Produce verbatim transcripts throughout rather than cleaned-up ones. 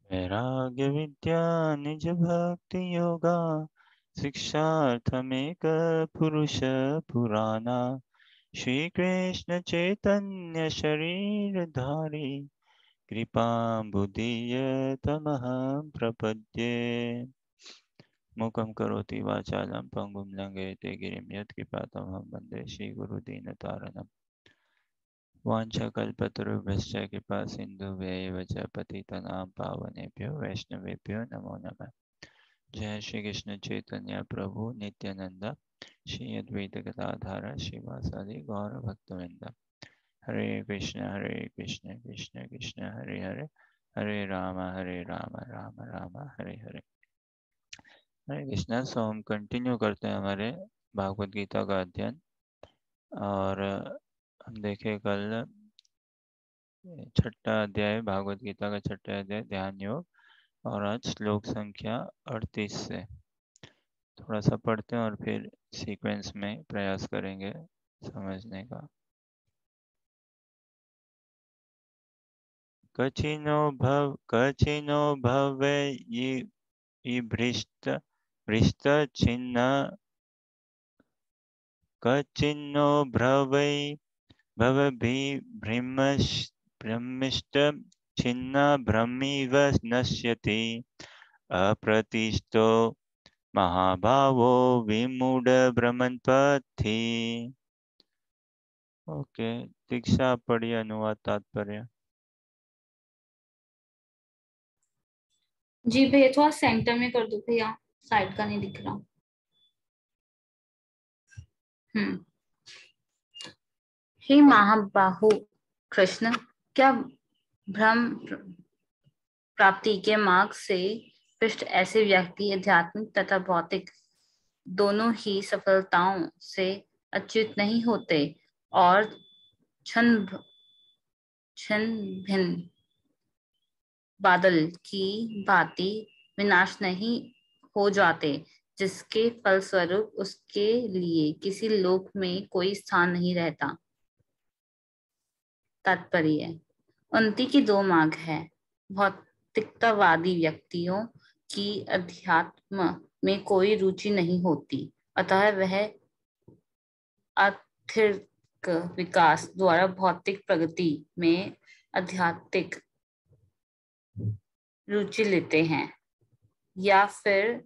वैराग्य विद्या निज भक्ति योगा शिक्षार्थमेक पुरुष पुराना श्री कृष्ण चैतन्य शरीर धारी कृपा बुद्धि तमहं प्रपद्ये। मुखं करोति वाचालं पंगुं लंघयते गिरिं यत्कृपातमहं वन्दे श्रीगुरुदीनतारणम्। वाञ्छाकल्पतरुभ्यश्च कृपा सिन्धुभ्यैव च पतितनां पावनेभ्यो वैष्णवेभ्यो नमो नमः। जय श्री कृष्ण चैतन्य प्रभु नित्यानंद श्री अद्वैत गदाधर श्रीवासादि गौर भक्तवृंद। हरे कृष्ण हरे कृष्ण कृष्ण कृष्ण हरे हरे हरे राम हरे राम राम राम हरे हरे। हरे कृष्णा। सो हम कंटिन्यू करते हैं हमारे भागवत गीता का अध्ययन, और हम देखे कल छठा अध्याय भागवत गीता का छठा अध्याय ध्यान योग, और आज श्लोक संख्या अड़तीस से थोड़ा सा पढ़ते हैं और फिर सीक्वेंस में प्रयास करेंगे समझने का। कचिनो भव कचिनो भवे ये भ्रष्ट भ्रष्ट छिन्न कचिन्नो भ्रवै भवभिभ्रमश् भ्रमिष्ट छिन्न भ्रमिव नश्यति अप्रतिष्ठो महाभावो विमूढ़ भ्रमण पथि। ओके, दीक्षा पढ़िए अनुवाद तात्पर्य। जी भैया थोड़ा सेंटर में कर दो भैया, साइड का नहीं दिख रहा। हम्म हे महाबाहु कृष्ण, क्या भ्रम प्राप्ति के मार्ग से पृष्ठ ऐसे व्यक्ति आध्यात्मिक तथा भौतिक दोनों ही सफलताओं से अच्युत नहीं होते और क्षण क्षण भिन्न बादल की भांति विनाश नहीं हो जाते, जिसके फलस्वरूप उसके लिए किसी लोक में कोई स्थान नहीं रहता। तात्पर्य, उन्नति की दो मार्ग है। भौतिकतावादी व्यक्तियों की अध्यात्म में कोई रुचि नहीं होती, अतः वह आर्थिक विकास द्वारा भौतिक प्रगति में आध्यात्मिक रुचि लेते हैं, या फिर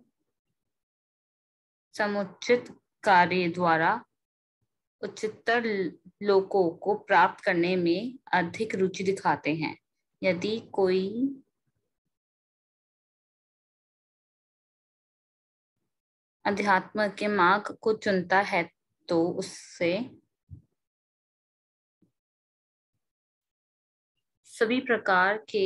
समुचित कार्य द्वारा उच्चतर लोकों को प्राप्त करने में अधिक रुचि दिखाते हैं। यदि कोई अध्यात्म के मार्ग को चुनता है तो उससे सभी प्रकार के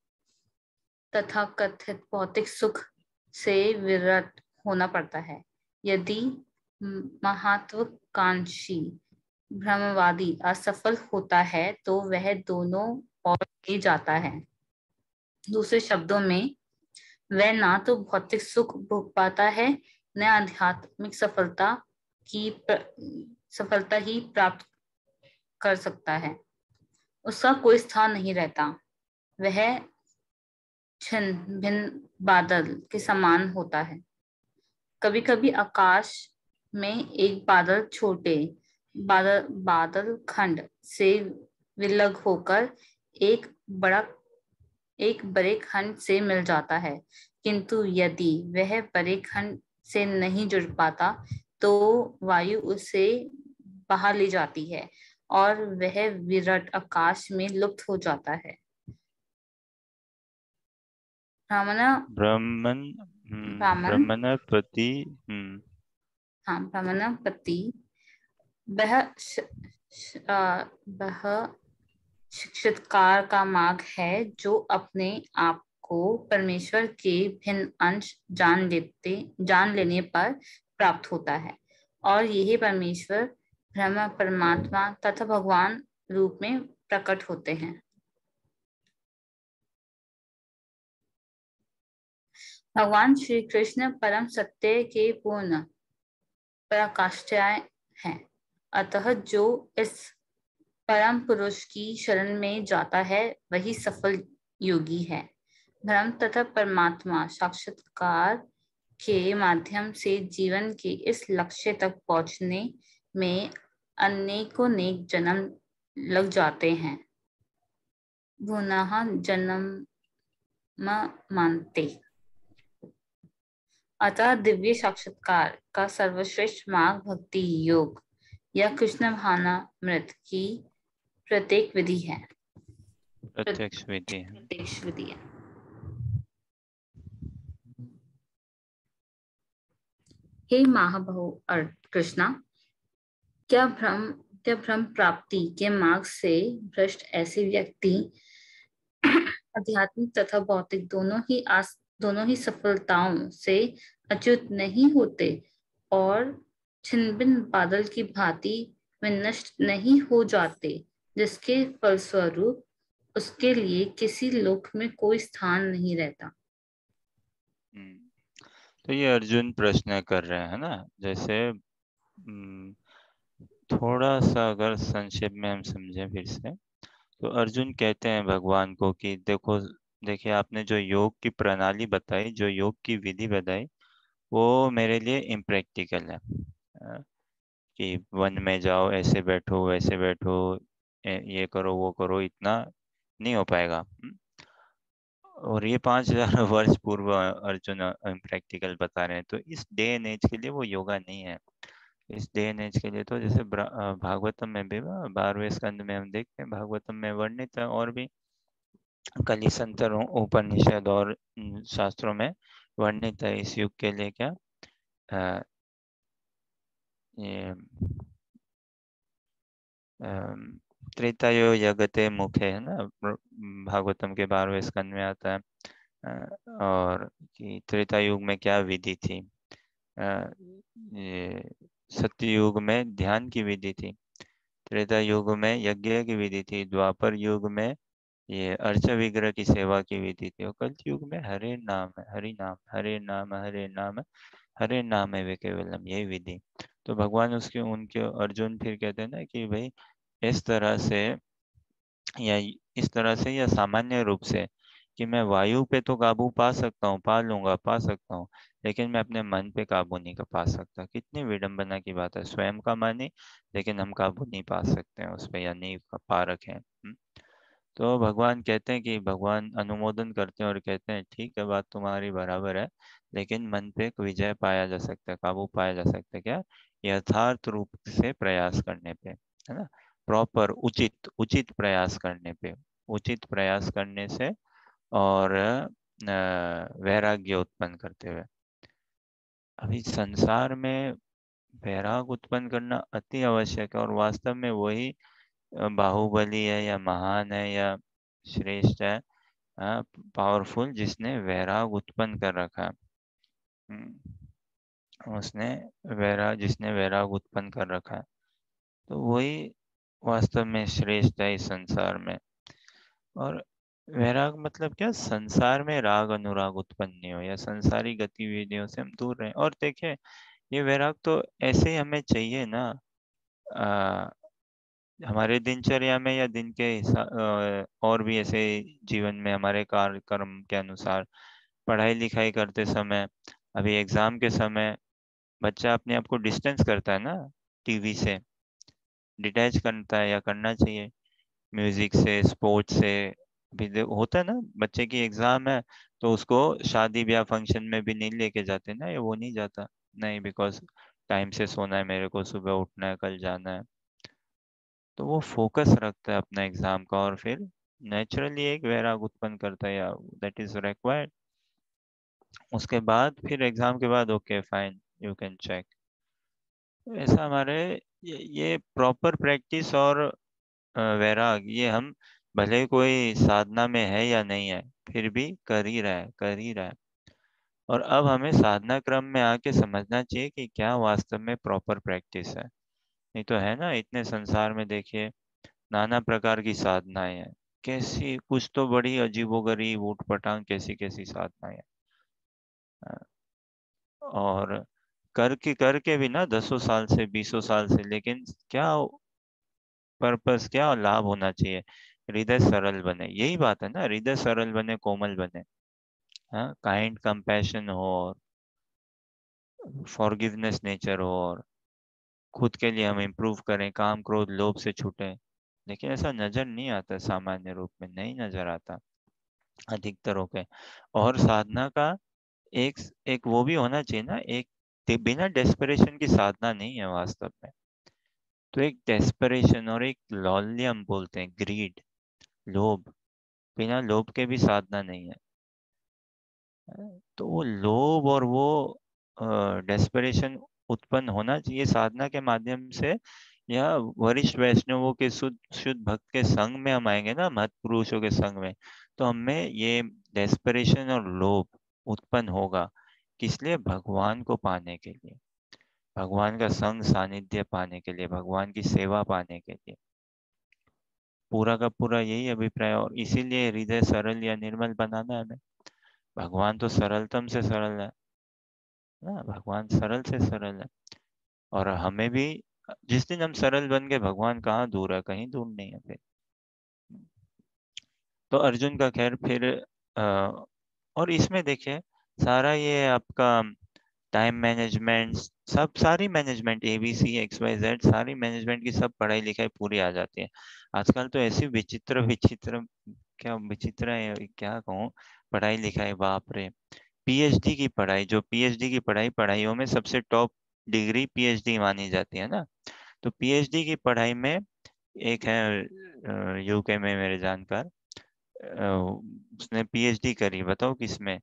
तथाकथित भौतिक सुख से विरत होना पड़ता है। यदि महत्वाकांक्षी भ्रमवादी असफल होता है तो वह दोनों ओर ले जाता है। दूसरे शब्दों में, वह ना तो भौतिक सुख भोग पाता है, न आध्यात्मिक सफलता की सफलता ही प्राप्त कर सकता है। उसका कोई स्थान नहीं रहता। वह छिन्न भिन्न बादल के समान होता है। कभी कभी आकाश में एक बादल छोटे बादल बादल खंड से विलग होकर एक बड़ा एक बड़े खंड से मिल जाता है, किंतु यदि वह बड़े खंड से नहीं जुड़ पाता तो वायु उसे बाहर ले जाती है और वह विराट आकाश में लुप्त हो जाता है। ब्राह्मण ब्राह्मण ब्राह्मण ब्राह्मणपति हाँ ब्राह्मणपति वह वह शिक्षितकार का मार्ग है जो अपने आप को परमेश्वर के भिन्न अंश जान लेते जान लेने पर प्राप्त होता है, और यही परमेश्वर ब्रह्म परमात्मा तथा भगवान रूप में प्रकट होते हैं। भगवान श्री कृष्ण परम सत्य के पूर्ण पराकाष्ठाएं हैं, अतः जो इस परम पुरुष की शरण में जाता है वही सफल योगी है। भ्रम तथा परमात्मा साक्षात्कार के माध्यम से जीवन के इस लक्ष्य तक पहुंचने में अनेकों नेक जन्म लग जाते हैं, पुनः जन्म मानते। अतः दिव्य साक्षात्कार का सर्वश्रेष्ठ मार्ग भक्ति योग या कृष्ण भावनामृत की प्रत्येक विधि है प्रत्यक्ष विधि है। प्रत्यक्ष विधि है। हे महाबाहु कृष्णा, क्या भ्रम क्या भ्रम प्राप्ति के मार्ग से भ्रष्ट ऐसे व्यक्ति आध्यात्मिक तथा भौतिक दोनों ही आस दोनों ही सफलताओं से अच्युत नहीं होते और छिन्न बादल की भांति वे नष्ट नहीं हो जाते, जिसके फलस्वरूप उसके लिए किसी लोक में कोई स्थान नहीं रहता। तो ये अर्जुन प्रश्न कर रहे हैं ना, जैसे थोड़ा सा अगर संक्षेप में हम समझें फिर से, तो अर्जुन कहते हैं भगवान को कि देखो देखिए आपने जो योग की प्रणाली बताई, जो योग की विधि बताई, वो मेरे लिए इम्प्रैक्टिकल है। कि वन में जाओ, ऐसे बैठो वैसे बैठो, ये करो वो करो, इतना नहीं हो पाएगा। और ये पांच हजार वर्ष पूर्व अर्जुन इम्प्रैक्टिकल बता रहे हैं, तो इस डे एंड एज के लिए वो योगा नहीं है। इस डे एंड एज के लिए तो जैसे भागवतम में भी बारहवें स्कंद में हम देखते हैं, भागवतम में वर्णित है, और भी कलिसंतर उपनिषद और शास्त्रों में वर्णित है इस युग के लिए। क्या आ, ये त्रेतायो जगते मुखे है ना, भागवतम के बारहवें स्कंद में आता है। और कि त्रेता युग में क्या विधि थी, ये सत्य में ध्यान की विधि थी, त्रेता युग में यज्ञ की विधि थी, द्वापर युग में ये अर्च विग्रह की सेवा की विधि थी, और कल युग में हरे नाम है, हरि नाम, हरे नाम हरे नाम हरे नाम है वे केवलम, यही विधि। तो भगवान उसके उनके अर्जुन फिर कहते हैं ना कि भाई इस तरह से या इस तरह से या सामान्य रूप से कि मैं वायु पे तो काबू पा सकता हूँ, पा लूंगा, पा सकता हूँ, लेकिन मैं अपने मन पे काबू नहीं कर पा सकता। कितनी विडंबना की बात है, स्वयं का मन ही, लेकिन हम काबू नहीं पा सकते हैं उस पर, या नहीं पा रखे हैं। तो भगवान कहते हैं कि भगवान अनुमोदन करते हैं और कहते हैं ठीक है, बात तुम्हारी बराबर है, लेकिन मन पे एक विजय पाया जा सकता है, काबू पाया जा सकता है। क्या? यथार्थ रूप से प्रयास करने पे, है ना, प्रॉपर उचित उचित प्रयास करने पे, उचित प्रयास करने से, और वैराग्य उत्पन्न करते हुए। अभी संसार में वैराग उत्पन्न करना अति आवश्यक है, और वास्तव में वही बाहुबली है या महान है या श्रेष्ठ है, पावरफुल, जिसने वैराग उत्पन्न कर रखा है। उसने वैराग जिसने वैराग उत्पन्न कर रखा है, तो वही वास्तव में श्रेष्ठ है इस संसार में। और वैराग मतलब क्या? संसार में राग अनुराग उत्पन्न नहीं हो, या संसारी गतिविधियों से हम दूर रहें। और देखें, ये वैराग तो ऐसे ही हमें चाहिए ना, आ, हमारे दिनचर्या में या दिन के हिसाब, और भी ऐसे जीवन में हमारे कार्यक्रम के अनुसार, पढ़ाई लिखाई करते समय, अभी एग्जाम के समय बच्चा अपने आप को डिस्टेंस करता है ना, टीवी से डिटैच करता है, या करना चाहिए, म्यूजिक से, स्पोर्ट्स से भी दे- होता है ना। बच्चे की एग्जाम है तो उसको शादी ब्याह फंक्शन में भी नहीं लेके जाते ना, या वो नहीं जाता, नहीं, बिकॉज टाइम से सोना है मेरे को, सुबह उठना है, कल जाना है। तो वो फोकस रखता है अपना एग्जाम का, और फिर नेचुरली एक वैराग उत्पन्न करता है, या दैट इज रिक्वायर्ड। उसके बाद फिर एग्जाम के बाद okay fine, you can check. ऐसा हमारे ये, ये प्रॉपर प्रैक्टिस और अ, वैराग, ये हम भले कोई साधना में है या नहीं है, फिर भी कर ही रहा है, कर ही रहा है। और अब हमें साधना क्रम में आके समझना चाहिए कि क्या वास्तव में प्रॉपर प्रैक्टिस है। नहीं तो है ना, इतने संसार में देखिए नाना प्रकार की साधनाएं हैं, कैसी कुछ तो बड़ी अजीबोगरीब ऊट पटांग कैसी कैसी साधनाएं हैं। अ, और करके करके भी ना दसों साल से, बीसों साल से, लेकिन क्या पर्पस, क्या लाभ होना चाहिए? हृदय सरल बने, यही बात है ना, हृदय सरल बने, कोमल बने। हाँ, काइंड कंपैशन हो और फॉरगिवनेस नेचर हो और खुद के लिए हम इम्प्रूव करें, काम क्रोध लोभ से छूटें। लेकिन ऐसा नजर नहीं आता, सामान्य रूप में नहीं नजर आता अधिकतरों के। और साधना का एक एक वो भी होना चाहिए ना, एक दे- बिना डेस्परेशन की साधना नहीं है वास्तव में। तो एक डेस्परेशन और एक लॉल्यम बोलते हैं, ग्रीड, लोभ, बिना लोभ के भी साधना नहीं है। तो वो लोभ और वो डेस्परेशन उत्पन्न होना चाहिए साधना के माध्यम से, या वरिष्ठ वैष्णवों के शुद्ध शुद्ध भक्त के संग में हम आएंगे ना, महत् पुरुषों के संग में, तो हमें ये डेस्परेशन और लोभ उत्पन्न होगा। किस लिए? भगवान को पाने के लिए, भगवान का संग सानिध्य पाने के लिए, भगवान की सेवा पाने के लिए। पूरा का पूरा यही अभिप्राय है, और इसीलिए हृदय सरल या निर्मल बनाना है हमें। भगवान तो सरलतम से सरल है ना, भगवान सरल से सरल है। और हमें भी, जिस दिन हम सरल बन गए, भगवान कहाँ दूर है? कहीं दूर नहीं है फिर। तो अर्जुन का खैर फिर अ, और इसमें देखिए, सारा ये आपका टाइम मैनेजमेंट, सब सारी management, A B C X Y Z, सारी मैनेजमेंट की सब पढ़ाई लिखाई पूरी आ जाती है। आजकल तो ऐसी विचित्र विचित्र, क्या विचित्र है, क्या कहूँ, पढ़ाई लिखाई, बाप रे। पीएचडी की पढ़ाई, जो पीएचडी की पढ़ाई, पढ़ाइयों में सबसे टॉप डिग्री पीएचडी मानी जाती है ना। तो पीएचडी की पढ़ाई में एक है यूके में मेरे जानकार, अ, उसने पीएचडी करी, बताओ किसमें?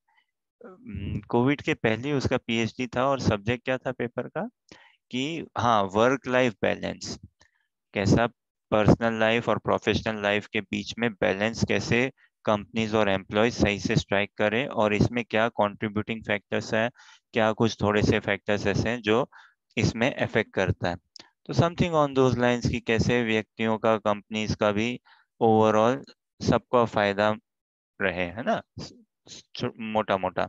कोविड के पहले ही उसका पीएचडी था, और सब्जेक्ट क्या था पेपर का? कि हाँ, वर्क लाइफ बैलेंस, कैसा पर्सनल लाइफ और प्रोफेशनल लाइफ के बीच में बैलेंस कैसे कंपनीज और एम्प्लॉयज सही से स्ट्राइक करें, और इसमें क्या कंट्रीब्यूटिंग फैक्टर्स है, क्या कुछ थोड़े से फैक्टर्स ऐसे हैं जो इसमें अफेक्ट करता है। तो समथिंग ऑन दोज लाइंस, की कैसे व्यक्तियों का, कंपनीज का भी ओवरऑल सबका फायदा रहे, है ना, मोटा मोटा।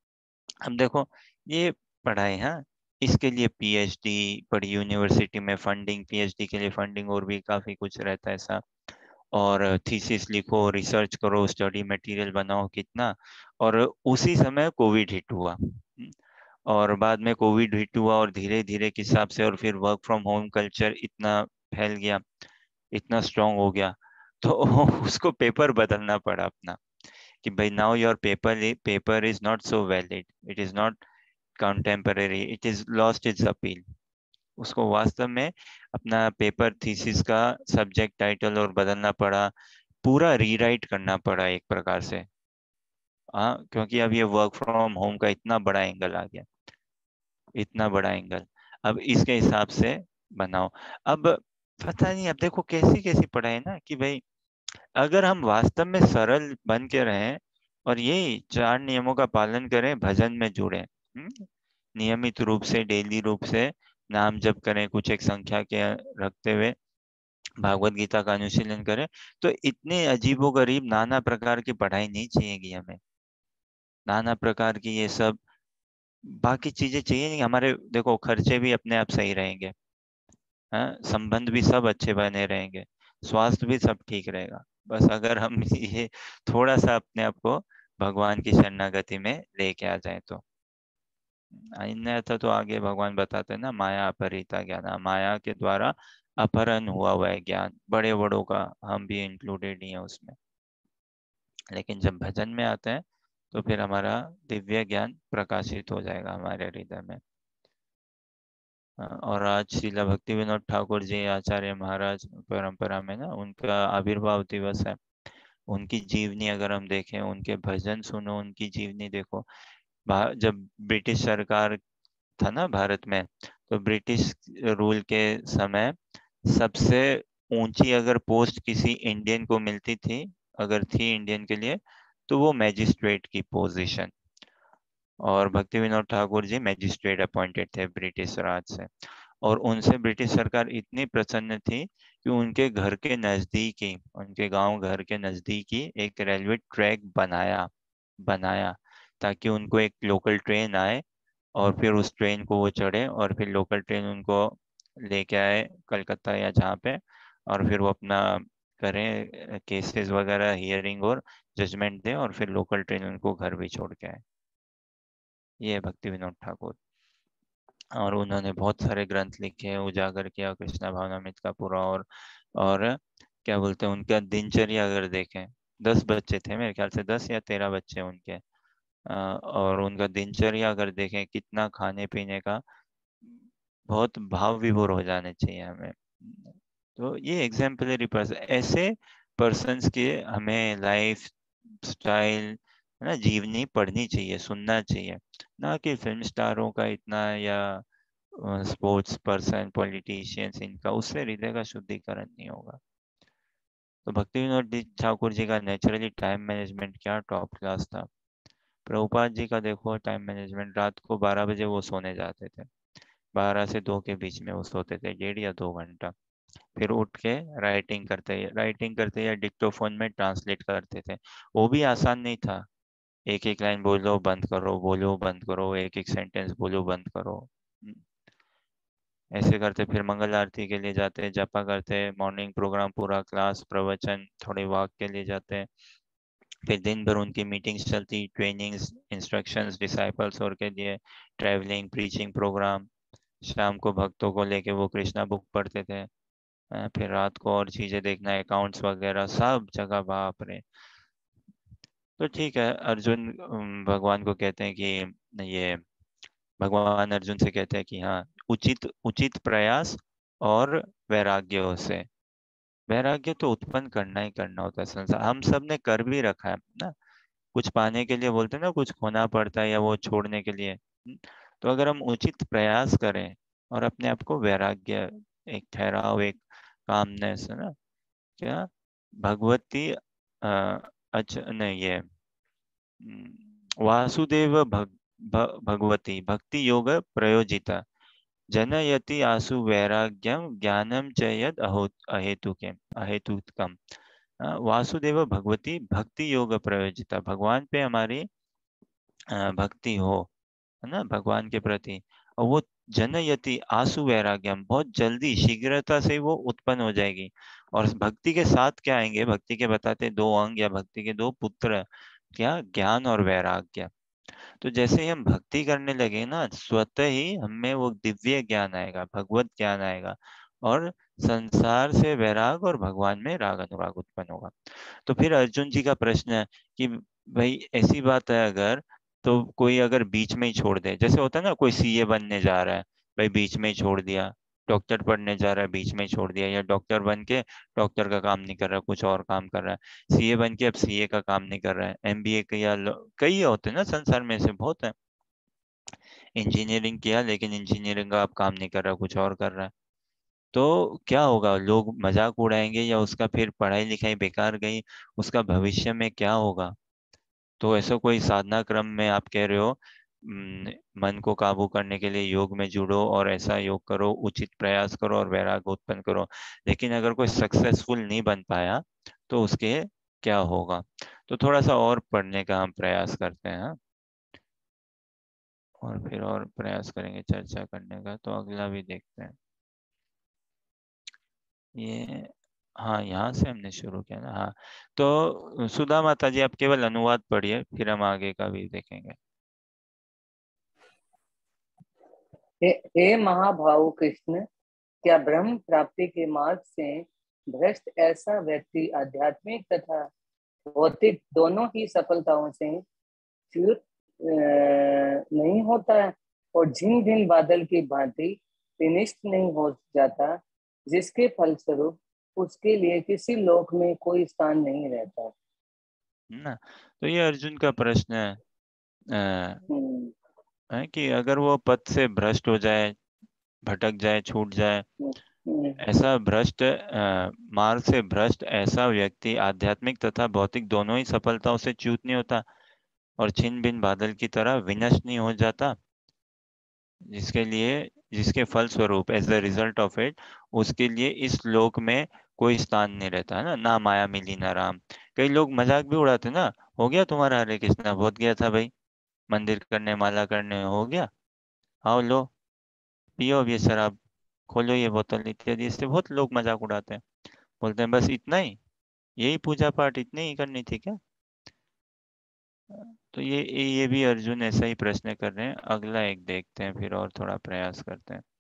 अब देखो, ये पढ़ाई, हाँ, इसके लिए पीएचडी, बड़ी यूनिवर्सिटी में फंडिंग, पीएचडी के लिए फंडिंग और भी काफी कुछ रहता है ऐसा। और थीसिस लिखो, रिसर्च करो, स्टडी मटेरियल बनाओ कितना। और उसी समय कोविड हिट हुआ। हम्म, और बाद में कोविड हिट हुआ, और धीरे धीरे के हिसाब से, और फिर वर्क फ्रॉम होम कल्चर इतना फैल गया, इतना स्ट्रांग हो गया, तो उसको पेपर बदलना पड़ा अपना, कि भाई now your paper paper is not so valid, it is not contemporary, it is lost its appeal. उसको वास्तव में अपना पेपर थीसिस का सब्जेक्ट टाइटल और बदलना पड़ा, पूरा रीराइट करना पड़ा एक प्रकार से। हाँ, क्योंकि अब ये वर्क फ्रॉम होम का इतना बड़ा एंगल आ गया, इतना बड़ा एंगल, अब इसके हिसाब से बनाओ। अब पता नहीं, अब देखो कैसी कैसी पढ़ाई ना, कि भाई अगर हम वास्तव में सरल बन के रहें, और यही चार नियमों का पालन करें, भजन में जुड़े, हम्म, नियमित रूप से, डेली रूप से नाम जप करें, कुछ एक संख्या के रखते हुए भागवत गीता का अनुशीलन करें, तो इतने अजीबोगरीब नाना प्रकार की पढ़ाई नहीं चाहिएगी हमें। नाना प्रकार की ये सब बाकी चीजें चाहिए नहीं हमारे। देखो, खर्चे भी अपने आप सही रहेंगे, हाँ, संबंध भी सब अच्छे बने रहेंगे, स्वास्थ्य भी सब ठीक रहेगा, बस अगर हम ये थोड़ा सा अपने आप को भगवान की शरणागति में लेके आ जाए तो। अन्यथा तो आगे भगवान बताते हैं ना, माया अपहरिता ज्ञान, माया के द्वारा अपहरण हुआ हुआ है ज्ञान, बड़े बड़ों का, हम भी इंक्लूडेड ही है उसमें। लेकिन जब भजन में आते हैं, तो फिर हमारा दिव्य ज्ञान प्रकाशित हो जाएगा हमारे हृदय में। हाँ, और आज श्रीला भक्ति विनोद ठाकुर जी आचार्य महाराज परंपरा में ना, उनका आविर्भाव दिवस है। उनकी जीवनी अगर हम देखें, उनके भजन सुनो, उनकी जीवनी देखो। भा- जब ब्रिटिश सरकार था ना भारत में, तो ब्रिटिश रूल के समय सबसे ऊंची अगर पोस्ट किसी इंडियन को मिलती थी, अगर थी इंडियन के लिए, तो वो मैजिस्ट्रेट की पोजीशन। और भक्ति विनोद ठाकुर जी मैजिस्ट्रेट अपॉइंटेड थे ब्रिटिश राज से। और उनसे ब्रिटिश सरकार इतनी प्रसन्न थी कि उनके घर के नजदीक ही, उनके गांव घर के नजदीक ही एक रेलवे ट्रैक बनाया बनाया ताकि उनको एक लोकल ट्रेन आए, और फिर उस ट्रेन को वो चढ़े, और फिर लोकल ट्रेन उनको लेके आए कलकत्ता या जहाँ पे, और फिर वो अपना करें, केसेस वगैरह हियरिंग और जजमेंट दें, और फिर लोकल ट्रेन उनको घर भी छोड़ के आए। ये है भक्ति विनोद ठाकुर। और उन्होंने बहुत सारे ग्रंथ लिखे हैं, उजागर किया कृष्णा भावनामृत का पूरा। और और क्या बोलते हैं, उनका दिनचर्या अगर देखें, दस बच्चे थे मेरे ख्याल से, दस या तेरह बच्चे उनके। अ, और उनका दिनचर्या अगर देखें, कितना खाने पीने का, बहुत भाव विभोर हो जाने चाहिए हमें। तो ये एग्जाम्पलरी पर्सन, ऐसे पर्सन्स के हमें लाइफ स्टाइल है ना, जीवनी पढ़नी चाहिए, सुनना चाहिए, ना कि फिल्म स्टारों का इतना, या स्पोर्ट्स पर्सन, पॉलिटिशियंस, इनका। उससे हृदय का शुद्धिकरण नहीं होगा। तो भक्ति विनोद जी- ठाकुर जी का नेचुरली टाइम मैनेजमेंट क्या टॉप क्लास था। प्रभुपाद जी का देखो टाइम मैनेजमेंट, रात को बारह बजे वो सोने जाते थे, बारह से दो के बीच में वो सोते थे, डेढ़ या दो घंटा। फिर उठ के राइटिंग करते राइटिंग करते या डिक्टोफोन में ट्रांसलेट करते थे। वो भी आसान नहीं था, एक एक लाइन बोलो बंद करो, बोलो बंद करो, एक एक सेंटेंस बोलो बंद करो। हम्म, ऐसे करते। फिर मंगल आरती के लिए जाते, जपा करते, मॉर्निंग प्रोग्राम पूरा, क्लास, प्रवचन, थोड़े वॉक के लिए जाते। फिर दिन भर उनकी मीटिंग्स चलती, ट्रेनिंग्स, इंस्ट्रक्शंस डिसाइपल्स और के लिए, ट्रैवलिंग, प्रीचिंग प्रोग्राम। शाम को भक्तों को लेके वो कृष्णा बुक पढ़ते थे। अ, फिर रात को और चीजें देखना, अकाउंट्स वगैरह, सब जगह बाप रे। तो ठीक है, अर्जुन अम, भगवान को कहते हैं कि ये, भगवान अर्जुन से कहते हैं कि हाँ, उचित उचित प्रयास और वैराग्य से। वैराग्य तो उत्पन्न करना ही करना होता है, संसार हम सब ने कर भी रखा है ना। कुछ पाने के लिए बोलते हैं ना, कुछ खोना पड़ता है, या वो छोड़ने के लिए। हम्म, तो अगर हम उचित प्रयास करें और अपने आप को वैराग्य, एक ठहराव, एक कामनेस है ना, क्या, भगवती अ, अच्छा नहीं ये, हम्म, वासुदेव भग, भ, भगवती भक्ति योग प्रयोजिता, जनयति आसु वैराग्यम ज्ञानम च यद अहो अहेतुके अहेतुकम। अ, वासुदेव भगवती भक्ति योग प्रयोजिता, भगवान पे हमारी अ, भक्ति हो, है ना, भगवान के प्रति। और वो जनयति आसु वैराग्यम, बहुत जल्दी शीघ्रता से वो उत्पन्न हो जाएगी। और भक्ति के साथ क्या आएंगे, भक्ति के बताते दो अंग, या भक्ति के दो पुत्र, क्या, ज्ञान और वैराग्य। तो जैसे ही हम भक्ति करने लगे ना, स्वतः ही हमें वो दिव्य ज्ञान आएगा, भगवत ज्ञान आएगा, और संसार से वैराग और भगवान में राग अनुराग उत्पन्न होगा। तो फिर अर्जुन जी का प्रश्न है कि भाई ऐसी बात है अगर, तो कोई अगर बीच में ही छोड़ दे, जैसे होता है ना, कोई सीए बनने जा रहा है, भाई बीच में ही छोड़ दिया, डॉक्टर पढ़ने जा रहा है, बीच में ही छोड़ दिया, या डॉक्टर बन के डॉक्टर का काम नहीं कर रहा, कुछ और काम कर रहा है, सीए बन के अब सीए का काम नहीं कर रहा है, एमबीए का, या लो- कई होते हैं ना संसार में, से बहुत है। इंजीनियरिंग किया लेकिन इंजीनियरिंग का अब काम नहीं कर रहा, कुछ और कर रहा है। तो क्या होगा, लोग मजाक उड़ाएंगे, या उसका फिर पढ़ाई लिखाई बेकार गई, उसका भविष्य में क्या होगा। तो ऐसा कोई साधना क्रम में आप कह रहे हो, हम्म, मन को काबू करने के लिए योग में जुड़ो, और ऐसा योग करो, उचित प्रयास करो और वैराग उत्पन्न करो, लेकिन अगर कोई सक्सेसफुल नहीं बन पाया, तो उसके क्या होगा। तो थोड़ा सा और पढ़ने का हम प्रयास करते हैं, हाँ? और फिर और प्रयास करेंगे चर्चा करने का, तो अगला भी देखते हैं। ये, हाँ, यहाँ से हमने शुरू किया ना, हाँ। तो सुधा माता जी, आप केवल अनुवाद पढ़िए, फिर हम आगे का भी देखेंगे। हे, हे महाभाव कृष्ण, क्या ब्रह्म प्राप्ति के मार्ग से भ्रष्ट ऐसा व्यक्ति आध्यात्मिक तथा भौतिक दोनों ही सफलताओं से च्युत अ, नहीं होता है, और झिन झिन बादल की भांति विनिष्ट नहीं हो जाता, जिसके फलस्वरूप उसके लिए किसी लोक में कोई स्थान नहीं रहता। है ना। तो ये अर्जुन का प्रश्न है, अ, हम्म, है कि अगर वो पथ से भ्रष्ट हो जाए, भटक जाए, छूट जाए, हम्म, हम्म, ऐसा भ्रष्ट, अ, मार्ग से भ्रष्ट ऐसा व्यक्ति आध्यात्मिक तथा भौतिक दोनों ही सफलताओं से च्युत नहीं होता, और छिन्न भिन्न बादल की तरह विनष्ट नहीं हो जाता, जिसके लिए जिसके फल स्वरूप, as the result of it, उसके लिए इस लोक में कोई स्थान नहीं रहता, है ना, ना माया मिली ना राम। कई लोग मजाक भी उड़ाते ना, हो गया तुम्हारा हरे कृष्णा, बहुत गया था भाई, मंदिर करने, माला करने, हो गया, आओ लो, पियो अब ये शराब, खोलो ये बोतल, इत्यादि। इससे बहुत लोग मजाक उड़ाते हैं, बोलते हैं बस इतना ही, यही पूजा पाठ इतने ही करनी थी क्या? तो ये ये भी अर्जुन ऐसा ही प्रश्न कर रहे हैं। अगला एक देखते हैं फिर और थोड़ा प्रयास करते हैं।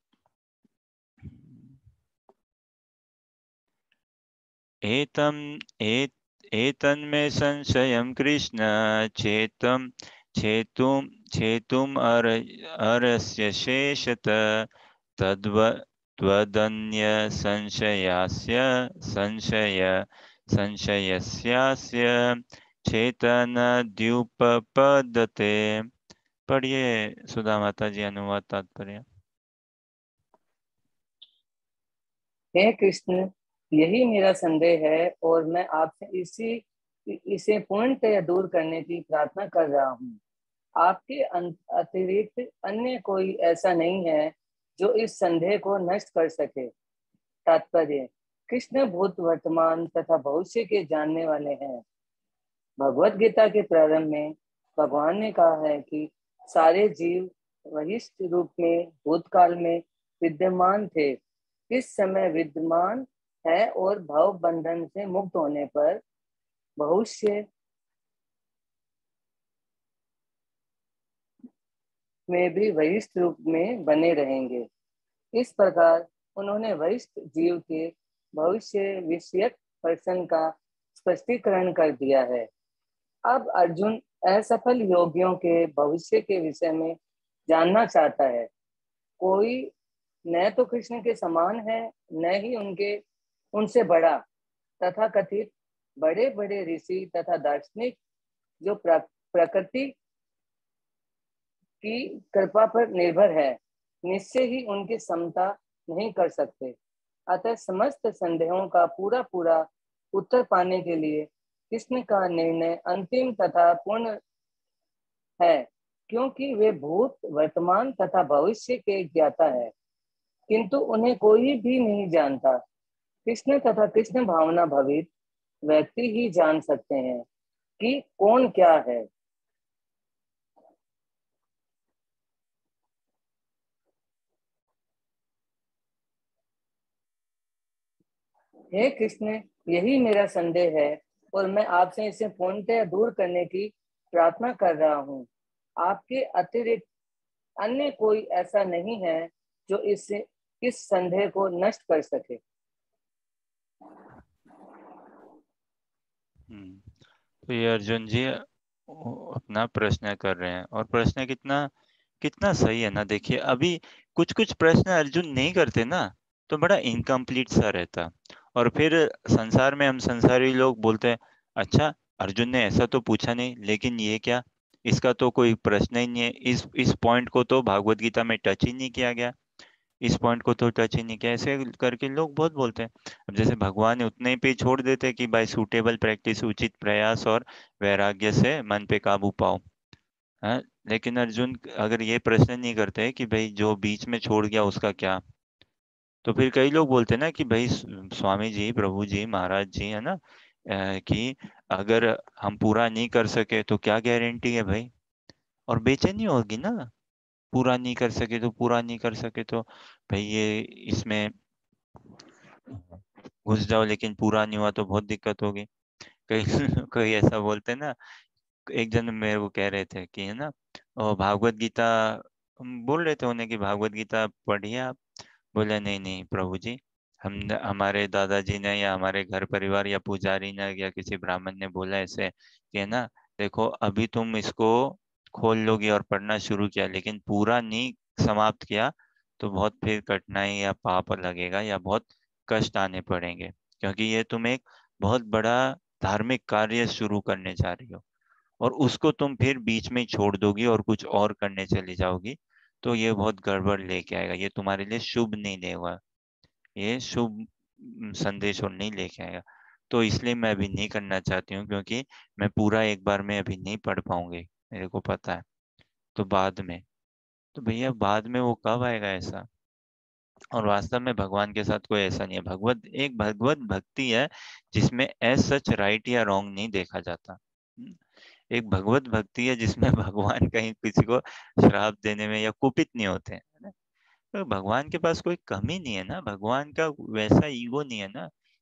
एतम एत एतन्मे संशयं कृष्ण चेतम छेतुम छेतुम अर अरस्य शेषत तद्व त्वदन्य संशयास्य संशय संशयस्यास्य चेतनद्युपपद्यते। पढ़िए सुधा माता जी अनुवाद तात्पर्य। हे कृष्ण, यही मेरा संदेह है और मैं आपसे इसी इसे पूर्णतः दूर करने की प्रार्थना कर रहा हूँ। आपके अतिरिक्त अन्य कोई ऐसा नहीं है जो इस संदेह को नष्ट कर सके। तात्पर्य: कृष्ण भूत, वर्तमान तथा भविष्य के जानने वाले हैं। भगवत गीता के प्रारंभ में भगवान ने कहा है कि सारे जीव वहिष्ठ रूप में भूतकाल में विद्यमान थे, इस समय विद्यमान है और भव बंधन से मुक्त होने पर भविष्य में भी वरिष्ठ रूप में बने रहेंगे। इस प्रकार उन्होंने वरिष्ठ जीव के भविष्य विषयक प्रश्न का स्पष्टीकरण कर दिया है। अब अर्जुन असफल योगियों के भविष्य के विषय में जानना चाहता है। कोई न तो कृष्ण के समान है, न ही उनके उनसे बड़ा। तथा कथित बड़े बड़े ऋषि तथा दार्शनिक जो प्र, प्रकृति की कृपा पर निर्भर है, निश्चय ही उनकी समता नहीं कर सकते। अतः समस्त संदेहों का पूरा पूरा उत्तर पाने के लिए कृष्ण का निर्णय अंतिम तथा पूर्ण है, क्योंकि वे भूत, वर्तमान तथा भविष्य के ज्ञाता है, किंतु उन्हें कोई भी नहीं जानता। कृष्ण तथा कृष्ण भावना भवित व्यक्ति ही जान सकते हैं कि कौन क्या है। हे कृष्ण, यही मेरा संदेह है और मैं आपसे इसे पूर्णतः दूर करने की प्रार्थना कर रहा हूँ। आपके अतिरिक्त अन्य कोई ऐसा नहीं है जो इससे इस संदेह को नष्ट कर सके। तो ये अर्जुन जी अपना प्रश्न कर रहे हैं और प्रश्न कितना कितना सही है ना। देखिए अभी कुछ कुछ प्रश्न अर्जुन नहीं करते ना तो बड़ा इनकम्प्लीट सा रहता, और फिर संसार में हम संसारी लोग बोलते हैं अच्छा अर्जुन ने ऐसा तो पूछा नहीं, लेकिन ये क्या, इसका तो कोई प्रश्न ही नहीं है, इस इस पॉइंट को तो भागवत गीता में टच ही नहीं किया गया, इस पॉइंट को तो टच ही नहीं किया, ऐसे करके लोग बहुत बोलते हैं। अब जैसे भगवान उतने पे छोड़ देते कि भाई सूटेबल प्रैक्टिस, उचित प्रयास और वैराग्य से मन पे काबू पाओ। हाँ, लेकिन अर्जुन अगर ये प्रश्न नहीं करते कि भाई जो बीच में छोड़ गया उसका क्या, तो फिर कई लोग बोलते हैं ना कि भाई स्वामी जी, प्रभु जी, महाराज जी, है ना, अ, कि अगर हम पूरा नहीं कर सके तो क्या गारंटी है भाई, और बेचैनी होगी ना, पूरा नहीं कर सके तो पूरा नहीं कर सके तो भाई ये इसमें घुस जाओ लेकिन पूरा नहीं हुआ तो बहुत दिक्कत होगी। कई कोई ऐसा बोलते हैं ना। एक जन मेरे को कह रहे थे कि है ना, और भागवत गीता, हम बोल रहे थे उन्हें कि भागवत गीता पढ़िए आप। बोले नहीं नहीं प्रभु जी, हम हमारे दादाजी ने या हमारे घर परिवार या पुजारी ने या किसी ब्राह्मण ने बोला ऐसे कि है ना, देखो अभी तुम इसको खोल लोगे और पढ़ना शुरू किया लेकिन पूरा नहीं समाप्त किया तो बहुत फिर कठिनाई या पाप लगेगा या बहुत कष्ट आने पड़ेंगे, क्योंकि ये तुम एक बहुत बड़ा धार्मिक कार्य शुरू करने जा रही हो और उसको तुम फिर बीच में ही छोड़ दोगी और कुछ और करने चली जाओगी, तो ये बहुत गड़बड़ लेके आएगा, ये तुम्हारे लिए शुभ नहीं देगा, ये शुभ संदेश और नहीं लेके आएगा। तो इसलिए मैं अभी नहीं करना चाहती हूँ, क्योंकि मैं पूरा एक बार में अभी नहीं पढ़ पाऊंगी, मेरे को पता है। तो बाद में, तो भैया बाद में वो कब आएगा ऐसा? और वास्तव में भगवान के साथ कोई ऐसा नहीं है। भगवत एक भगवत भक्ति है जिसमें एज सच राइट या रॉन्ग नहीं देखा जाता। हम्म, एक भगवत भक्ति है जिसमें भगवान कहीं किसी को श्राप देने में या कुपित नहीं होते हैं। तो भगवान के पास कोई कमी नहीं है ना, भगवान का वैसा ईगो नहीं है ना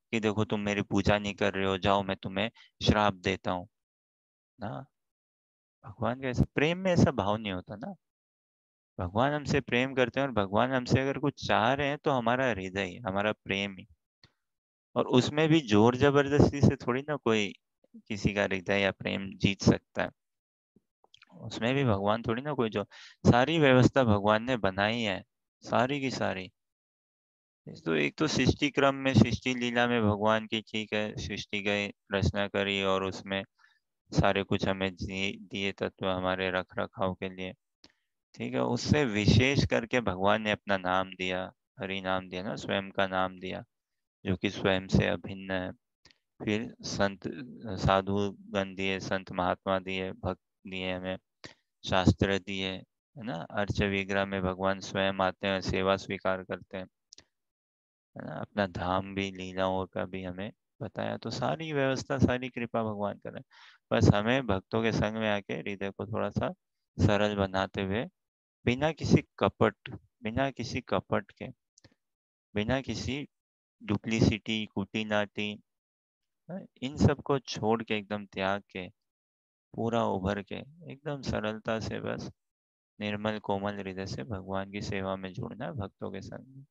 कि देखो तुम मेरी पूजा नहीं कर रहे हो, जाओ मैं तुम्हें श्राप देता हूँ ना। भगवान का ऐसा प्रेम में ऐसा भाव नहीं होता ना। भगवान हमसे प्रेम करते हैं, और भगवान हमसे अगर कुछ चाह रहे हैं तो हमारा हृदय, हमारा प्रेम ही। और उसमें भी जोर जबरदस्ती से थोड़ी ना कोई किसी का हृदय या प्रेम जीत सकता है। उसमें भी भगवान थोड़ी ना कोई, जो सारी व्यवस्था भगवान ने बनाई है, सारी की सारी। तो एक तो सृष्टि क्रम में, सृष्टि लीला में भगवान की, ठीक है, सृष्टि की रचना करी और उसमें सारे कुछ हमें दिए तत्व हमारे रख रखाव के लिए, ठीक है। उससे विशेष करके भगवान ने अपना नाम दिया, हरि नाम दिया ना, स्वयं का नाम दिया, जो कि स्वयं से अभिन्न है। फिर संत साधु गण दिए, संत महात्मा दिए, भक्त दिए हमें, शास्त्र दिए, है ना। अर्च विग्रह में भगवान स्वयं आते हैं, सेवा स्वीकार करते हैं, है ना। अपना धाम भी, लीलाओं का भी हमें बताया। तो सारी व्यवस्था, सारी कृपा भगवान कर रहे हैं। बस हमें भक्तों के संग में आके हृदय को थोड़ा सा सरल बनाते हुए, बिना किसी कपट, बिना किसी कपट के, बिना किसी डुप्लीसिटी, कुटी नाटी, इन सब को छोड़ के, एकदम त्याग के, पूरा उभर के, एकदम सरलता से, बस निर्मल कोमल हृदय से भगवान की सेवा में जुड़ना है, भक्तों के संग में।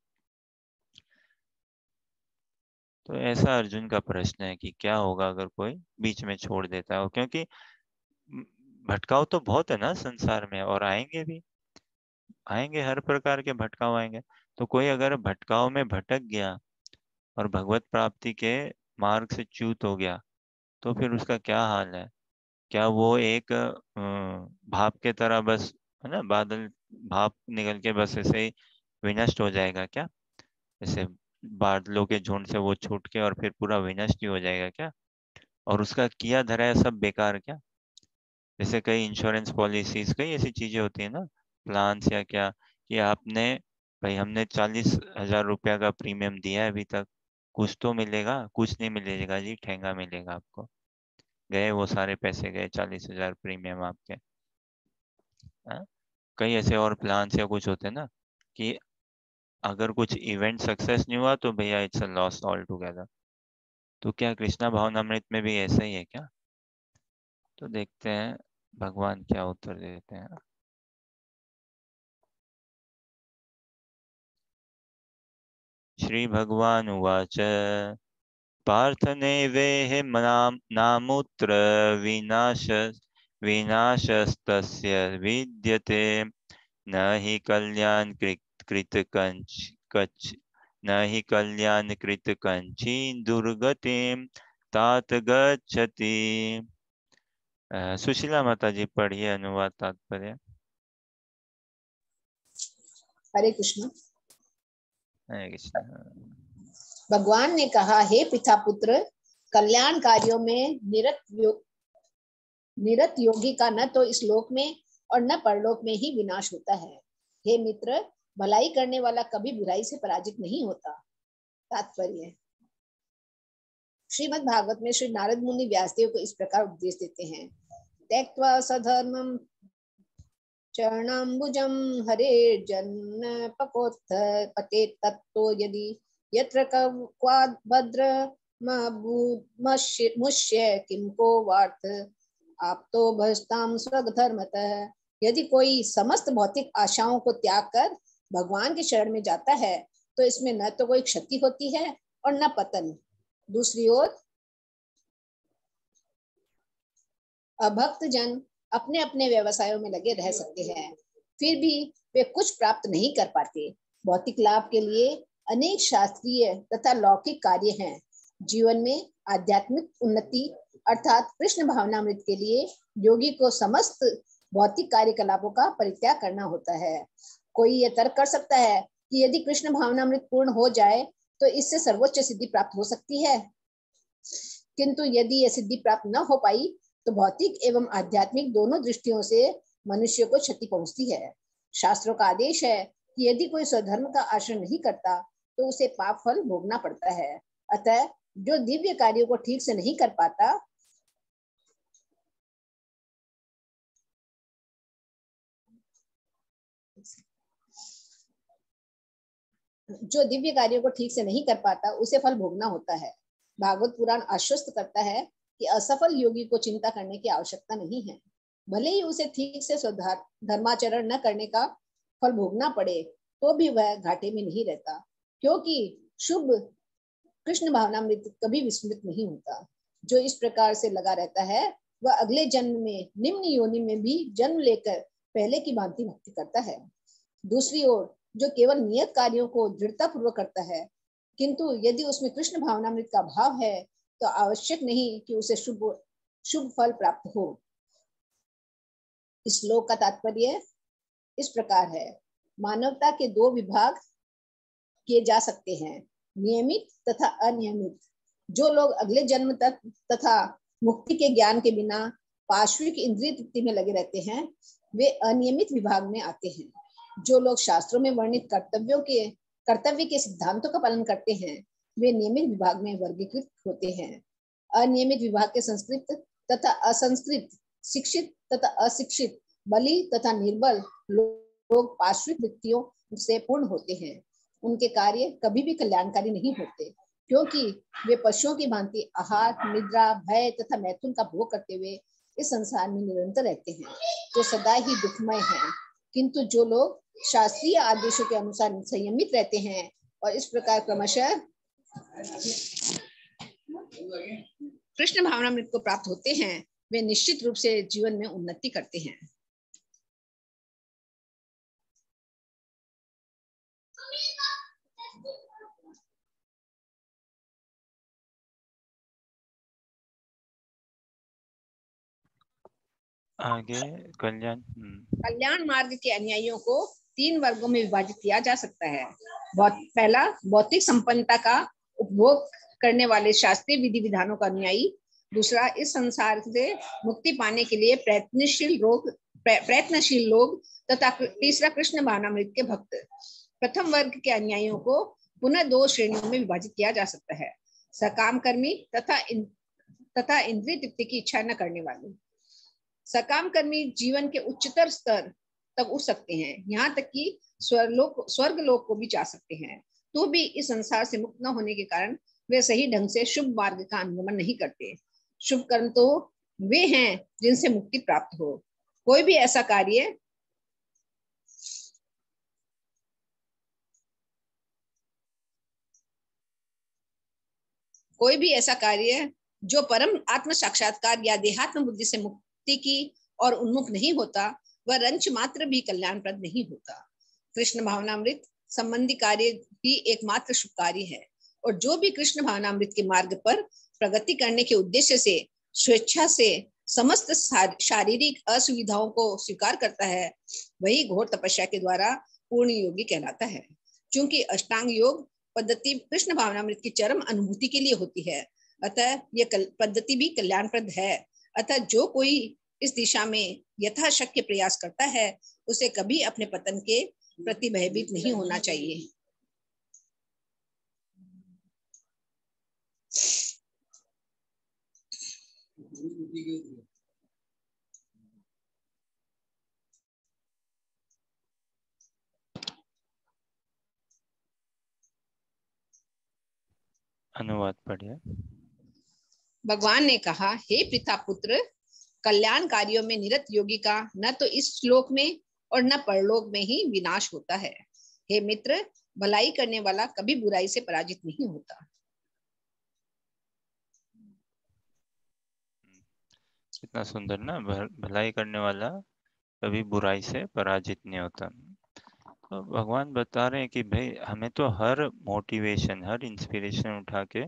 तो ऐसा अर्जुन का प्रश्न है कि क्या होगा अगर कोई बीच में छोड़ देता है, क्योंकि भटकाव तो बहुत है ना संसार में, और आएंगे भी, आएंगे, हर प्रकार के भटकाव आएंगे। तो कोई अगर भटकाव में भटक गया और भगवत प्राप्ति के मार्ग से च्युत हो गया, तो फिर उसका क्या हाल है? क्या वो एक भाप के तरह, बस, है ना, बादल, भाप निकल के बस ऐसे ही विनष्ट हो जाएगा क्या? जैसे बादलों के झुंड से वो छूट के और फिर पूरा विनष्ट ही हो जाएगा क्या? और उसका किया धराया सब बेकार क्या? जैसे कई इंश्योरेंस पॉलिसीज, कई ऐसी चीजें होती है ना, प्लान्स या क्या, कि आपने, भाई हमने चालीस हजार रुपया का प्रीमियम दिया है अभी तक, कुछ तो मिलेगा, कुछ नहीं मिलेगा जी, ठेंगा मिलेगा आपको। गए वो सारे पैसे, गए चालीस हजार प्रीमियम आपके। हाँ? कई ऐसे और प्लान्स या कुछ होते हैं ना, कि अगर कुछ इवेंट सक्सेस नहीं हुआ तो भैया it's a loss altogether. तो क्या कृष्णा भावनामृत में भी ऐसा ही है क्या? तो देखते हैं भगवान क्या उत्तर देते हैं। श्री भगवान उवाच पार्थ नैवेह नाम नामुत्र विनाश विनाशस्तस्य विद्यते न हि कल्याण कृत कृत कंच कच न हि कल्याण कृत कंची दुर्गतिम तात गच्छति। अ, सुशीला माता जी पढ़िए अनुवाद तात्पर्य। हरे कृष्ण। हरे कृष्ण। भगवान ने कहा, हे पिता पुत्र, कल्याण कार्यों में निरत यो, निरत योगी का न तो इस लोक में और न परलोक में ही विनाश होता है। हे मित्र, भलाई करने वाला कभी बुराई से पराजित नहीं होता। तात्पर्य, श्रीमद् भागवत में श्री नारद मुनि व्यासदेव को इस प्रकार उपदेश देते हैं। त्यक्त्वा सधर्मं चरणाम्बुजं हरेर्जन्न पकोत्थ पते तत्तो यदि यत्र क्वाद भद्र मुष्य किम को वार्थ आप तो भजताम स्वधर्मतः। यदि कोई समस्त भौतिक आशाओं को त्याग कर भगवान के शरण में जाता है तो इसमें न तो कोई क्षति होती है और न पतन। दूसरी ओर अभक्त जन अपने अपने व्यवसायों में लगे रह सकते हैं, फिर भी वे कुछ प्राप्त नहीं कर पाते। भौतिक लाभ के लिए अनेक शास्त्रीय तथा लौकिक कार्य हैं। जीवन में आध्यात्मिक उन्नति अर्थात कृष्ण भावनामृत के लिए योगी को समस्त भौतिक कार्यकलापों का परित्याग करना होता है। कोई यह तर्क कर सकता है कि यदि कृष्ण भावनामृत पूर्ण हो जाए तो इससे सर्वोच्च सिद्धि प्राप्त हो सकती है, किंतु यदि यह सिद्धि प्राप्त न हो पाई तो भौतिक एवं आध्यात्मिक दोनों दृष्टियों से मनुष्य को क्षति पहुंचती है। शास्त्रों का आदेश है कि यदि कोई स्वधर्म का आचरण नहीं करता तो उसे पाप फल भोगना पड़ता है। अतः जो दिव्य कार्यों को ठीक से नहीं कर पाता जो दिव्य कार्यों को ठीक से नहीं कर पाता उसे फल भोगना होता है। भागवत पुराण आश्वस्त करता है कि असफल योगी को चिंता करने की आवश्यकता नहीं है। भले ही उसे ठीक से स्वधार धर्माचरण न करने का फल भोगना पड़े तो भी वह घाटे में नहीं रहता, क्योंकि शुभ कृष्ण भावनामृत कभी विस्मृत नहीं होता। जो इस प्रकार से लगा रहता है वह अगले जन्म में निम्न योनि में भी जन्म लेकर पहले की भांति भक्ति करता है। दूसरी ओर जो केवल नियत कार्यों को दृढ़ता पूर्वक करता है, किंतु यदि उसमें कृष्ण भावनामृत का भाव है तो आवश्यक नहीं कि उसे शुभ शुभ फल प्राप्त हो। इस श्लोक का तात्पर्य इस प्रकार है, मानवता के दो विभाग किए जा सकते हैं, नियमित तथा अनियमित। जो लोग अगले जन्म तक तथा मुक्ति के ज्ञान के बिना पार्श्विक इंद्रिय तृप्ति में लगे रहते हैं, वे अनियमित विभाग में आते हैं। जो लोग शास्त्रों में वर्णित कर्तव्यों के कर्तव्य के सिद्धांतों का पालन करते हैं, वे नियमित विभाग में वर्गीकृत होते हैं। अनियमित विभाग के संस्कृत तथा असंस्कृत, शिक्षित तथा अशिक्षित, बली तथा निर्बल लोग पार्श्विक वृत्तियों से पूर्ण होते हैं। उनके कार्य कभी भी कल्याणकारी नहीं होते, क्योंकि वे पशुओं की भांति आहार, निद्रा, भय तथा मैथुन का भोग करते हुए इस संसार में निरंतर रहते हैं, जो सदा ही दुखमय हैं। किंतु जो लोग शास्त्रीय आदेशों के अनुसार संयमित रहते हैं और इस प्रकार क्रमशः कृष्ण भावनामृत को प्राप्त होते हैं, वे निश्चित रूप से जीवन में उन्नति करते हैं। आगे कल्याण कल्याण मार्ग के अनुयायियों को तीन वर्गों में विभाजित किया जा सकता है। पहला, भौतिक संपन्नता का उपभोग करने वाले शास्त्रीय विधि विधानों का अनुयायी। दूसरा, इस संसार से मुक्ति पाने के लिए प्रयत्नशील लोग प्रयत्नशील लोग तथा तीसरा, कृष्ण भावनामृत के भक्त। प्रथम वर्ग के अनुयायियों को पुनः दो श्रेणियों में विभाजित किया जा सकता है, सकाम कर्मी तथा इन, तथा इंद्रिय तृप्ति की इच्छा न करने वाले। सकाम कर्मी जीवन के उच्चतर स्तर तक उठ सकते हैं, यहाँ तक कि स्वर्गलोक स्वर्गलोक को भी जा सकते हैं, तो भी इस संसार से मुक्त न होने के कारण वे सही ढंग से शुभ मार्ग का अनुगमन नहीं करते। शुभ कर्म तो वे हैं जिनसे मुक्ति प्राप्त हो। कोई भी ऐसा कार्य कोई भी ऐसा कार्य जो परम आत्म साक्षात्कार या देहात्म बुद्धि से मुक्ति की और उन्मुख नहीं होता, वह रंच मात्र भी कल्याणप्रद नहीं होता। कृष्ण भावनामृत संबंधी कार्य ही एकमात्र शुभ कार्य है, और जो भी कृष्ण भावनामृत के मार्ग पर प्रगति करने के उद्देश्य से स्वेच्छा से समस्त शारीरिक असुविधाओं को स्वीकार करता है, वही घोर तपस्या के द्वारा पूर्ण योगी कहलाता है। क्योंकि अष्टांग योग पद्धति कृष्ण भावनामृत की चरम अनुभूति के लिए होती है, अतः यह पद्धति भी कल्याणप्रद है। अतः जो कोई इस दिशा में यथाशक्य प्रयास करता है, उसे कभी अपने पतन के प्रति भयभीत नहीं होना चाहिए। अनुवाद पढ़िए। भगवान ने कहा, हे पिता पुत्र, कल्याण कार्यों में निरत योगी का न तो इस श्लोक में और न परलोक में ही विनाश होता है। हे मित्र, भलाई करने वाला कभी बुराई से पराजित नहीं होता। कितना सुंदर ना, भलाई करने वाला कभी बुराई से पराजित नहीं होता। तो भगवान बता रहे हैं कि भाई हमें तो हर मोटिवेशन, हर इंस्पिरेशन उठा के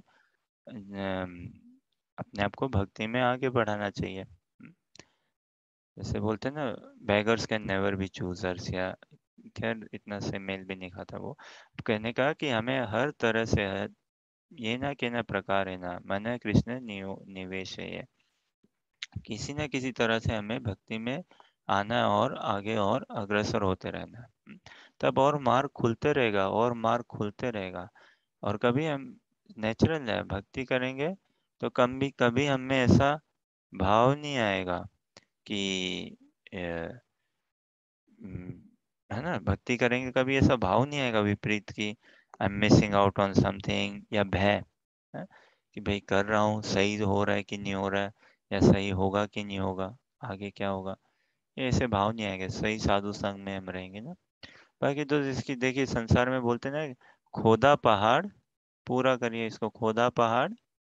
अपने आप को भक्ति में आगे बढ़ाना चाहिए। जैसे बोलते हैं ना, beggars can never be choosers, या खैर इतना से मेल भी नहीं खाता वो कहने का कि हमें हर तरह से ये ना के ना प्रकार है ना मन कृष्ण निवेश है, ये किसी न किसी तरह से हमें भक्ति में आना और आगे और अग्रसर होते रहना, तब और मार्ग खुलते रहेगा और मार्ग खुलते रहेगा। और कभी हम नेचुरल है भक्ति करेंगे तो कभी कभी हमें ऐसा भाव नहीं आएगा कि है ना, भक्ति करेंगे कभी ऐसा भाव नहीं आएगा विपरीत की I am missing out on something या भय, कि भाई कर रहा हूँ, सही हो रहा है कि नहीं हो रहा है, या सही होगा कि नहीं होगा, आगे क्या होगा, ये ऐसे भाव नहीं आएंगे। सही साधु संग में हम रहेंगे ना। बाकी तो इसकी देखिए संसार में बोलते ना, खोदा पहाड़ पूरा करिए इसको, खोदा पहाड़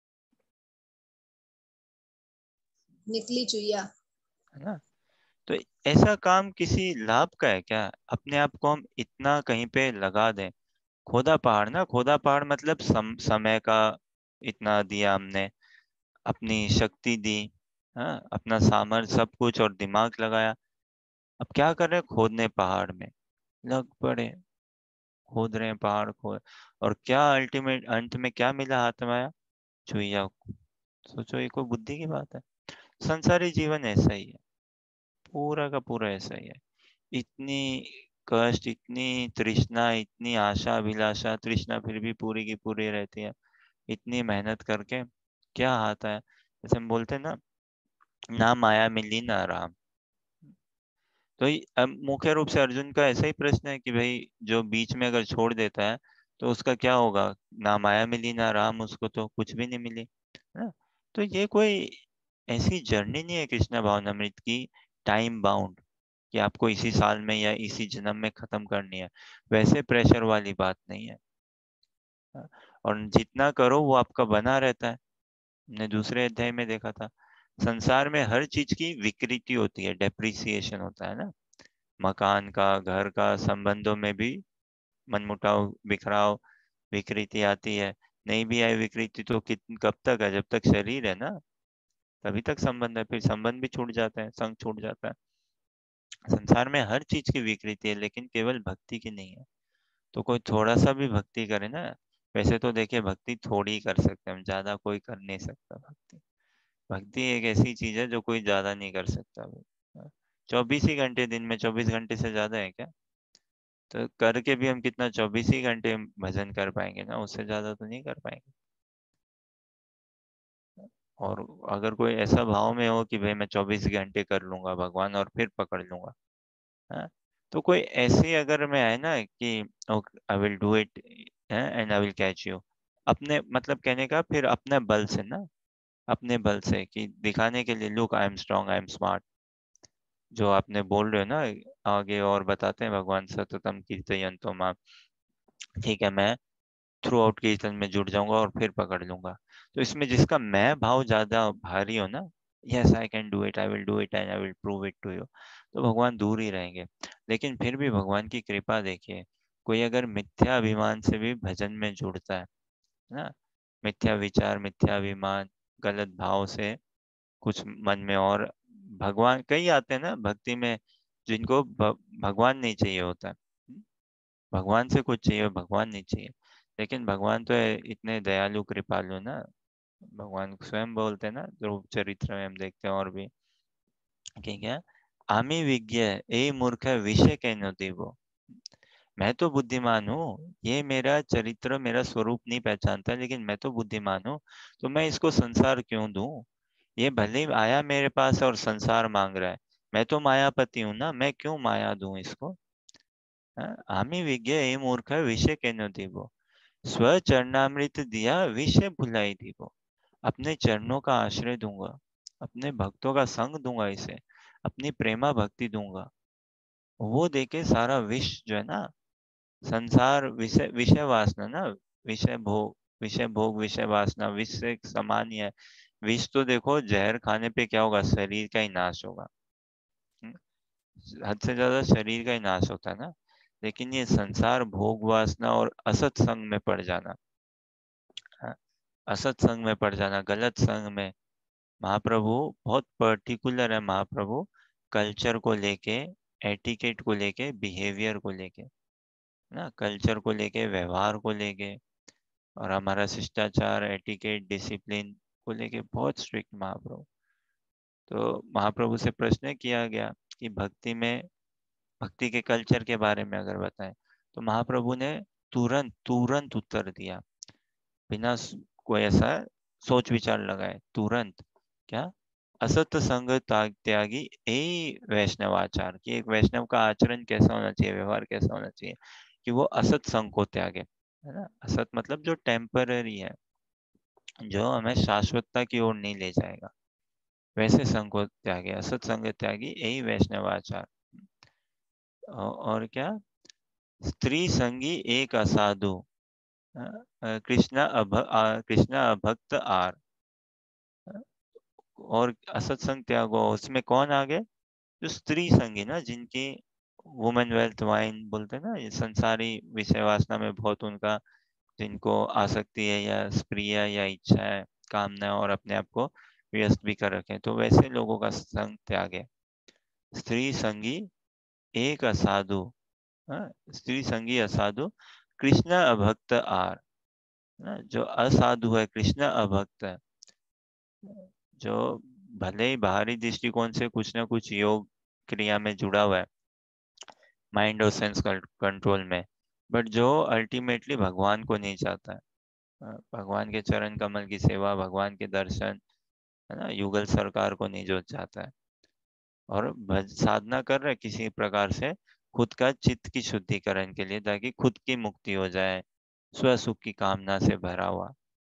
निकली चुईया। है ना। तो ऐसा काम किसी लाभ का है क्या? अपने आप को हम इतना कहीं पे लगा दें। खोदा पहाड़ ना, खोदा पहाड़ मतलब सम, समय का इतना दिया हमने, अपनी शक्ति दी, हाँ, अपना सामर्थ्य सब कुछ और दिमाग लगाया। अब क्या कर रहे हैं? खोदने पहाड़ में लग पड़े, खोद रहे हैं पहाड़ खोद, और क्या अल्टीमेट अंत में क्या मिला हाथ में आया? चुईया। सोचो ये कोई बुद्धि की बात है? संसारी जीवन ऐसा ही है, पूरा का पूरा ऐसा ही है। इतनी कष्ट, इतनी तृष्णा, इतनी आशा अभिलाषा, तृष्णा फिर भी पूरी की पूरी रहती है, इतनी मेहनत करके क्या आता है? जैसे हम बोलते हैं ना, ना माया मिली ना राम। तो ये, अब मुख्य रूप से अर्जुन का ऐसा ही प्रश्न है कि भाई जो बीच में अगर छोड़ देता है तो उसका क्या होगा? ना माया मिली ना राम, उसको तो कुछ भी नहीं मिली, है ना। तो ये कोई ऐसी जर्नी नहीं है कृष्ण भावनामृत की, टाइम बाउंड, कि आपको इसी साल में या इसी जन्म में खत्म करनी है। वैसे प्रेशर वाली बात नहीं है, हाँ? और जितना करो वो आपका बना रहता है। हमने दूसरे अध्याय में देखा था, संसार में हर चीज की विकृति होती है, डेप्रिसिएशन होता है ना। मकान का, घर का, संबंधों में भी मनमुटाव, बिखराव, विकृति आती है। नहीं भी आई विकृति तो कित कब तक है? जब तक शरीर है ना, तभी तक संबंध है, फिर संबंध भी छूट जाता है, संग छूट जाता है। संसार में हर चीज की विकृति है, लेकिन केवल भक्ति की नहीं है। तो कोई थोड़ा सा भी भक्ति करे ना, वैसे तो देखिए भक्ति थोड़ी ही कर सकते हैं हम, ज्यादा कोई कर नहीं सकता भक्ति। भक्ति एक ऐसी चीज है जो कोई ज्यादा नहीं कर सकता। चौबीस ही घंटे दिन में, चौबीस घंटे से ज्यादा है क्या? तो करके भी हम कितना चौबीस ही घंटे भजन कर पाएंगे ना, उससे ज्यादा तो नहीं कर पाएंगे। और अगर कोई ऐसा भाव में हो कि भाई मैं चौबीस घंटे कर लूंगा भगवान और फिर पकड़ लूंगा, हाँ, तो कोई ऐसे अगर मैं आए ना कि I will do it and I will catch you, अपने मतलब कहने का फिर अपने बल से ना, अपने बल से कि दिखाने के लिए, look I am strong, I am smart, जो आपने बोल रहे हो ना आगे, और बताते हैं भगवान सततम कीर्तयन्तो माम, ठीक है मैं थ्रू आउट कीर्तन में जुड़ जाऊंगा और फिर पकड़ लूंगा। तो इसमें जिसका मैं भाव ज्यादा भारी हो ना, yes I can do it, I will do it and I will prove it to you, तो भगवान दूर ही रहेंगे। लेकिन फिर भी भगवान की कृपा देखिए, कोई अगर मिथ्या अभिमान से भी भजन में जुड़ता है ना, मिथ्या विचार, मिथ्या अभिमान, गलत भाव से कुछ मन में, और भगवान कई आते हैं ना भक्ति में जिनको भ- भगवान नहीं चाहिए होता है, भगवान से कुछ चाहिए, भगवान नहीं चाहिए। लेकिन भगवान तो है, इतने दयालु कृपालु ना, भगवान स्वयं बोलते हैं ना, ध्रुव चरित्र में हम देखते हैं और भी, कि क्या, आमी विज्ञ ए मूर्ख विषय कहनो देवो, मैं तो बुद्धिमान हूँ, ये मेरा चरित्र मेरा स्वरूप नहीं पहचानता, लेकिन मैं तो बुद्धिमान हूँ, तो मैं इसको संसार क्यों दूं? ये भले ही आया मेरे पास और संसार मांग रहा है, मैं तो मायापति हूँ ना, मैं क्यों माया दूं इसको? हाँ? आमी विज्ञ ए मूर्ख विषय कहनो देवो, स्व चरणामृत दिया विषय भुलाई दीवो, अपने चरणों का आश्रय दूंगा, अपने भक्तों का संग दूंगा इसे, अपनी प्रेमा भक्ति दूंगा, वो देके सारा विष जो है ना, संसार विषय, विषय वासना ना, विषय भोग, विषय भोग विषय वासना विष से समान ही है। विष तो देखो जहर खाने पे क्या होगा? शरीर का ही नाश होगा, हम्म, हद से ज्यादा शरीर का ही नाश होता है ना। लेकिन ये संसार भोग वासना और असत संग में पड़ जाना, हाँ, असत संग में पड़ जाना, गलत संग में, महाप्रभु बहुत पर्टिकुलर है, महाप्रभु कल्चर को लेके, एटिकेट को लेके, बिहेवियर को लेके ना, कल्चर को लेके, व्यवहार को लेके, और हमारा शिष्टाचार, एटिकेट, डिसिप्लिन को लेके बहुत स्ट्रिक्ट महाप्रभु। तो महाप्रभु से प्रश्न किया गया कि भक्ति में, भक्ति के कल्चर के बारे में अगर बताएं, तो महाप्रभु ने तुरंत तुरंत उत्तर दिया, बिना स- कोई ऐसा सोच विचार लगाए, तुरंत। क्या? असत संग त्याग- त्यागी ए वैष्णवाचार, कि एक वैष्णव का आचरण कैसा होना चाहिए, व्यवहार कैसा होना चाहिए, कि वो असत संग को त्यागे, है ना। असत मतलब जो टेम्पररी है, जो हमें शाश्वतता की ओर नहीं ले जाएगा, वैसे संग को त्यागे। असत संग त्यागी यही वैष्णवाचार। और क्या, स्त्री संगी एक असाधु, कृष्णा अभ कृष्णा अभक्त आर। और असत्संग त्यागो, उसमें कौन आ गए? जो स्त्री संगी ना, जिनकी वुमेन वेल्थ वाइन बोलते हैं ना, ये संसारी विषय वासना में बहुत उनका, जिनको आसक्ति है या प्रिय या इच्छा है, कामना, और अपने आप को व्यस्त भी कर रखे, तो वैसे लोगों का संग त्याग है। स्त्री संगी एक असाधु, स्त्री संगी असाधु, कृष्ण अभक्त आर। जो असाधु है, कृष्ण अभक्त है, जो भले ही बाहरी दृष्टिकोण से कुछ ना कुछ योग क्रिया में जुड़ा हुआ है, माइंड और सेंस कंट्रोल में, बट जो अल्टीमेटली भगवान को नहीं चाहता है, भगवान के चरण कमल की सेवा, भगवान के दर्शन, है ना, युगल सरकार को नहीं जो चाहता है, और भज साधना कर रहे किसी प्रकार से खुद का चित्त की शुद्धिकरण के लिए, ताकि खुद की मुक्ति हो जाए, स्व सुख की कामना से भरा हुआ,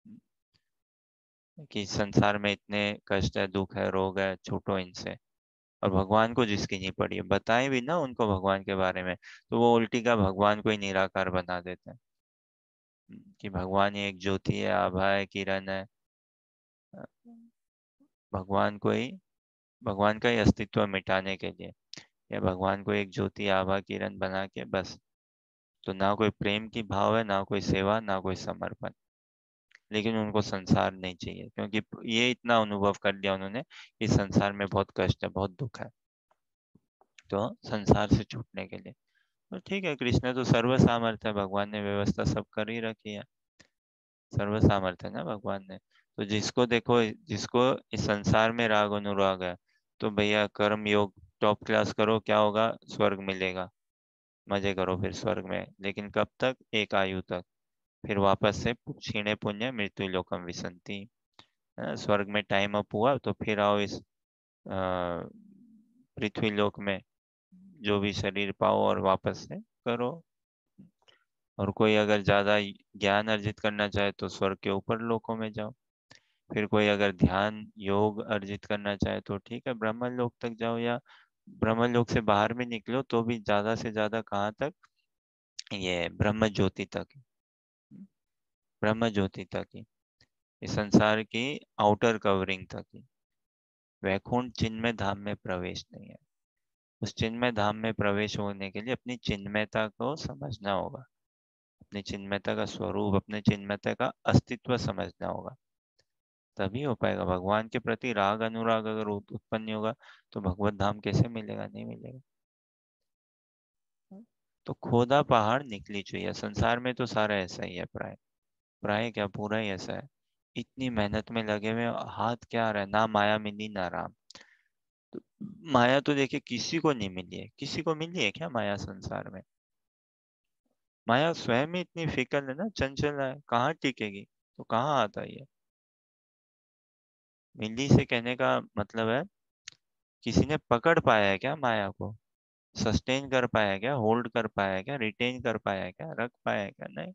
कि संसार में इतने कष्ट है, दुख है, रोग है, छूटो इनसे। और भगवान को जिसकी नहीं पड़ी है, बताएं भी ना उनको भगवान के बारे में, तो वो उल्टी का भगवान को ही निराकार बना देते हैं, कि भगवान ही एक ज्योति है, आभा है, किरण है, भगवान को ही, भगवान का ही अस्तित्व मिटाने के लिए, या भगवान को एक ज्योति, आभा, किरण बना के बस। तो ना कोई प्रेम की भाव है, ना कोई सेवा, ना कोई समर्पण। लेकिन उनको संसार नहीं चाहिए, क्योंकि ये इतना अनुभव कर लिया उन्होंने, इस संसार में बहुत कष्ट है, बहुत दुख है, तो संसार से छूटने के लिए। तो ठीक है, कृष्ण तो सर्व सामर्थ्य है, भगवान ने व्यवस्था सब कर ही रखी है, सर्व सामर्थ्य है ना भगवान ने। तो जिसको देखो, जिसको इस संसार में राग अनुराग है, तो भैया कर्म योग टॉप क्लास करो, क्या होगा? स्वर्ग मिलेगा, मजे करो फिर स्वर्ग में, लेकिन कब तक? एक आयु तक। फिर वापस से क्षीणे पुण्य मृत्यु लोकम विसंति, है ना? स्वर्ग में टाइम अप हुआ तो फिर आओ इस पृथ्वी लोक में, जो भी शरीर पाओ और वापस से करो। और कोई अगर ज्यादा ज्ञान अर्जित करना चाहे तो स्वर्ग के ऊपर लोकों में जाओ। फिर कोई अगर ध्यान योग अर्जित करना चाहे तो ठीक है, ब्रह्म लोक तक जाओ, या ब्रह्म लोक से बाहर भी निकलो तो भी ज्यादा से ज्यादा कहाँ तक? ये ब्रह्म ज्योति तक, ब्रह्म ज्योति तक ही, इस संसार की आउटर कवरिंग तक ही। वैकुंठ चिन्मय धाम में प्रवेश नहीं है। उस चिन्मय धाम में प्रवेश होने के लिए अपनी चिन्मयता को समझना होगा, अपनी चिन्मयता का स्वरूप, अपने चिन्मयता का अस्तित्व समझना होगा, तभी हो पाएगा। भगवान के प्रति राग अनुराग अगर उत्पन्न नहीं होगा तो भगवत धाम कैसे मिलेगा? नहीं मिलेगा। तो खोदा पहाड़ निकली चाहिए, संसार में तो सारा ऐसा ही है, प्राय प्राय क्या पूरा ही ऐसा है। इतनी मेहनत में लगे हुए, हाथ क्या आ रहा है? ना माया मिली ना राम। तो माया तो देखिए किसी को नहीं मिली है, किसी को मिली है क्या माया संसार में? माया स्वयं ही इतनी फिकल है ना, चंचल है, कहाँ टिकेगी? तो कहाँ आता है ये? मिली से कहने का मतलब है, किसी ने पकड़ पाया है क्या माया को? सस्टेन कर पाया है क्या? होल्ड कर पाया है क्या? रिटेन कर पाया है क्या? रख पाया है क्या? नहीं।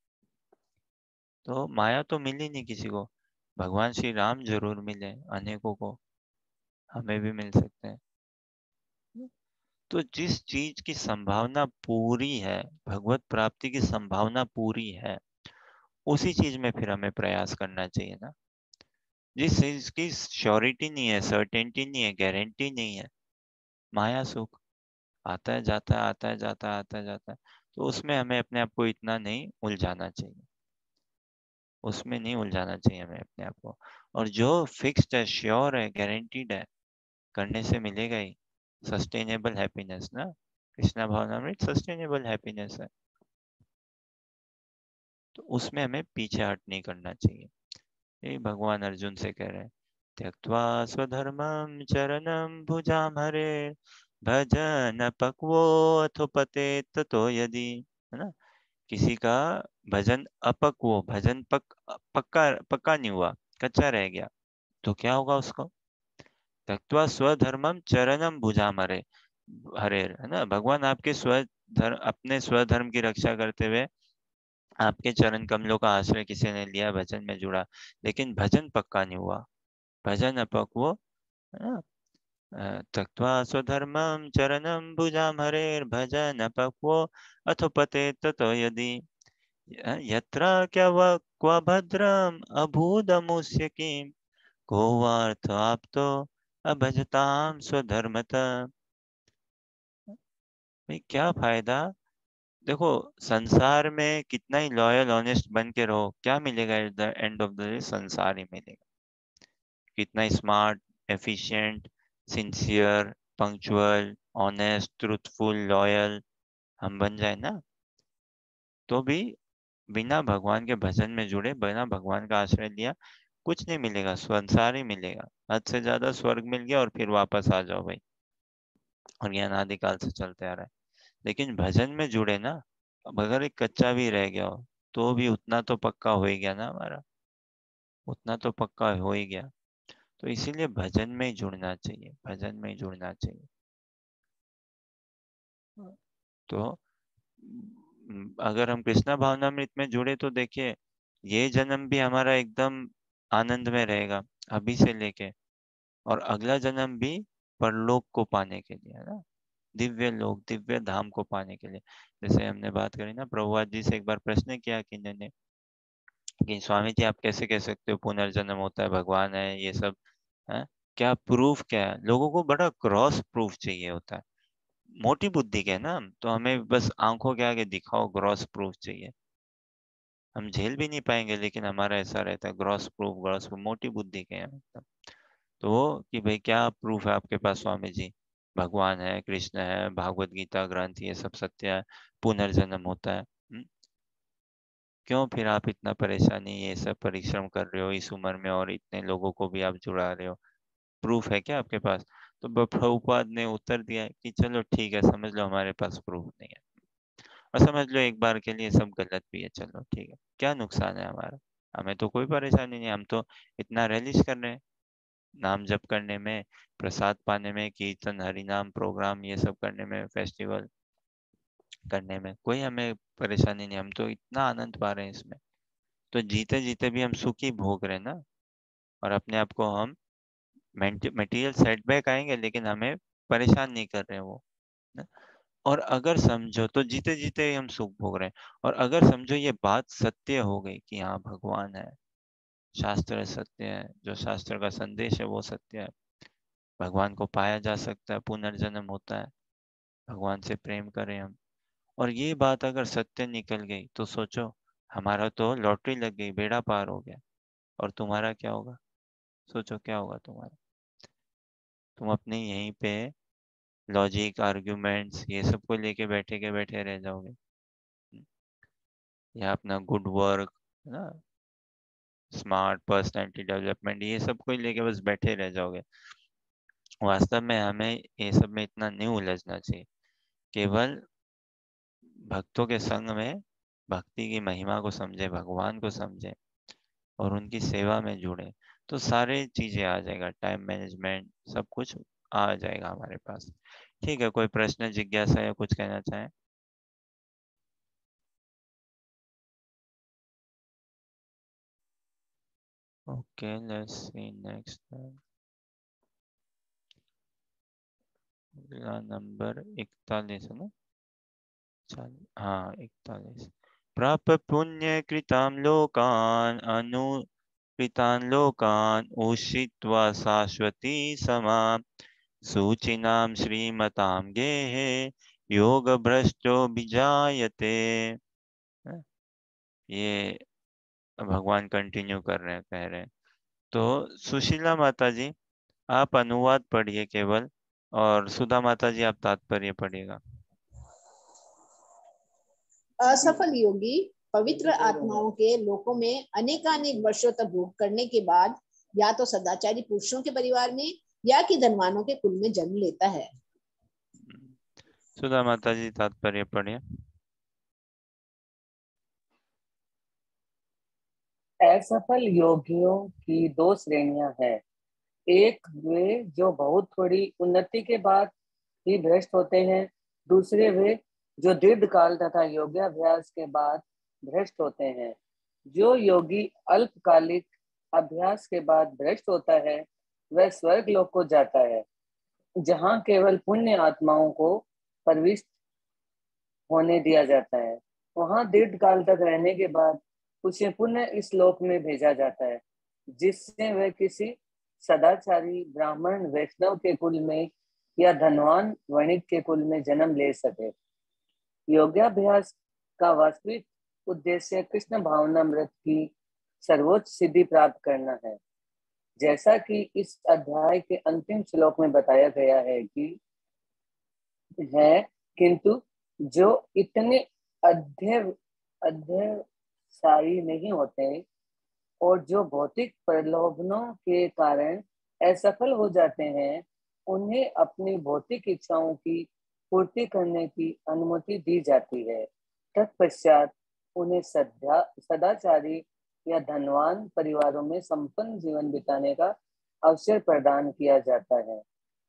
तो माया तो मिली नहीं किसी को। भगवान श्री राम जरूर मिले अनेकों को, हमें भी मिल सकते हैं। तो जिस चीज की संभावना पूरी है, भगवत प्राप्ति की संभावना पूरी है, उसी चीज में फिर हमें प्रयास करना चाहिए ना। जिस चीज की श्योरिटी नहीं है, सर्टेनिटी नहीं है, गारंटी नहीं है, माया सुख आता है जाता है, आता है जाता है, आता है जाता है, तो उसमें हमें अपने आप को इतना नहीं उलझाना चाहिए, उसमें नहीं उलझाना चाहिए हमें अपने आप को। और जो फिक्स्ड है, श्योर है, गारंटीड है, करने से मिलेगा ही सस्टेनेबल हैप्पीनेस ना। कृष्णा भावनामृत सस्टेनेबल हैप्पीनेस है, तो उसमें हमें पीछे हट नहीं करना चाहिए। यही भगवान अर्जुन से कह रहे हैं, त्यक्त्वा स्वधर्मं चरणं भुजाम हरे भजन पक्वो अथोपते ततो यदि। है ना? किसी का भजन अपक्व, भजन पक पक्का पक्का नहीं हुआ, कच्चा रह गया, तो क्या होगा उसको? त्यक्त्वा स्वधर्मम चरणम भुजाम हरे, हरे, है ना? भगवान आपके स्व धर्म, अपने स्वधर्म की रक्षा करते हुए आपके चरण कमलों का आश्रय किसी ने लिया, भजन में जुड़ा, लेकिन भजन पक्का नहीं हुआ, भजन अपक्व, है ना। त्यक्त्वा स्वधर्मं चरणं भुजां हरेर्भजन अपक्वो अथो पते ततो यदि यत्र क्व क्व भद्रम अभूदमुष्य किं को वार्थ आप्तो अभजताम स्वधर्मतः। भाई क्या फायदा, देखो संसार में कितना ही लॉयल ऑनेस्ट बन के रहो, क्या मिलेगा at the end of the day, संसार ही मिलेगा। कितना ही smart, efficient, sincere, punctual, honest, truthful, loyal हम बन जाए ना, तो भी बिना भगवान के भजन में जुड़े, बिना भगवान का आश्रय लिया, कुछ नहीं मिलेगा, संसार ही मिलेगा। हद से ज्यादा स्वर्ग मिल गया और फिर वापस आ जाओ भाई, और ये अनादिकाल से चलते आ रहा है। लेकिन भजन में जुड़े ना, अब अगर एक कच्चा भी रह गया हो तो भी उतना तो पक्का हो ही गया ना हमारा, उतना तो पक्का हो ही गया। तो इसीलिए भजन में ही जुड़ना चाहिए, भजन में ही जुड़ना चाहिए। तो हम्म, अगर हम कृष्णा भावनामृत में जुड़े तो देखिए, ये जन्म भी हमारा एकदम आनंद में रहेगा अभी से लेके, और अगला जन्म भी परलोक को पाने के लिए, है ना, दिव्य लोक, दिव्य धाम को पाने के लिए। जैसे हमने बात करी ना, प्रभुपाद जी से एक बार प्रश्न किया कि इन्होंने कि स्वामी जी आप कैसे कह सकते हो पुनर्जन्म होता है, भगवान है, ये सब है, क्या प्रूफ क्या है। लोगों को बड़ा क्रॉस प्रूफ चाहिए होता है, मोटी बुद्धि के ना हम, तो हमें बस आंखों के आगे दिखाओ ग्रॉस प्रूफ चाहिए, हम झेल भी नहीं पाएंगे, लेकिन हमारा ऐसा रहता है ग्रॉस प्रूफ, ग्रॉस प्रूफ, मोटी बुद्धि के हैं मतलब। तो वो कि भाई क्या प्रूफ है आपके पास स्वामी जी, भगवान है, कृष्ण है, भागवत गीता ग्रंथ ये सब सत्य है, पुनर्जन्म होता है, हुँ? क्यों फिर आप इतना परेशानी ये सब परिश्रम कर रहे हो इस उम्र में, और इतने लोगों को भी आप जुड़ा रहे हो, प्रूफ है क्या आपके पास। तो ब- प्रभुपाद ने उत्तर दिया कि चलो ठीक है, समझ लो हमारे पास प्रूफ नहीं है, और समझ लो एक बार के लिए सब गलत भी है, चलो ठीक है, क्या नुकसान है हमारा, हमें तो कोई परेशानी नहीं, हम तो इतना रैलिश कर रहे हैं नाम जप करने में, प्रसाद पाने में, कीर्तन हरि नाम प्रोग्राम ये सब करने में, फेस्टिवल करने में, कोई हमें परेशानी नहीं, हम तो इतना आनंद पा रहे हैं इसमें। तो जीते जीते भी हम सुखी भोग रहे हैं ना, और अपने आप को हम, मटेरियल सेटबैक आएंगे लेकिन हमें परेशान नहीं कर रहे हैं वो ना? और अगर समझो तो जीते जीते ही हम सुख भोग रहे हैं, और अगर समझो ये बात सत्य हो गई कि हाँ भगवान है, शास्त्र सत्य है, जो शास्त्र का संदेश है वो सत्य है, भगवान को पाया जा सकता है, पुनर्जन्म होता है, भगवान से प्रेम करें हम, और ये बात अगर सत्य निकल गई तो सोचो, हमारा तो लॉटरी लग गई, बेड़ा पार हो गया। और तुम्हारा क्या होगा, सोचो क्या होगा तुम्हारा, तुम अपने यहीं पे लॉजिक आर्ग्यूमेंट्स ये सब को लेके बैठे के बैठे रह जाओगे, हम्म, या अपना गुड वर्क, है ना, स्मार्ट पर्सनालिटी डेवलपमेंट ये सब को लेके बस बैठे रह जाओगे। वास्तव में हमें ये सब में इतना नहीं उलझना चाहिए, केवल भक्तों के संग में भक्ति की महिमा को समझे, भगवान को समझे, और उनकी सेवा में जुड़े, तो सारे चीजें आ जाएगा, टाइम मैनेजमेंट सब कुछ आ जाएगा हमारे पास। ठीक है, कोई प्रश्न जिज्ञासा या कुछ कहना चाहें। ओके लेट्स सी नेक्स्ट, अगला नंबर इकतालीस है ना, चालीस, हाँ इकतालीस। प्राप्त पुण्य कृतां लोकान् अनु कृतान् लोकान् उषित्वा शाश्वती समा सूचिनां श्रीमतां गेहे योग भ्रष्टो विजायते। ये भगवान कंटिन्यू कर रहे हैं, कह रहे हैं। तो सुशीला माता जी आप अनुवाद पढ़िए केवल, और सुधा माता जी आप तात्पर्य पढ़िएगा। असफल योगी पवित्र आत्माओं के लोकों में अनेकानेक वर्षों तक भोग करने के बाद या तो सदाचारी पुरुषों के परिवार में या कि धनवानों के कुल में जन्म लेता है। सुधा माता जी तात्पर्य पढ़िए। असफल योगियों की दो श्रेणियां हैं। एक वे जो बहुत थोड़ी उन्नति के बाद ही भ्रष्ट होते हैं, दूसरे वे जो दीर्घ काल तथा योगाभ्यास के बाद भ्रष्ट होते हैं। जो योगी अल्पकालिक अभ्यास के बाद भ्रष्ट होता है वह स्वर्ग लोक को जाता है, जहाँ केवल पुण्य आत्माओं को प्रविष्ट होने दिया जाता है। वहां दीर्घ काल तक रहने के बाद उसे पुनः इस लोक में भेजा जाता है, जिससे वह किसी सदाचारी ब्राह्मण वैष्णव के कुल में या धनवान वणिक के कुल में जन्म ले सके। योगाभ्यास का वास्तविक उद्देश्य कृष्ण भावनामृत की सर्वोच्च सिद्धि प्राप्त करना है। जैसा कि इस अध्याय के अंतिम श्लोक में बताया गया है कि है, किंतु जो इतने अध्यय अध्ययसायी नहीं होते और जो भौतिक प्रलोभनों के कारण असफल हो जाते हैं, उन्हें अपनी भौतिक इच्छाओं की पूर्ति करने की अनुमति दी जाती है। तत्पश्चात उन्हें सदा सदाचारी या धनवान परिवारों में संपन्न जीवन बिताने का अवसर प्रदान किया जाता है।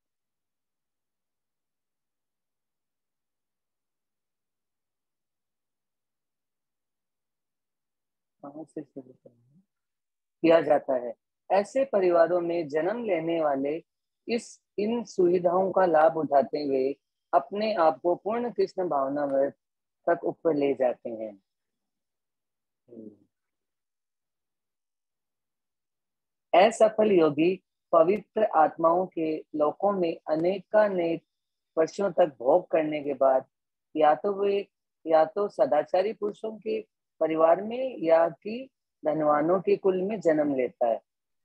से किया जाता है। ऐसे परिवारों में जन्म लेने वाले इस इन सुविधाओं का लाभ उठाते हुए अपने आप को पूर्ण कृष्ण भावनामृत तक ऊपर ले जाते हैं। असफल योगी पवित्र आत्माओं के लोकों में अनेकानेक वर्षों तक भोग करने के बाद या तो वे या तो सदाचारी पुरुषों के परिवार में या कि धनवानों के कुल में जन्म लेता है।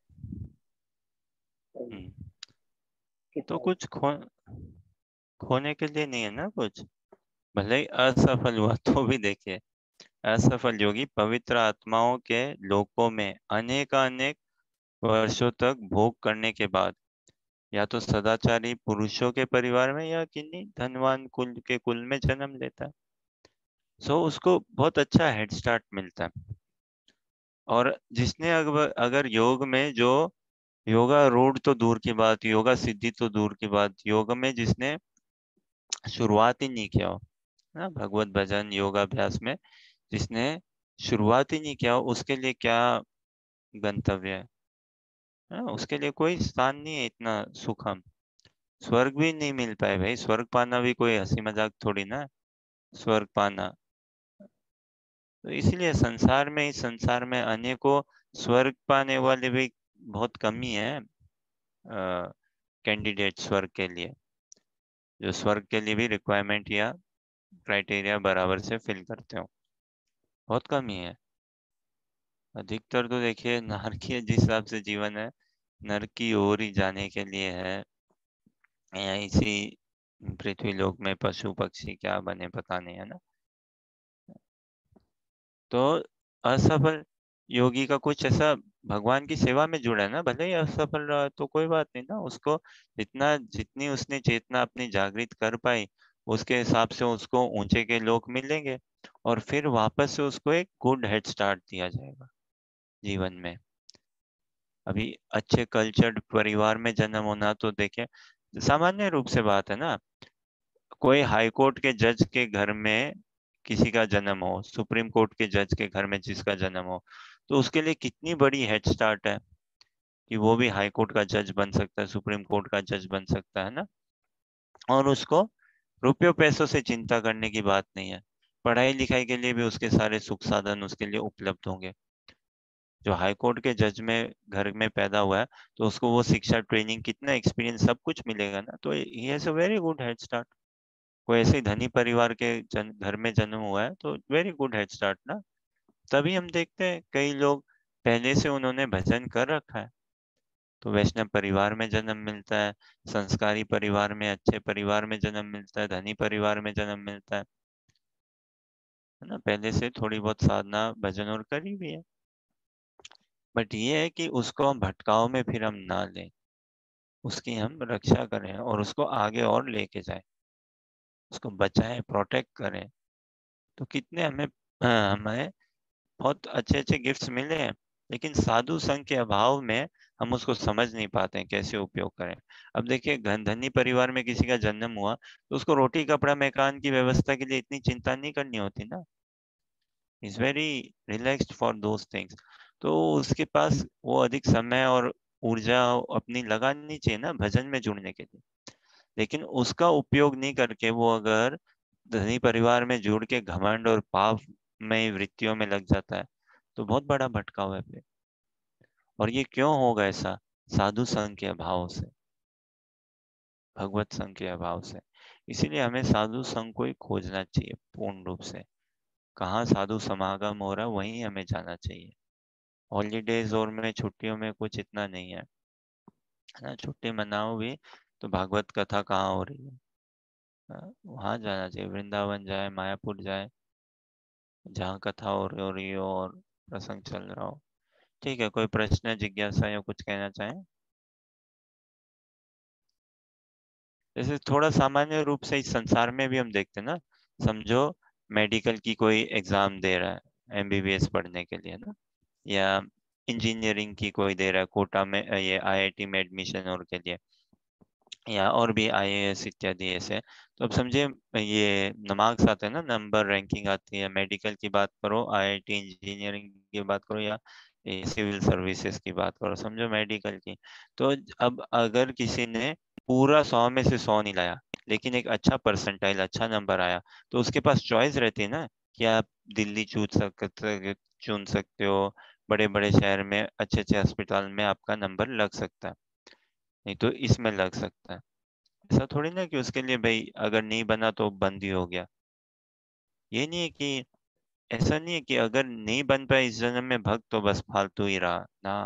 तो कुछ खो खोने के लिए नहीं है ना कुछ, भले ही असफल हुआ तो भी देखिए, असफल योगी पवित्र आत्माओं के लोकों में अनेक अनेक वर्षों तक भोग करने के बाद या तो सदाचारी पुरुषों के परिवार में या किन्हीं धनवान कुल के कुल में जन्म लेता है। सो उसको बहुत अच्छा हेड स्टार्ट मिलता है। और जिसने अगर अगर योग में जो योगा रूढ़ तो दूर की बात, योगा सिद्धि तो दूर की बात, योग में जिसने शुरुआत ही नहीं किया हो ना, भगवत भजन योगाभ्यास में जिसने शुरुआत ही नहीं किया हो, उसके लिए क्या गंतव्य है, है? उसके लिए कोई स्थान नहीं है इतना सुखम। स्वर्ग भी नहीं मिल पाए भाई, स्वर्ग पाना भी कोई हंसी मजाक थोड़ी ना, स्वर्ग पाना। तो इसलिए संसार में इस संसार में अनेकों स्वर्ग पाने वाले भी बहुत कम ही है कैंडिडेट स्वर्ग के लिए, जो स्वर्ग के लिए भी रिक्वायरमेंट या क्राइटेरिया बराबर से फिल करते हो, बहुत कम ही है। अधिकतर तो देखिए नरकीय जिस हिसाब से जीवन है, नरक की ओर ही जाने के लिए है, या इसी पृथ्वी लोक में पशु पक्षी क्या बने पता नहीं, है ना। तो असफल योगी का कुछ ऐसा भगवान की सेवा में जुड़ा है ना, भले ही असफल रहा तो कोई बात नहीं ना, उसको जितना जितनी उसने चेतना अपनी जागृत कर पाई उसके हिसाब से उसको ऊंचे के लोक मिलेंगे, और फिर वापस से उसको एक गुड हेड स्टार्ट दिया जाएगा जीवन में। अभी अच्छे कल्चर्ड परिवार में जन्म होना तो देखें सामान्य रूप से बात है ना, कोई हाई कोर्ट के जज के घर में किसी का जन्म हो, सुप्रीम कोर्ट के जज के घर में जिसका जन्म हो, तो उसके लिए कितनी बड़ी हेड स्टार्ट है कि वो भी हाई कोर्ट का जज बन सकता है, सुप्रीम कोर्ट का जज बन सकता है ना। और उसको रुपयों पैसों से चिंता करने की बात नहीं है, पढ़ाई लिखाई के लिए भी उसके सारे सुख साधन उसके लिए उपलब्ध होंगे। जो हाई कोर्ट के जज में घर में पैदा हुआ है तो उसको वो शिक्षा ट्रेनिंग कितना एक्सपीरियंस सब कुछ मिलेगा ना, तो he has a very good head start. कोई ऐसे धनी परिवार के जन, घर में जन्म हुआ है तो वेरी गुड हेड स्टार्ट ना। तभी हम देखते हैं कई लोग पहले से उन्होंने भजन कर रखा है तो वैष्णव परिवार में जन्म मिलता है, संस्कारी परिवार में, अच्छे परिवार में जन्म मिलता है, धनी परिवार में जन्म मिलता है है ना, पहले से थोड़ी बहुत साधना भजन और करी भी है। बट ये है कि उसको हम भटकाव में फिर हम ना लें, उसकी हम रक्षा करें और उसको आगे और लेके जाएं, उसको बचाएं, प्रोटेक्ट करें। तो कितने हमें हमें बहुत अच्छे अच्छे गिफ्ट्स मिले हैं, लेकिन साधु संघ के अभाव में हम उसको समझ नहीं पाते हैं कैसे उपयोग करें। अब देखिए धनी परिवार में किसी का जन्म हुआ तो उसको रोटी कपड़ा मकान की व्यवस्था के लिए इतनी चिंता नहीं करनी होती ना, is very relaxed for those things. तो उसके पास वो अधिक समय और ऊर्जा अपनी लगानी चाहिए ना भजन में जुड़ने के लिए, लेकिन उसका उपयोग नहीं करके वो अगर धनी परिवार में जुड़ के घमंड और पाप में वृत्तियों में लग जाता है तो बहुत बड़ा भटकाव है फिर। और ये क्यों होगा ऐसा? साधु संघ के अभाव से, भगवत संघ के अभाव से। इसीलिए हमें साधु संघ को ही खोजना चाहिए पूर्ण रूप से। कहाँ साधु समागम हो रहा है वहीं हमें जाना चाहिए। हॉलीडेज और में छुट्टियों में कुछ इतना नहीं है, है ना। छुट्टी मनाओ भी तो भागवत कथा कहाँ हो रही है, हाँ, वहाँ जाना चाहिए। वृंदावन जाए, मायापुर जाए, जहाँ कथा हो रही हो रही हो और प्रसंग चल रहा हो। ठीक है, कोई प्रश्न, जिज्ञासा या कुछ कहना चाहें? जैसे थोड़ा सामान्य रूप से इस संसार में भी हम देखते हैं ना, समझो मेडिकल की कोई एग्जाम दे रहा है एमबीबीएस पढ़ने के लिए ना, या इंजीनियरिंग की कोई दे रहा है कोटा में, ये आईआईटी में एडमिशन और के लिए, या और भी आईएएस इत्यादि ऐसे। तो अब समझिए ये मार्क्स आते हैं ना, नंबर रैंकिंग आती है। मेडिकल की बात करो, आईआईटी इंजीनियरिंग की बात करो, या सिविल सर्विसेज की बात करो, समझो मेडिकल की। तो अब अगर किसी ने पूरा सौ में से सौ नहीं लाया लेकिन एक अच्छा परसेंटाइल, अच्छा नंबर आया, तो उसके पास चॉइस रहती है ना कि आप दिल्ली चूज सकते चुन सकते हो, बड़े बड़े शहर में अच्छे अच्छे अस्पताल में आपका नंबर लग सकता है, नहीं तो इसमें लग सकता है। ऐसा थोड़ी ना कि उसके लिए भाई अगर नहीं बना तो बंद ही हो गया। ये नहीं है कि, ऐसा नहीं है कि अगर नहीं बन पाए इस जन्म में भक्त तो बस फालतू ही रहा ना।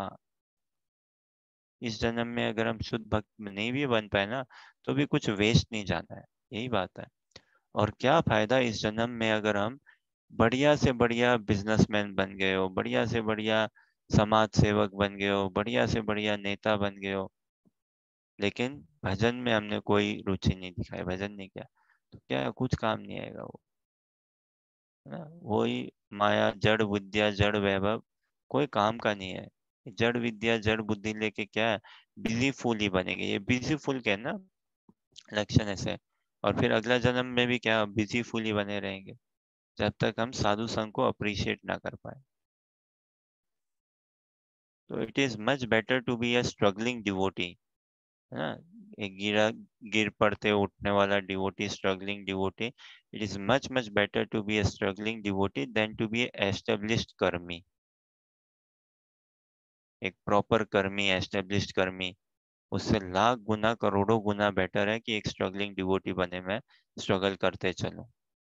इस जन्म में अगर हम शुद्ध भक्त नहीं भी बन पाए ना तो भी कुछ वेस्ट नहीं जाना है, यही बात है। और क्या फायदा इस जन्म में अगर हम बढ़िया से बढ़िया बिजनेसमैन बन गए हो, बढ़िया से बढ़िया समाज सेवक बन गए हो, बढ़िया से बढ़िया नेता बन गए हो, लेकिन भजन में हमने कोई रुचि नहीं दिखाई, भजन नहीं किया, तो क्या कुछ काम नहीं आएगा वो, है ना। वही माया, जड़ विद्या, जड़ वैभव कोई काम का नहीं है। जड़ विद्या जड़ बुद्धि लेके क्या है, बिजी फूल ही बनेंगे। ये बिजी फूल के ना लक्षण ऐसे। और फिर अगला जन्म में भी क्या बिजी फूल ही बने रहेंगे जब तक हम साधु संघ को अप्रिशिएट ना कर पाए। तो it is much better to be a struggling devotee, है ना। एक गिरा गिर पड़ते उठने वाला devotee, struggling devotee. It is much much better to be a struggling devotee than to be established karmi. एक प्रॉपर कर्मी, एस्टेब्लिश्ड कर्मी, उससे लाख गुना करोड़ों गुना बेटर है कि एक स्ट्रगलिंग डिवोटी बने मैं स्ट्रगल करते चलूं।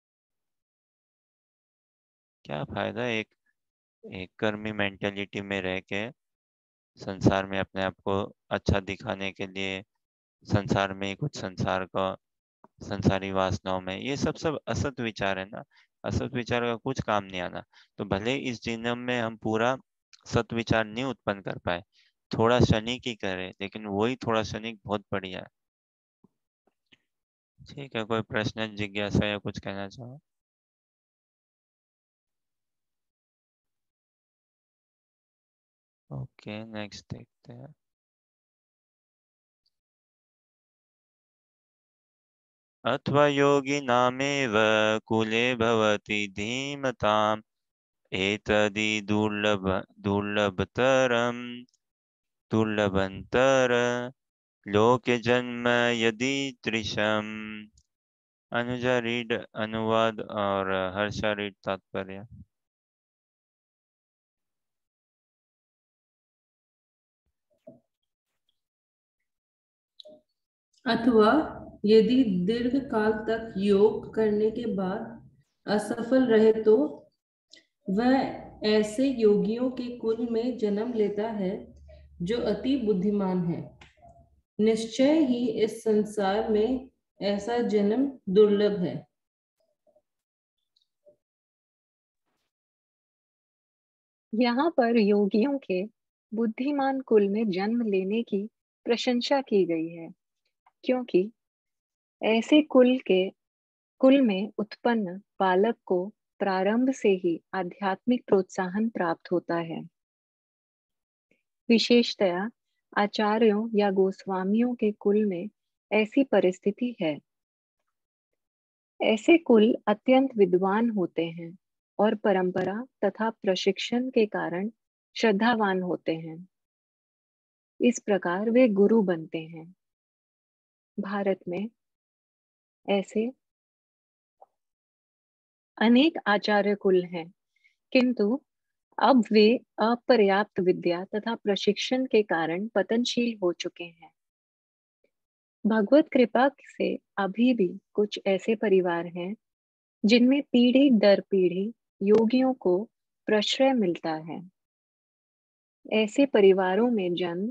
क्या फायदा एक एक कर्मी मेंटेलिटी में रह के संसार में अपने आप को अच्छा दिखाने के लिए, संसार में ही कुछ संसार का, संसारी वासनाओं में, ये सब सब असत विचार है ना। असत विचार का कुछ काम नहीं आना। तो भले इस जन्म में हम पूरा सत विचार नहीं उत्पन्न कर पाए, थोड़ा क्षणिक ही करे, लेकिन वही थोड़ा क्षणिक बहुत बढ़िया है। ठीक है, कोई प्रश्न, जिज्ञासा या कुछ कहना चाहो? ओके, नेक्स्ट देखते हैं। अथवा योगी नामेव कुले भवति धीमताम् एतदि दुर्लभ दुर्लभतरम दुर्लभंतर लोके जन्म यदि त्रिशम। अनुजा रीड अनुवाद और हर्षा रीड तात्पर्य। अथवा यदि दीर्घ काल तक योग करने के बाद असफल रहे तो वह ऐसे योगियों के कुल में जन्म लेता है जो अति बुद्धिमान है। निश्चय ही इस संसार में ऐसा जन्म दुर्लभ है। यहाँ पर योगियों के बुद्धिमान कुल में जन्म लेने की प्रशंसा की गई है, क्योंकि ऐसे कुल के कुल में उत्पन्न बालक को प्रारंभ से ही आध्यात्मिक प्रोत्साहन प्राप्त होता है। विशेषतया आचार्यों या गोस्वामियों के कुल में ऐसी परिस्थिति है। ऐसे कुल अत्यंत विद्वान होते हैं और परंपरा तथा प्रशिक्षण के कारण श्रद्धावान होते हैं। इस प्रकार वे गुरु बनते हैं। भारत में ऐसे अनेक आचार्य कुल हैं, किंतु अब वे अपर्याप्त विद्या तथा प्रशिक्षण के कारण पतनशील हो चुके हैं। भगवत कृपा से अभी भी कुछ ऐसे परिवार हैं जिनमें पीढ़ी दर पीढ़ी योगियों को प्रश्रय मिलता है। ऐसे परिवारों में जन्म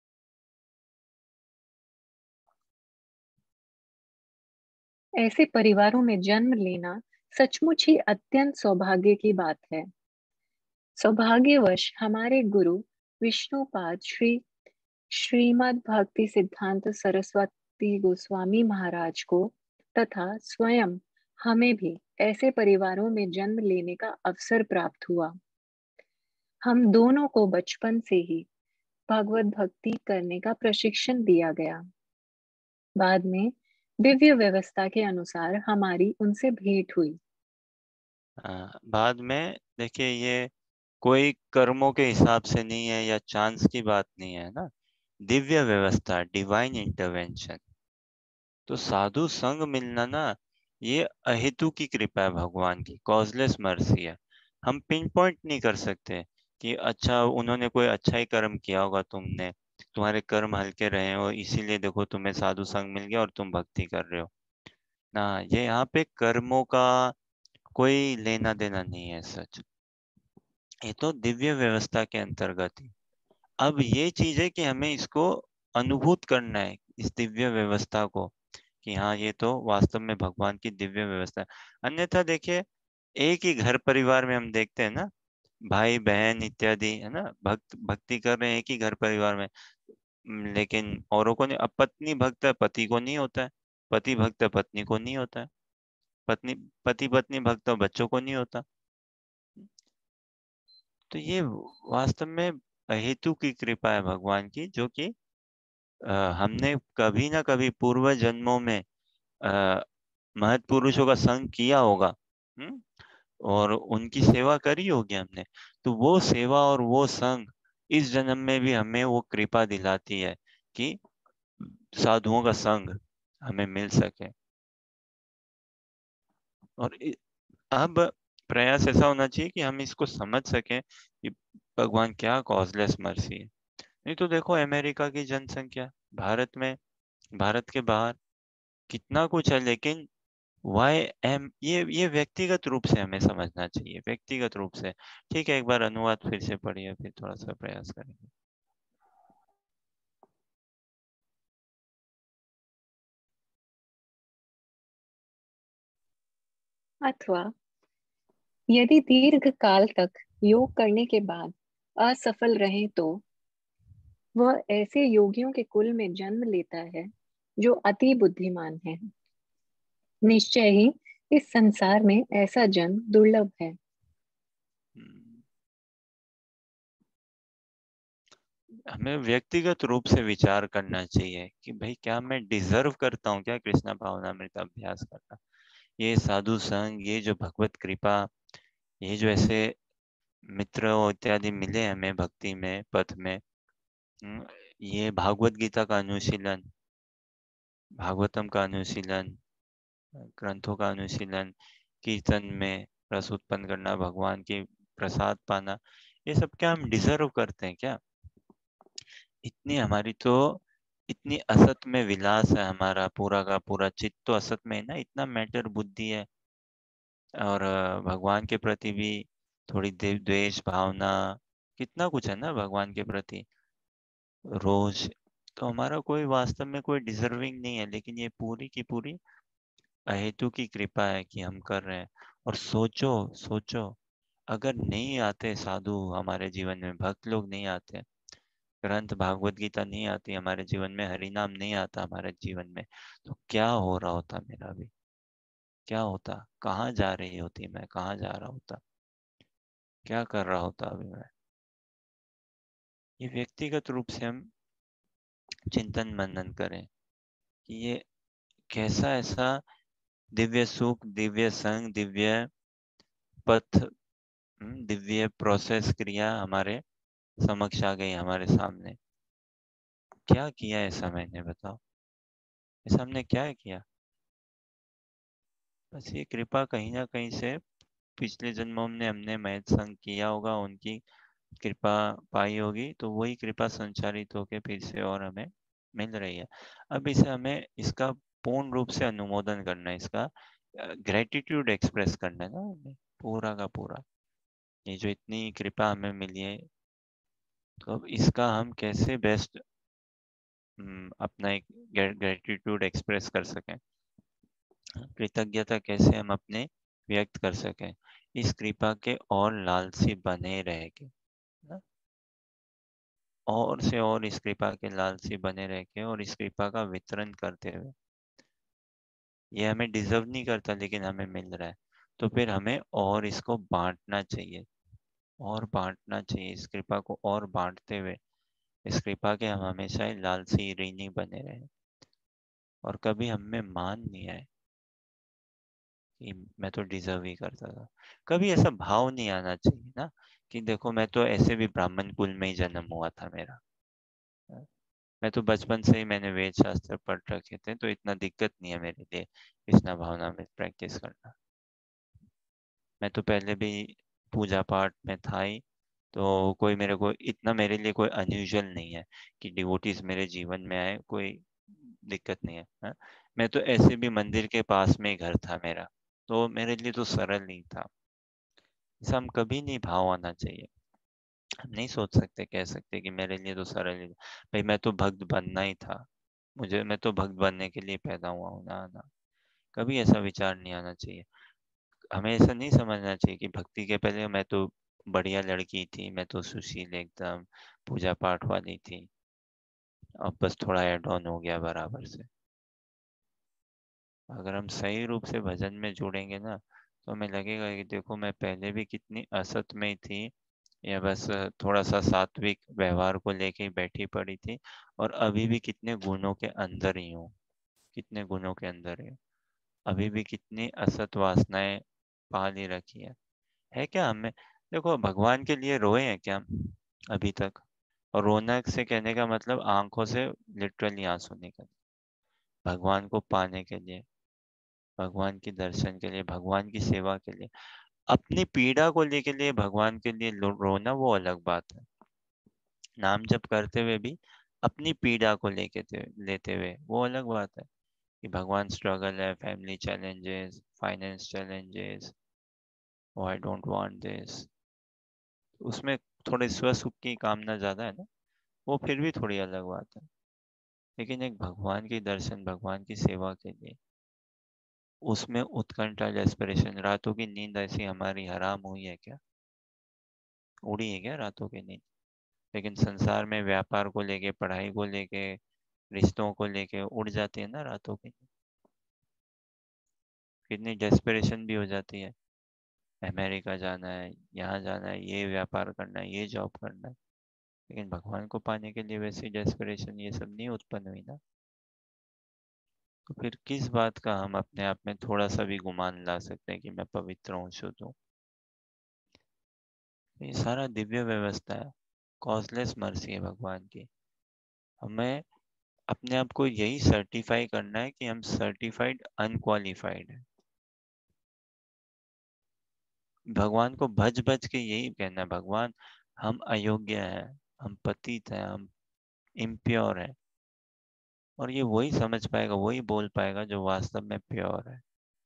ऐसे परिवारों में जन्म लेना सचमुच ही अत्यंत सौभाग्य की बात है। सौभाग्यवश हमारे गुरु विष्णुपाद श्री श्रीमद् भक्ति सिद्धांत सरस्वती गोस्वामी महाराज को तथा स्वयं हमें भी ऐसे परिवारों में जन्म लेने का अवसर प्राप्त हुआ। हम दोनों को बचपन से ही भगवत भक्ति करने का प्रशिक्षण दिया गया। बाद में दिव्य व्यवस्था के अनुसार हमारी उनसे भेंट हुई। आ, बाद में देखिए, ये कोई कर्मों के हिसाब से नहीं है या चांस की बात नहीं है ना, दिव्य व्यवस्था, डिवाइन इंटरवेंशन। तो साधु संग मिलना ना, ये अहेतु की कृपा है भगवान की, कॉजलेस मर्सी है। हम पिन पॉइंट नहीं कर सकते कि अच्छा उन्होंने कोई अच्छा ही कर्म किया होगा, तुमने तुम्हारे कर्म हल्के रहे हो इसीलिए देखो तुम्हें साधु संग मिल गया और तुम भक्ति कर रहे हो ना। ये यहाँ पे कर्मों का कोई लेना देना नहीं है सच, ये तो दिव्य व्यवस्था के अंतर्गत ही। अब ये चीज है कि हमें इसको अनुभूत करना है, इस दिव्य व्यवस्था को, कि हाँ ये तो वास्तव में भगवान की दिव्य व्यवस्था है। अन्यथा देखिए, एक ही घर परिवार में हम देखते हैं ना, भाई बहन इत्यादि है ना, भक्त भक्ति कर रहे हैं एक ही घर परिवार में, हम्म, लेकिन औरों को नहीं। अब पत्नी भक्त है पति को नहीं होता है, पति भक्त है पत्नी को नहीं होता है, पत्नी पति पत्नी भक्त है बच्चों को नहीं होता। तो ये वास्तव में अहेतु की कृपा है भगवान की, जो कि अ, हमने कभी ना कभी पूर्व जन्मों में अ, महत् पुरुषों का संग किया होगा, हम्म, और उनकी सेवा करी होगी हमने, तो वो सेवा और वो संग इस जन्म में भी हमें वो कृपा दिलाती है कि साधुओं का संग हमें मिल सके। और इ- अब प्रयास ऐसा होना चाहिए कि हम इसको समझ सकें कि भगवान क्या कॉजलेस मर्सी है। नहीं तो देखो, अमेरिका की जनसंख्या, भारत में, भारत के बाहर कितना कुछ है, लेकिन वाई एम ये ये व्यक्तिगत रूप से हमें समझना चाहिए, व्यक्तिगत रूप से। ठीक है, एक बार अनुवाद फिर से पढ़िए, फिर थोड़ा सा प्रयास करेंगे। अथवा यदि दीर्घ काल तक योग करने के बाद असफल रहे तो वह ऐसे योगियों के कुल में जन्म लेता है जो अति बुद्धिमान है। निश्चय ही इस संसार में ऐसा जन्म दुर्लभ है। हम्म, हमें व्यक्तिगत रूप से विचार करना चाहिए कि भाई क्या मैं डिजर्व करता हूँ क्या कृष्णा भावनामृत अभ्यास करना, ये साधु संग, ये जो भगवत कृपा, ये जो ऐसे मित्र इत्यादि मिले हमें भक्ति में पथ में, हम्म, ये भागवत गीता का अनुशीलन, भागवतम का अनुशीलन, ग्रंथों का अनुशीलन, कीर्तन में रस उत्पन्न करना, भगवान की प्रसाद पाना, ये सब क्या हम डिजर्व करते हैं क्या? इतनी हमारी तो इतनी असत में विलास है, हमारा पूरा का पूरा चित्त तो असत में है ना, इतना मैटर बुद्धि है, और अ, भगवान के प्रति भी थोड़ी देव द्वेष भावना, कितना कुछ है ना भगवान के प्रति रोज। तो हमारा कोई वास्तव में कोई डिजर्विंग नहीं है, लेकिन ये पूरी की पूरी अहेतु की कृपा है कि हम कर रहे हैं। और सोचो सोचो, अगर नहीं आते साधु हमारे जीवन में, भक्त लोग नहीं आते, ग्रंथ भागवत गीता नहीं आती हमारे जीवन में, हरि नाम नहीं आता हमारे जीवन में, तो क्या हो रहा होता मेरा भी, क्या होता, कहाँ जा रही होती मैं, कहाँ जा रहा होता, क्या कर रहा होता अभी मैं? ये व्यक्तिगत रूप से हम चिंतन मनन करें कि ये कैसा ऐसा दिव्य सुख, दिव्य संग, दिव्य पथ दिव्य प्रोसेस क्रिया हमारे समक्ष आ गई, हमारे सामने। क्या किया ऐसा मैंने, बताओ ऐसा हमने क्या किया? बस ये कृपा कहीं ना कहीं से पिछले जन्मों में हमने महत संग किया होगा, उनकी कृपा पाई होगी, तो वही कृपा संचारित होके फिर से और हमें मिल रही है। अब इसे हमें इसका पूर्ण रूप से अनुमोदन करना है, इसका ग्रेटिट्यूड एक्सप्रेस करना है ना हमें, पूरा का पूरा। ये जो इतनी कृपा हमें मिली है, तो अब इसका हम कैसे बेस्ट अपना एक ग्रेटिट्यूड एक्सप्रेस कर सकें, कृतज्ञता कैसे हम अपने व्यक्त कर सकें, इस कृपा के और लालसी बने रह के ना, और से और इस कृपा के लालसी बने रह के और इस कृपा का वितरण करते हुए। ये हमें डिजर्व नहीं करता लेकिन हमें मिल रहा है, तो फिर हमें और इसको बांटना चाहिए, और बांटना चाहिए इस कृपा को, और बांटते हुए इस कृपा के हम हमेशा ही लालसी ऋणी बने रहे, और कभी हमें मान नहीं आए कि मैं तो डिजर्व ही करता था। कभी ऐसा भाव नहीं आना चाहिए ना कि देखो मैं तो ऐसे भी ब्राह्मण कुल में ही जन्म हुआ था मेरा, मैं तो बचपन से ही मैंने वेद शास्त्र पढ़ रखे थे, तो इतना दिक्कत नहीं है मेरे लिए कृष्णा भावना में प्रैक्टिस करना। मैं तो पहले भी पूजा पाठ में था ही, तो कोई मेरे को इतना, मेरे लिए कोई अनयूजुअल नहीं है कि डिवोटीज मेरे जीवन में आए, कोई दिक्कत नहीं है, है? मैं तो ऐसे भी मंदिर के पास में ही घर था मेरा, तो मेरे लिए तो सरल नहीं था। ऐसा हम कभी नहीं भाव आना चाहिए, हम नहीं सोच सकते, कह सकते कि मेरे लिए तो सरल ही था। भाई मैं तो भक्त बनना ही था, मुझे, मैं तो भक्त बनने के लिए पैदा हुआ हूँ ना ना, कभी ऐसा विचार नहीं आना चाहिए। हमें ऐसा नहीं समझना चाहिए कि भक्ति के पहले मैं तो बढ़िया लड़की थी, मैं तो सुशील एकदम पूजा पाठ वाली थी, अब बस थोड़ा एड ऑन हो गया बराबर से। अगर हम सही रूप से भजन में जुड़ेंगे ना, तो हमें लगेगा कि देखो मैं पहले भी कितनी असत में थी, या बस थोड़ा सा सात्विक व्यवहार को लेके ही बैठी पड़ी थी, और अभी भी कितने गुणों के अंदर ही हूँ, कितने गुणों के अंदर ही हूँ, अभी भी कितनी असत वासनाएं पाल ही रखी है है क्या हमें? देखो भगवान के लिए रोए हैं क्या हम अभी तक? और रोना से कहने का मतलब आंखों से लिटरली आंसू निकल, भगवान को पाने के लिए, भगवान के दर्शन के लिए, भगवान की सेवा के लिए, अपनी पीड़ा को लेके लिए भगवान के लिए रोना वो अलग बात है। नाम जप करते हुए भी अपनी पीड़ा को लेके लेते हुए वो अलग बात है कि भगवान स्ट्रगल है, family challenges, finance challenges, I don't want this, उसमें थोड़े स्व सुख की कामना ज्यादा है ना, वो फिर भी थोड़ी अलग बात है। लेकिन एक भगवान की दर्शन, भगवान की सेवा के लिए उसमें उत्कंठा, एस्पिरेशन, रातों की नींद ऐसी हमारी हराम हुई है क्या? उड़ी है क्या रातों की नींद? लेकिन संसार में व्यापार को लेके, पढ़ाई को लेके, रिश्तों को लेके उड़ जाती है ना रातों की नींद। कितनी डेस्पिरेशन भी हो जाती है, अमेरिका जाना है, यहाँ जाना है, ये व्यापार करना है, ये जॉब करना है, लेकिन भगवान को पाने के लिए वैसी डेस्पिरेशन ये सब नहीं उत्पन्न हुई ना। तो फिर किस बात का हम अपने आप में थोड़ा सा भी गुमान ला सकते हैं कि मैं पवित्र हूँ, शुद्ध हूँ? ये सारा दिव्य व्यवस्था है, कॉजलेस मर्सी है भगवान की। हमें अपने आप को यही सर्टिफाई करना है कि हम सर्टिफाइड अनक्वालिफाइड है। भगवान को भज भज के यही कहना है, भगवान हम अयोग्य हैं, हम पतित हैं, हम इम्प्योर हैं। और ये वही समझ पाएगा, वही बोल पाएगा जो वास्तव में प्योर है।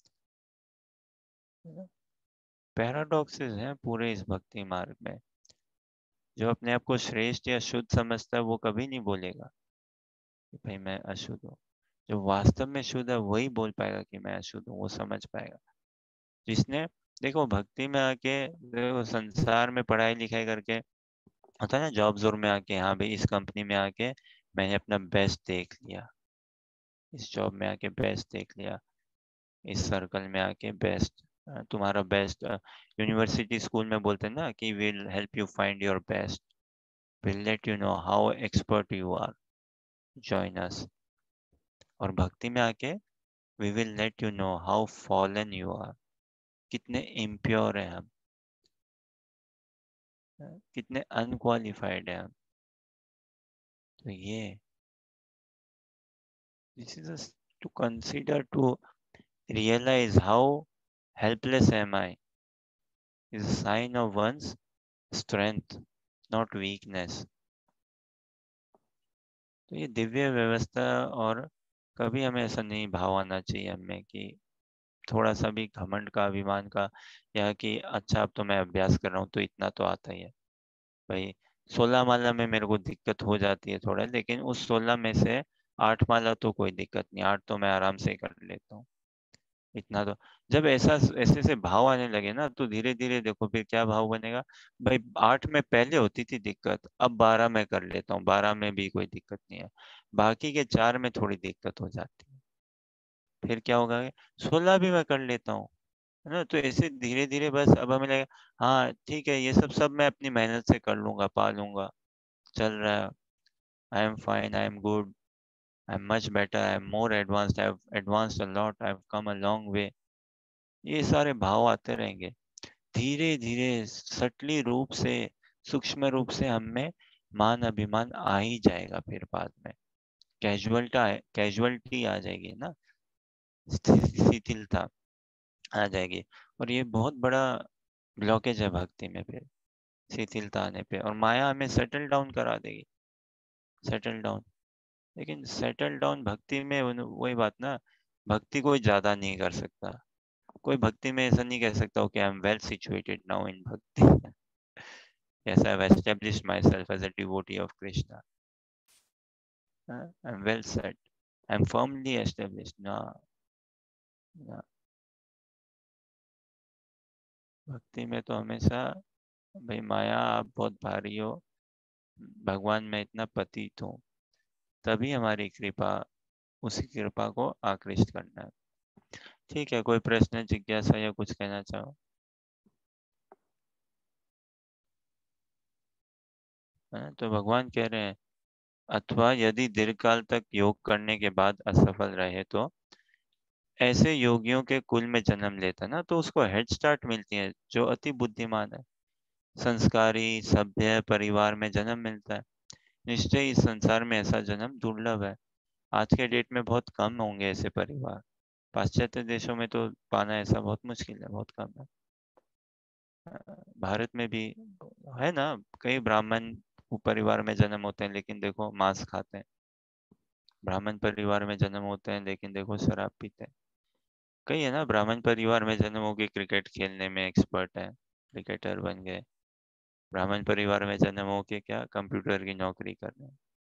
पैराडॉक्सेस हैं पूरे इस भक्ति मार्ग में। जो अपने आप को श्रेष्ठ या शुद्ध समझता है वो कभी नहीं बोलेगा कि भाई मैं अशुद्ध हूँ। जो वास्तव में शुद्ध है वही बोल पाएगा कि मैं अशुद्ध हूँ, वो समझ पाएगा। जिसने, देखो भक्ति में आके, देखो संसार में पढ़ाई लिखाई करके होता है ना, जॉब जोर में आके, हाँ भाई इस कंपनी में आके मैंने अपना बेस्ट देख लिया, इस जॉब में आके बेस्ट देख लिया, इस सर्कल में आके बेस्ट, तुम्हारा बेस्ट। यूनिवर्सिटी स्कूल में बोलते हैं ना कि will help you find your best, will let you know how expert you are, join us. और भक्ति में आके we will let you know how fallen you are, कितने इम्प्योर है हम, कितने अनक्वालिफाइड है हम। तो ये this is to consider, to realise how helpless am I is a sign of one's strength, not weakness. तो ये दिव्य व्यवस्था, और कभी हमें ऐसा नहीं भाव आना चाहिए हमें कि थोड़ा सा भी घमंड का, अभिमान का, या कि अच्छा अब तो मैं अभ्यास कर रहा हूँ तो इतना तो आता ही है। भाई सोलह माला में मेरे को दिक्कत हो जाती है थोड़ा, लेकिन उस सोलह में से आठ माला तो कोई दिक्कत नहीं, आठ तो मैं आराम से कर लेता हूँ। इतना तो जब ऐसा ऐसे से भाव आने लगे ना, तो धीरे धीरे देखो फिर क्या भाव बनेगा। भाई आठ में पहले होती थी दिक्कत, अब बारह में कर लेता हूँ, बारह में भी कोई दिक्कत नहीं है, बाकी के चार में थोड़ी दिक्कत हो जाती है, फिर क्या होगा, सोलह भी मैं कर लेता हूँ, है ना। तो ऐसे धीरे धीरे बस अब हमें लगेगा हाँ ठीक है, ये सब सब मैं अपनी मेहनत से कर लूंगा, पा लूंगा, चल रहा है, I am fine, I am good, I am much better, I am more advanced, I have advanced a lot, I have come a long way. ये सारे भाव आते रहेंगे धीरे धीरे, सटली रूप से, सूक्ष्म रूप से हम में मान अभिमान आ ही जाएगा, फिर बाद में कैजुअलटा कैजुअलिटी आ जाएगी ना, शिथिलता आ जाएगी। और ये बहुत बड़ा ब्लॉकेज है भक्ति में, फिर शिथिलता आने पे, और माया हमें सेटल डाउन करा देगी, सेटल डाउन। लेकिन सेटल डाउन भक्ति में वही बात ना, भक्ति कोई ज्यादा नहीं कर सकता, कोई भक्ति में ऐसा नहीं कह सकता okay I am well situated now in bhakti, yes, I have established myself as a devotee of Krishna, uh, I'm well set, I'm firmly established. No, no. भक्ति में तो हमेशा भाई माया आप बहुत भारी हो, भगवान मैं इतना पतित हूँ, तभी हमारी कृपा, उसी कृपा को आकृष्ट करना है। ठीक है, कोई प्रश्न, जिज्ञासा या कुछ कहना चाहो? है? तो भगवान कह रहे हैं अथवा यदि दीर्घकाल तक योग करने के बाद असफल रहे तो ऐसे योगियों के कुल में जन्म लेता ना, तो उसको हेड स्टार्ट मिलती है जो अति बुद्धिमान है, संस्कारी सभ्य परिवार में जन्म मिलता है। निश्चय इस संसार में ऐसा जन्म दुर्लभ है, आज के डेट में बहुत कम होंगे ऐसे परिवार, पाश्चात्य देशों में तो पाना ऐसा बहुत मुश्किल है, बहुत कम है। भारत में भी है ना, कई ब्राह्मण परिवार में जन्म होते हैं लेकिन देखो मांस खाते हैं, ब्राह्मण परिवार में जन्म होते हैं लेकिन देखो शराब पीते हैं। कई है ना, ब्राह्मण परिवार में जन्म हो के क्रिकेट खेलने में एक्सपर्ट है, क्रिकेटर बन गए, ब्राह्मण परिवार में जन्म हो के क्या कंप्यूटर की नौकरी कर रहे हैं।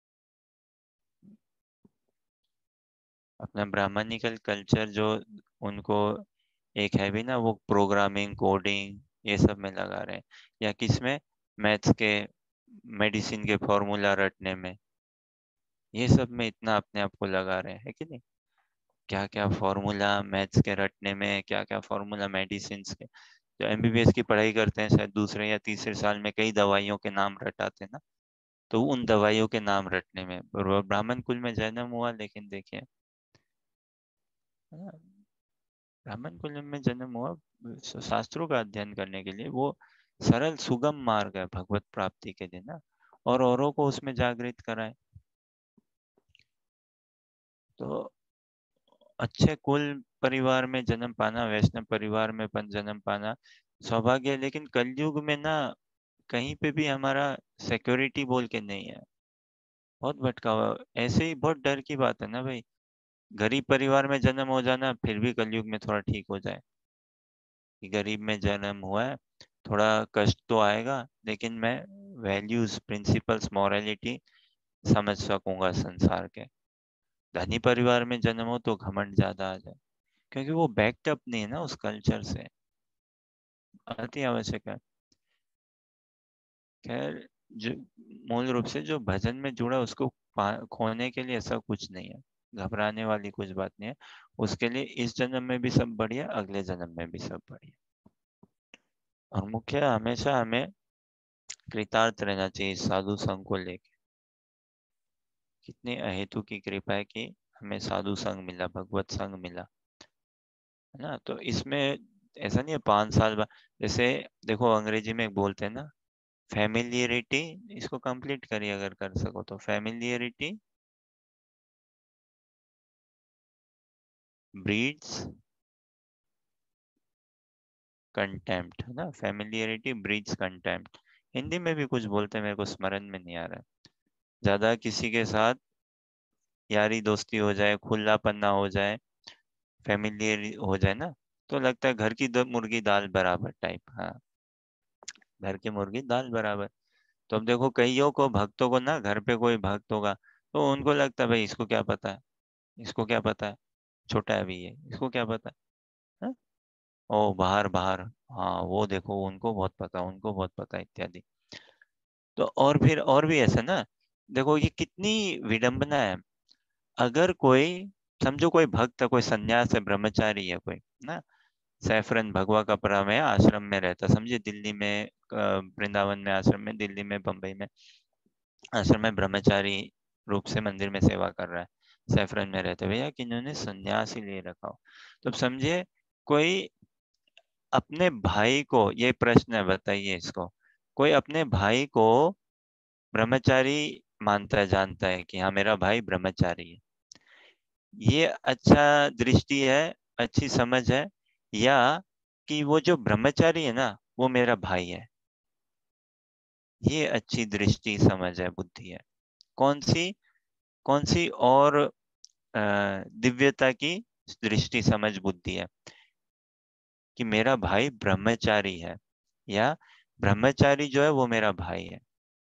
अपना ब्राह्मणिकल कल्चर जो उनको एक है भी ना, वो प्रोग्रामिंग कोडिंग ये सब में लगा रहे हैं, या किस में, मैथ्स के, मेडिसिन के फॉर्मूला रटने में, ये सब में इतना अपने आप को लगा रहे हैं, है कि नहीं। क्या क्या फॉर्मूला मैथ्स के रटने में, क्या क्या फॉर्मूला मेडिसिन के, जो एमबीबीएस की पढ़ाई करते हैं शायद दूसरे या तीसरे साल में कई दवाइयों के नाम रटाते हैं ना, तो उन दवाइयों के नाम रटने में ब्राह्मण कुल में जन्म हुआ, लेकिन देखिए ब्राह्मण कुल में जन्म हुआ शास्त्रों का अध्ययन करने के लिए, वो सरल सुगम मार्ग है भगवत प्राप्ति के लिए ना, और औरों को उसमें जागृत कराए। तो अच्छे कुल परिवार में जन्म पाना, वैष्णव परिवार में जन्म पाना सौभाग्य है, लेकिन कलयुग में ना कहीं पे भी हमारा सिक्योरिटी बोल के नहीं है, बहुत भटका हुआ। ऐसे ही बहुत डर की बात है ना भाई, गरीब परिवार में जन्म हो जाना फिर भी कलयुग में थोड़ा ठीक हो जाए, कि गरीब में जन्म हुआ है, थोड़ा कष्ट तो आएगा लेकिन मैं वैल्यूज प्रिंसिपल्स मॉरलिटी समझ सकूंगा संसार के। धनी परिवार में जन्म हो तो घमंड ज्यादा आ जाए, क्योंकि वो बैक्ड अप नहीं है ना उस कल्चर से, अति आवश्यक है। खैर जो मूल रूप से जो भजन में जुड़ा उसको खोने के लिए ऐसा कुछ नहीं है, घबराने वाली कुछ बात नहीं है, उसके लिए इस जन्म में भी सब बढ़िया, अगले जन्म में भी सब बढ़िया। और मुख्य हमेशा हमें कृतार्थ रहना चाहिए साधु संग को लेके। कितनी अहेतु की कृपा है कि हमें साधु संग मिला, भगवत संग मिला, है ना। तो इसमें ऐसा नहीं है पाँच साल बाद। जैसे देखो अंग्रेजी में एक बोलते हैं ना फैमिलियरिटी, इसको कंप्लीट करिए अगर कर सको तो। फैमिलियरिटी ब्रीड्स कंटेम्प्ट, है ना। Familiarity breeds contempt. हिंदी में भी कुछ बोलते हैं, मेरे को स्मरण में नहीं आ रहा है। ज्यादा किसी के साथ यारी दोस्ती हो जाए, खुला पन्ना हो जाए, फैमिलियर हो जाए ना, तो लगता है घर की दो मुर्गी दाल बराबर टाइप। हाँ, घर की मुर्गी दाल बराबर। तो अब देखो कईयों को, भक्तों को ना, घर पे कोई भक्त होगा तो उनको लगता है भाई इसको क्या पता है, इसको क्या पता है, छोटा है अभी ये, इसको क्या पता है, हाँ? ओ बाहर बाहर, हाँ वो देखो उनको बहुत पता, उनको बहुत पता इत्यादि। तो और फिर और भी ऐसा ना, देखो ये कितनी विडंबना है। अगर कोई, समझो कोई भक्त है, कोई सन्यास है, ब्रह्मचारी है कोई ना, सैफरन भगवा कपड़ा में आश्रम में रहता, समझिए दिल्ली में, अ, वृंदावन में आश्रम में, दिल्ली में, बम्बई में आश्रम में ब्रह्मचारी रूप से मंदिर में सेवा कर रहा है, सैफरन में रहते भैया कि इन्होंने सन्यास ही ले रखा हो। तो अब समझिए कोई अपने भाई को, ये प्रश्न है बताइए इसको, कोई अपने भाई को ब्रह्मचारी मानता है, जानता है कि हाँ मेरा भाई ब्रह्मचारी है, ये अच्छा दृष्टि है, अच्छी समझ है, या कि वो जो ब्रह्मचारी है ना वो मेरा भाई है, ये अच्छी दृष्टि समझ है, बुद्धि है? कौन सी, कौन सी और अ, दिव्यता की दृष्टि समझ बुद्धि है कि मेरा भाई ब्रह्मचारी है, या ब्रह्मचारी जो है वो मेरा भाई है,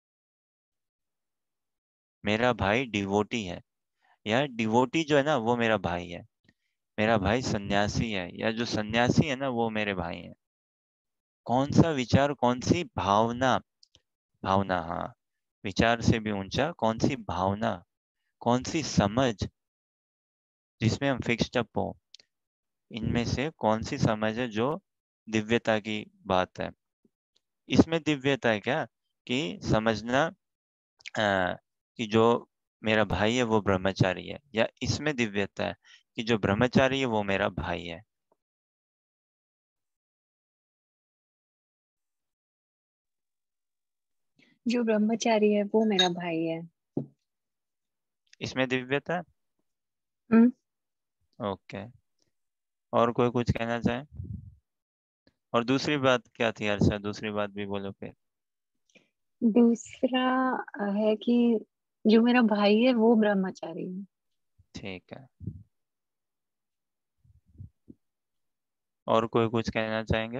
मेरा भाई डिवोटी है, या डिवोटी जो है ना वो मेरा भाई है, मेरा भाई सन्यासी है, या जो सन्यासी है ना वो मेरे भाई है। कौन सा विचार, कौन सी भावना, भावना, हाँ, विचार से भी ऊंचा, कौन सी भावना, कौन सी समझ जिसमें हम फिक्स्ड अप हो, इनमें से कौन सी समझ है जो दिव्यता की बात है? इसमें दिव्यता है क्या कि समझना आ, कि जो मेरा भाई है वो ब्रह्मचारी है, या इसमें दिव्यता है कि जो ब्रह्मचारी है वो मेरा भाई है? जो ब्रह्मचारी है वो मेरा भाई है। इसमें दिव्यता है। हम्म। ओके, और कोई कुछ कहना चाहे? और दूसरी बात क्या थी अर्षा, दूसरी बात भी बोलो फिर। दूसरा है कि जो मेरा भाई है वो ब्रह्मचारी है। ठीक है, और कोई कुछ कहना चाहेंगे?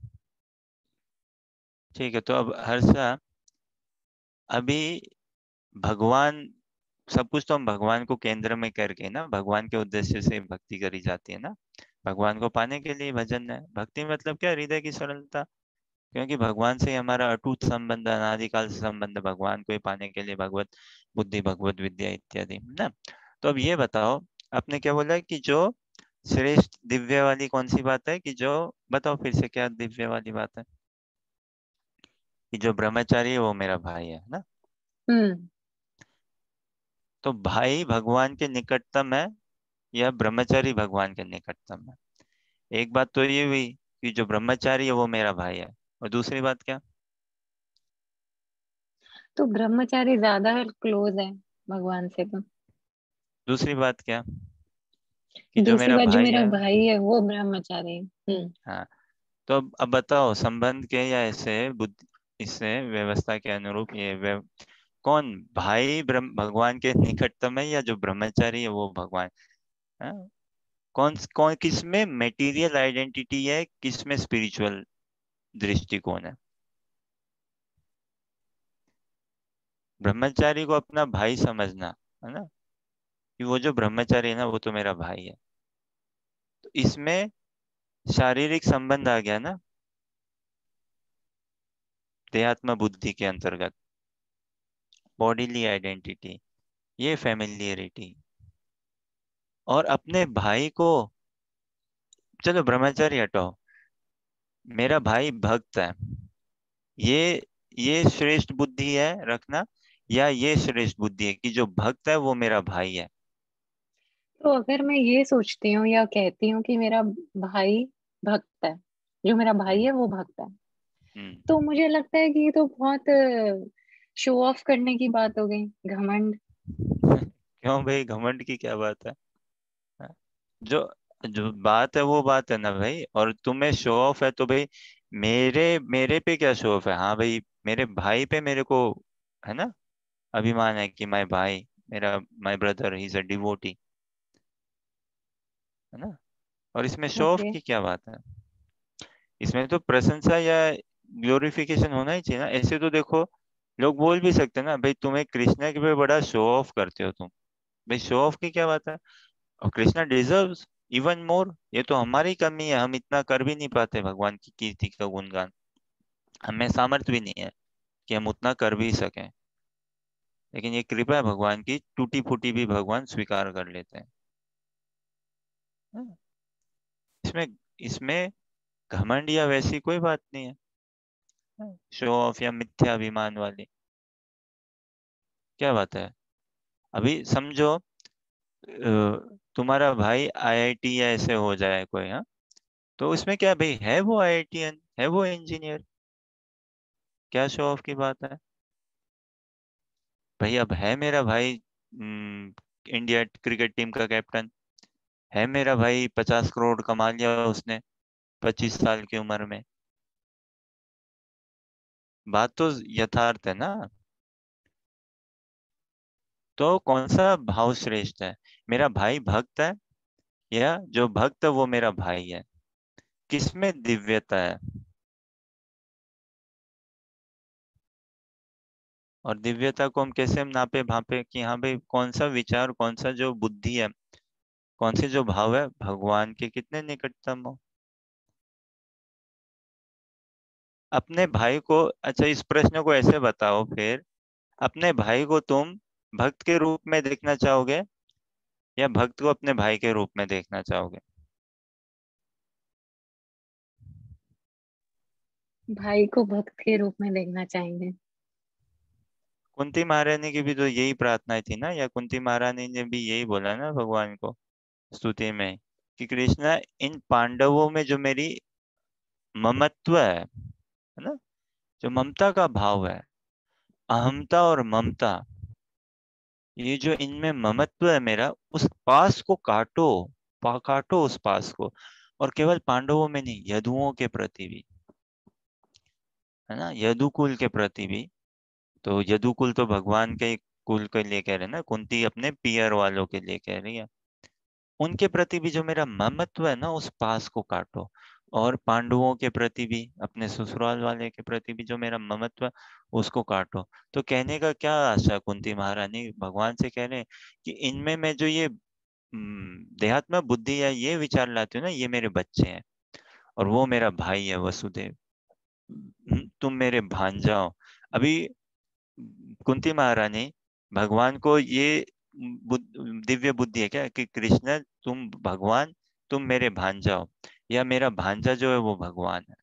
ठीक है, तो अब हर्षा, अभी भगवान, सब कुछ तो हम भगवान को केंद्र में करके ना, भगवान के उद्देश्य से भक्ति करी जाती है ना, भगवान को पाने के लिए भजन है। भक्ति मतलब क्या, हृदय की सरलता, क्योंकि भगवान से हमारा अटूट संबंध, अनादिकाल से संबंध, भगवान को ही पाने के लिए भगवत बुद्धि, भगवत विद्या इत्यादि ना। तो अब ये बताओ, आपने क्या बोला कि जो श्रेष्ठ दिव्य वाली कौन सी बात है, कि जो, बताओ फिर से क्या दिव्य वाली बात है? कि जो ब्रह्मचारी है वो मेरा भाई है ना। हम्म। तो भाई भगवान के निकटतम है, या ब्रह्मचारी भगवान के निकटतम है? एक बात तो ये हुई कि जो ब्रह्मचारी है वो मेरा भाई है, और दूसरी बात क्या? तो ब्रह्मचारी ज्यादा क्लोज है भगवान से। तो दूसरी बात क्या, कि जो दूसरी मेरा बात, जो भाई मेरा है। भाई है वो ब्रह्मचारी है। हम्म। हाँ, तो अब अब बताओ संबंध के, या ऐसे बुद्ध, इससे व्यवस्था के अनुरूप ये व्यव, कौन भाई ब्रह्म भगवान के निकटतम है, या जो ब्रह्मचारी है वो भगवान? हाँ? कौन कौन किस में मेटीरियल आइडेंटिटी है, किस में स्पिरिचुअल दृष्टिकोण है? ब्रह्मचारी को अपना भाई समझना, है ना, कि वो जो ब्रह्मचारी है ना वो तो मेरा भाई है, तो इसमें शारीरिक संबंध आ गया ना, देहात्म बुद्धि के अंतर्गत, बॉडीली आइडेंटिटी, ये फैमिलियरिटी। और अपने भाई को, चलो ब्रह्मचारी हटाओ, मेरा भाई भक्त है, ये ये श्रेष्ठ बुद्धि है रखना, या ये श्रेष्ठ बुद्धि है कि जो भक्त है वो मेरा भाई है? तो अगर मैं ये सोचती हूँ या कहती हूँ कि मेरा भाई भक्त है, जो मेरा भाई है वो भक्त है। हम्म। तो मुझे लगता है कि ये तो बहुत शो ऑफ करने की बात हो गई, घमंड। क्यों भाई, घमंड की क्या बात है? हाँ, जो जो बात है वो बात है ना भाई। और तुम्हें शो ऑफ है तो भाई मेरे मेरे पे क्या शो ऑफ है? हाँ भाई, मेरे भाई पे मेरे को है ना अभिमान है कि माय भाई, मेरा my brother he is a devotee, है ना। और इसमें शो ऑफ ओके। की क्या बात है? इसमें तो प्रशंसा या ग्लोरिफिकेशन होना ही चाहिए ना। ऐसे तो देखो, लोग बोल भी सकते हैं ना भाई, तुम्हें कृष्णा के पे बड़ा शो ऑफ करते हो तुम। भाई शो ऑफ की क्या बात है? और कृष्णा डिजर्व्स इवन मोर। ये तो हमारी कमी है, हम इतना कर भी नहीं पाते भगवान की कीर्ति का गुणगान। हमें सामर्थ्य भी नहीं है कि हम उतना कर भी सकें। लेकिन ये कृपा है भगवान की, टूटी फूटी भी भगवान स्वीकार कर लेते हैं। हाँ, इसमें इसमें घमंड या वैसी कोई बात नहीं है, शो ऑफ या मिथ्या अभिमान वाली क्या बात है? अभी समझो, अ, तुम्हारा भाई आईआईटी या ऐसे हो जाए कोई, हाँ, तो उसमें क्या भाई, है वो आईआईटीएन, है वो इंजीनियर, क्या शो ऑफ की बात है? भाई अब है मेरा भाई हम्म, इंडिया क्रिकेट टीम का कैप्टन, है मेरा भाई, पचास करोड़ कमा लिया उसने पच्चीस साल की उम्र में। बात तो यथार्थ है ना। तो कौन सा भाव श्रेष्ठ है, मेरा भाई भक्त है या जो भक्त है वो मेरा भाई है? किसमें दिव्यता है? और दिव्यता को हम कैसे हम नापे भापे कि हाँ भाई कौन सा विचार, कौन सा जो बुद्धि है, कौन से जो भाव है भगवान के कितने निकटतम हो? अपने भाई को, अच्छा इस प्रश्न को ऐसे बताओ फिर, अपने भाई को तुम भक्त के रूप में देखना चाहोगे या भक्त को अपने भाई के रूप में देखना चाहोगे? भाई को भक्त के रूप में देखना चाहेंगे। कुंती महारानी की भी तो यही प्रार्थना थी ना, या कुंती महारानी ने भी यही बोला ना भगवान को स्तुति में कि कृष्णा, इन पांडवों में जो मेरी ममत्व है है ना, जो ममता का भाव है, अहमता और ममता, ये जो इनमें ममत्व है मेरा, उस पास को काटो, पा काटो उस पास को। और केवल पांडवों में नहीं, यदुओं के प्रति भी, है ना, यदुकुल के प्रति भी। तो यदुकुल तो भगवान के कुल के लिए कह रहे हैं ना, कुंती अपने पियर वालों के लिए कह रही है। उनके प्रति भी जो मेरा ममत्व है ना, उस पास को काटो। और पांडवों के प्रति भी, अपने ससुराल वाले के प्रति भी जो मेरा ममत्व है, उसको काटो। तो कहने का क्या आशा है, कुंती महारानी भगवान से कह रहे हैं कि इनमें मैं जो ये हम्म, देहात्म बुद्धि या ये विचार लाती हूँ ना, ये मेरे बच्चे हैं और वो मेरा भाई है वसुदेव। हम्म, तुम मेरे भांजा हो। अभी कुंती महारानी भगवान को ये बुद्ध- दिव्य बुद्धि है क्या कि कृष्ण तुम भगवान, तुम मेरे भांजा हो, या मेरा भांजा जो है वो भगवान है?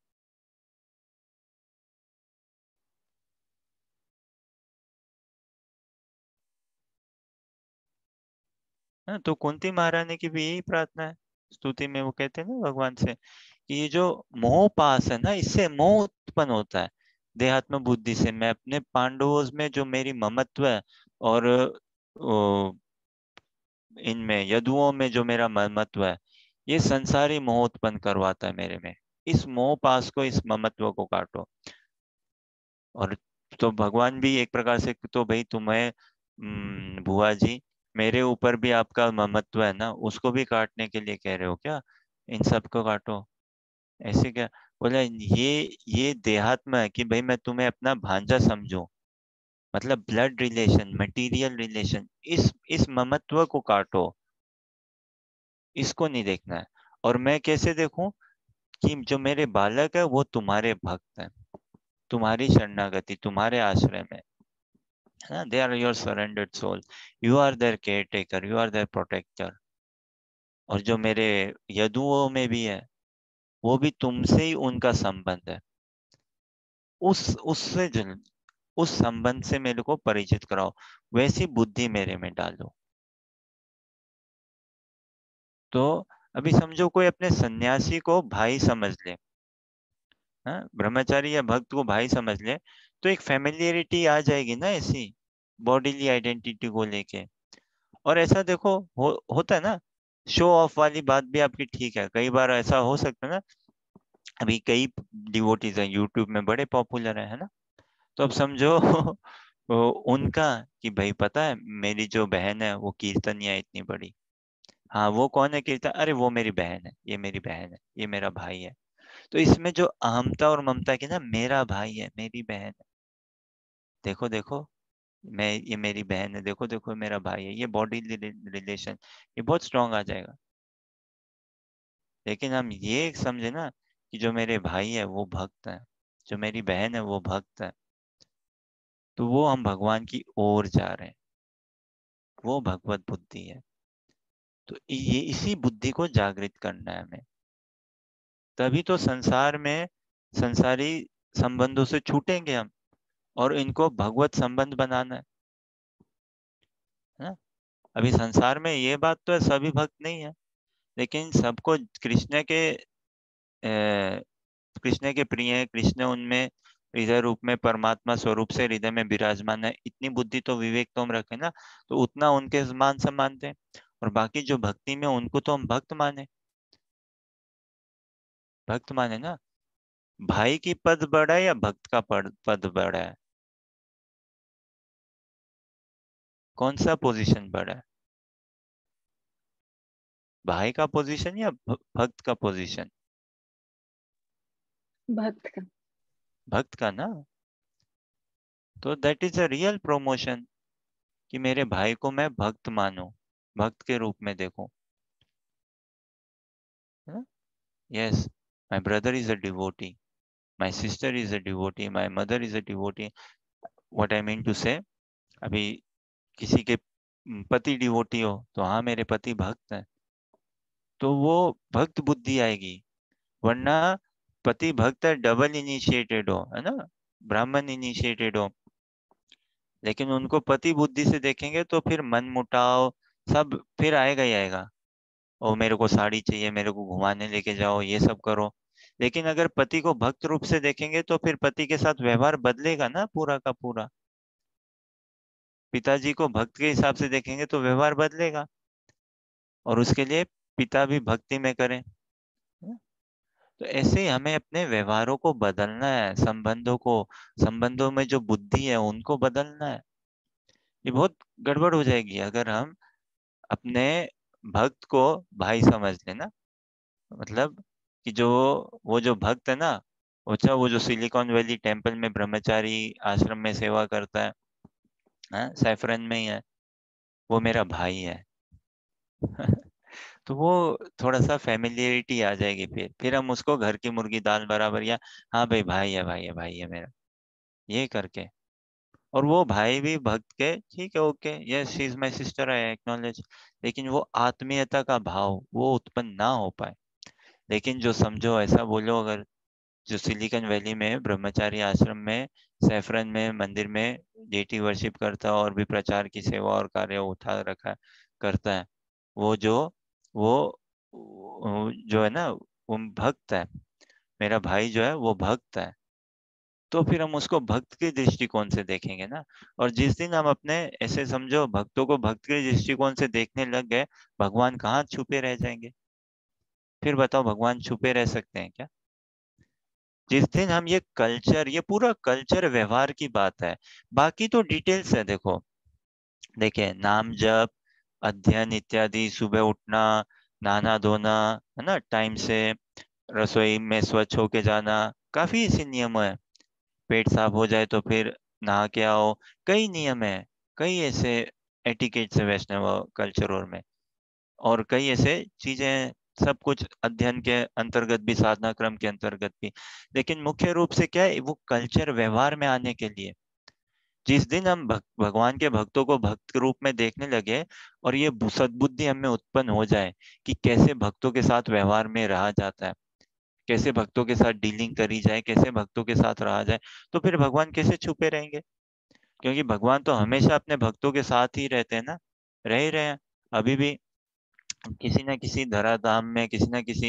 हाँ, तो कुंती महारानी की भी यही प्रार्थना है स्तुति में। वो कहते हैं ना भगवान से कि ये जो मोह पास है ना, इससे मोह उत्पन्न होता है देहात्म बुद्धि से। मैं अपने पांडवों में जो मेरी ममत्व है, और ओ, इनमें यदुओं में जो मेरा ममत्व है, ये संसारी मोह उत्पन्न करवाता है मेरे में। इस मोह पास को, इस ममत्व को काटो। और तो भगवान भी एक प्रकार से तो भाई तुम्हें हम्म, बुआ जी, मेरे ऊपर भी आपका ममत्व है ना, उसको भी काटने के लिए कह रहे हो क्या? इन सब को काटो, ऐसे क्या? बोला ये ये देहात्म है कि भाई मैं तुम्हें अपना भांजा समझूं, मतलब ब्लड रिलेशन, मटेरियल रिलेशन, इस इस ममत्व को काटो, इसको नहीं देखना है। और मैं कैसे देखूं कि जो मेरे बालक है वो तुम्हारे भक्त हैं, तुम्हारी शरणागति, तुम्हारे आश्रय में, है ना, they are your surrendered soul, you are their care taker, you are their protector. और जो मेरे यदुओं में भी है, वो भी तुमसे ही उनका संबंध है। उस उससे जो उस संबंध से मेरे को परिचित कराओ, वैसी बुद्धि मेरे में डालो। तो अभी समझो कोई अपने सन्यासी को भाई समझ ले, हाँ, ब्रह्मचारी या भक्त को भाई समझ ले तो एक फेमिलियरिटी आ जाएगी ना ऐसी बॉडीली आइडेंटिटी को लेके। और ऐसा देखो हो, होता है ना, शो ऑफ वाली बात भी आपकी ठीक है, कई बार ऐसा हो सकता है ना। अभी कई डिवोटीज हैं यूट्यूब में बड़े पॉपुलर है, है ना। तो अब समझो वो उनका कि भाई पता है मेरी जो बहन है वो कीर्तनिया इतनी बड़ी। हाँ, वो कौन है कीर्तन? अरे वो मेरी बहन है, ये मेरी बहन है, ये मेरा भाई है। तो इसमें जो अहमता और ममता की ना, मेरा भाई है, मेरी बहन है, देखो देखो, मैं ये मेरी बहन है, देखो देखो मेरा भाई है, ये बॉडी रिलेशन ये बहुत स्ट्रांग आ जाएगा। लेकिन हम ये समझे ना कि जो मेरे भाई है वो भक्त है, जो मेरी बहन है वो भक्त है, तो वो हम भगवान की ओर जा रहे हैं, वो भगवत बुद्धि है। तो ये इसी बुद्धि को जागृत करना है हमें, तभी तो संसार में संसारी संबंधों से छूटेंगे हम और इनको भगवत संबंध बनाना है ना। अभी संसार में ये बात तो है सभी भक्त नहीं है, लेकिन सबको कृष्ण के अ, कृष्ण के प्रिय है, कृष्ण उनमें हृदय रूप में परमात्मा स्वरूप से हृदय में विराजमान है, इतनी बुद्धि तो विवेक तो हम रखें ना, तो उतना उनके मान से मानते हैं। और बाकी जो भक्ति में उनको तो हम भक्त माने, भक्त माने ना। भाई की पद बड़ा है या भक्त का पद पद बड़ा है? कौन सा पोजीशन बड़ा है, भाई का पोजीशन या भ- भक्त का पोजीशन? भक्त का। भक्त का ना। तो that is a real promotion कि मेरे भाई को मैं भक्त मानूं, भक्त के रूप में देखूं। Yes, my brother is a devotee, my sister is a devotee, my mother is a devotee. What I mean to say, अभी किसी के म, पति डिवोटी हो तो हाँ मेरे पति भक्त हैं, तो वो भक्त बुद्धि आएगी। वरना पति भक्त है डबल इनिशिएटेड हो, है ना, ब्राह्मण इनिशिएटेड हो, लेकिन उनको पति बुद्धि से देखेंगे तो फिर मन मुटाव सब फिर आएगा ही आएगा। और मेरे को साड़ी चाहिए, मेरे को घुमाने लेके जाओ, ये सब करो। लेकिन अगर पति को भक्त रूप से देखेंगे तो फिर पति के साथ व्यवहार बदलेगा ना पूरा का पूरा। पिताजी को भक्त के हिसाब से देखेंगे तो व्यवहार बदलेगा, और उसके लिए पिता भी भक्ति में करें। तो ऐसे ही हमें अपने व्यवहारों को बदलना है, संबंधों को, संबंधों में जो बुद्धि है उनको बदलना है। ये बहुत गड़बड़ हो जाएगी अगर हम अपने भक्त को भाई समझ लेना। मतलब कि जो वो जो भक्त है ना, अच्छा वो जो सिलिकॉन वैली टेम्पल में ब्रह्मचारी आश्रम में सेवा करता है, हाँ सैफरन में ही है, वो मेरा भाई है। तो वो थोड़ा सा फेमिलियरिटी आ जाएगी, फिर फिर हम उसको घर की मुर्गी दाल बराबर, या हाँ भाई भाई है, भाई है, भाई है मेरा, ये करके। और वो भाई भी भक्त के, ठीक है, okay, yes she is my sister, I acknowledge. लेकिन वो आत्मीयता का भाव वो उत्पन्न ना हो पाए। लेकिन जो समझो ऐसा बोलो, अगर जो सिलिकॉन वैली में ब्रह्मचारी आश्रम में सैफरन में मंदिर में डेटी वर्शिप करता है और भी प्रचार की सेवा और कार्य उठा रखा करता है, वो जो वो वो जो है ना वो भक्त है, मेरा भाई जो है वो भक्त है, तो फिर हम उसको भक्त के दृष्टिकोण से देखेंगे ना। और जिस दिन हम अपने ऐसे समझो भक्तों को भक्त के दृष्टिकोण से देखने लग गए, भगवान कहाँ छुपे रह जाएंगे? फिर बताओ भगवान छुपे रह सकते हैं क्या? जिस दिन हम ये कल्चर, ये पूरा कल्चर व्यवहार की बात है, बाकी तो डिटेल्स है। देखो देखिए, नाम जप, अध्ययन इत्यादि, सुबह उठना, नहाना धोना, है ना टाइम से, रसोई में स्वच्छ होके जाना, काफी ऐसे नियम है। पेट साफ हो जाए तो फिर नहा के आओ, कई नियम है, कई ऐसे एटिकेट्स है वैष्णव कल्चर और में, और कई ऐसे चीजें हैं, सब कुछ अध्ययन के अंतर्गत भी, साधना क्रम के अंतर्गत भी। लेकिन मुख्य रूप से क्या है, वो कल्चर व्यवहार में आने के लिए। जिस दिन हम भग, भगवान के भक्तों को भक्त के रूप में देखने लगे और ये बु- सद्बुद्धि हमें उत्पन्न हो जाए कि कैसे भक्तों के साथ व्यवहार में रहा जाता है, कैसे भक्तों के साथ डीलिंग करी जाए, कैसे भक्तों के साथ रहा जाए, तो फिर भगवान कैसे छुपे रहेंगे? क्योंकि भगवान तो हमेशा अपने भक्तों के साथ ही रहते हैं ना, रह ही रहे हैं अभी भी, किसी ना किसी धराधाम में, किसी ना किसी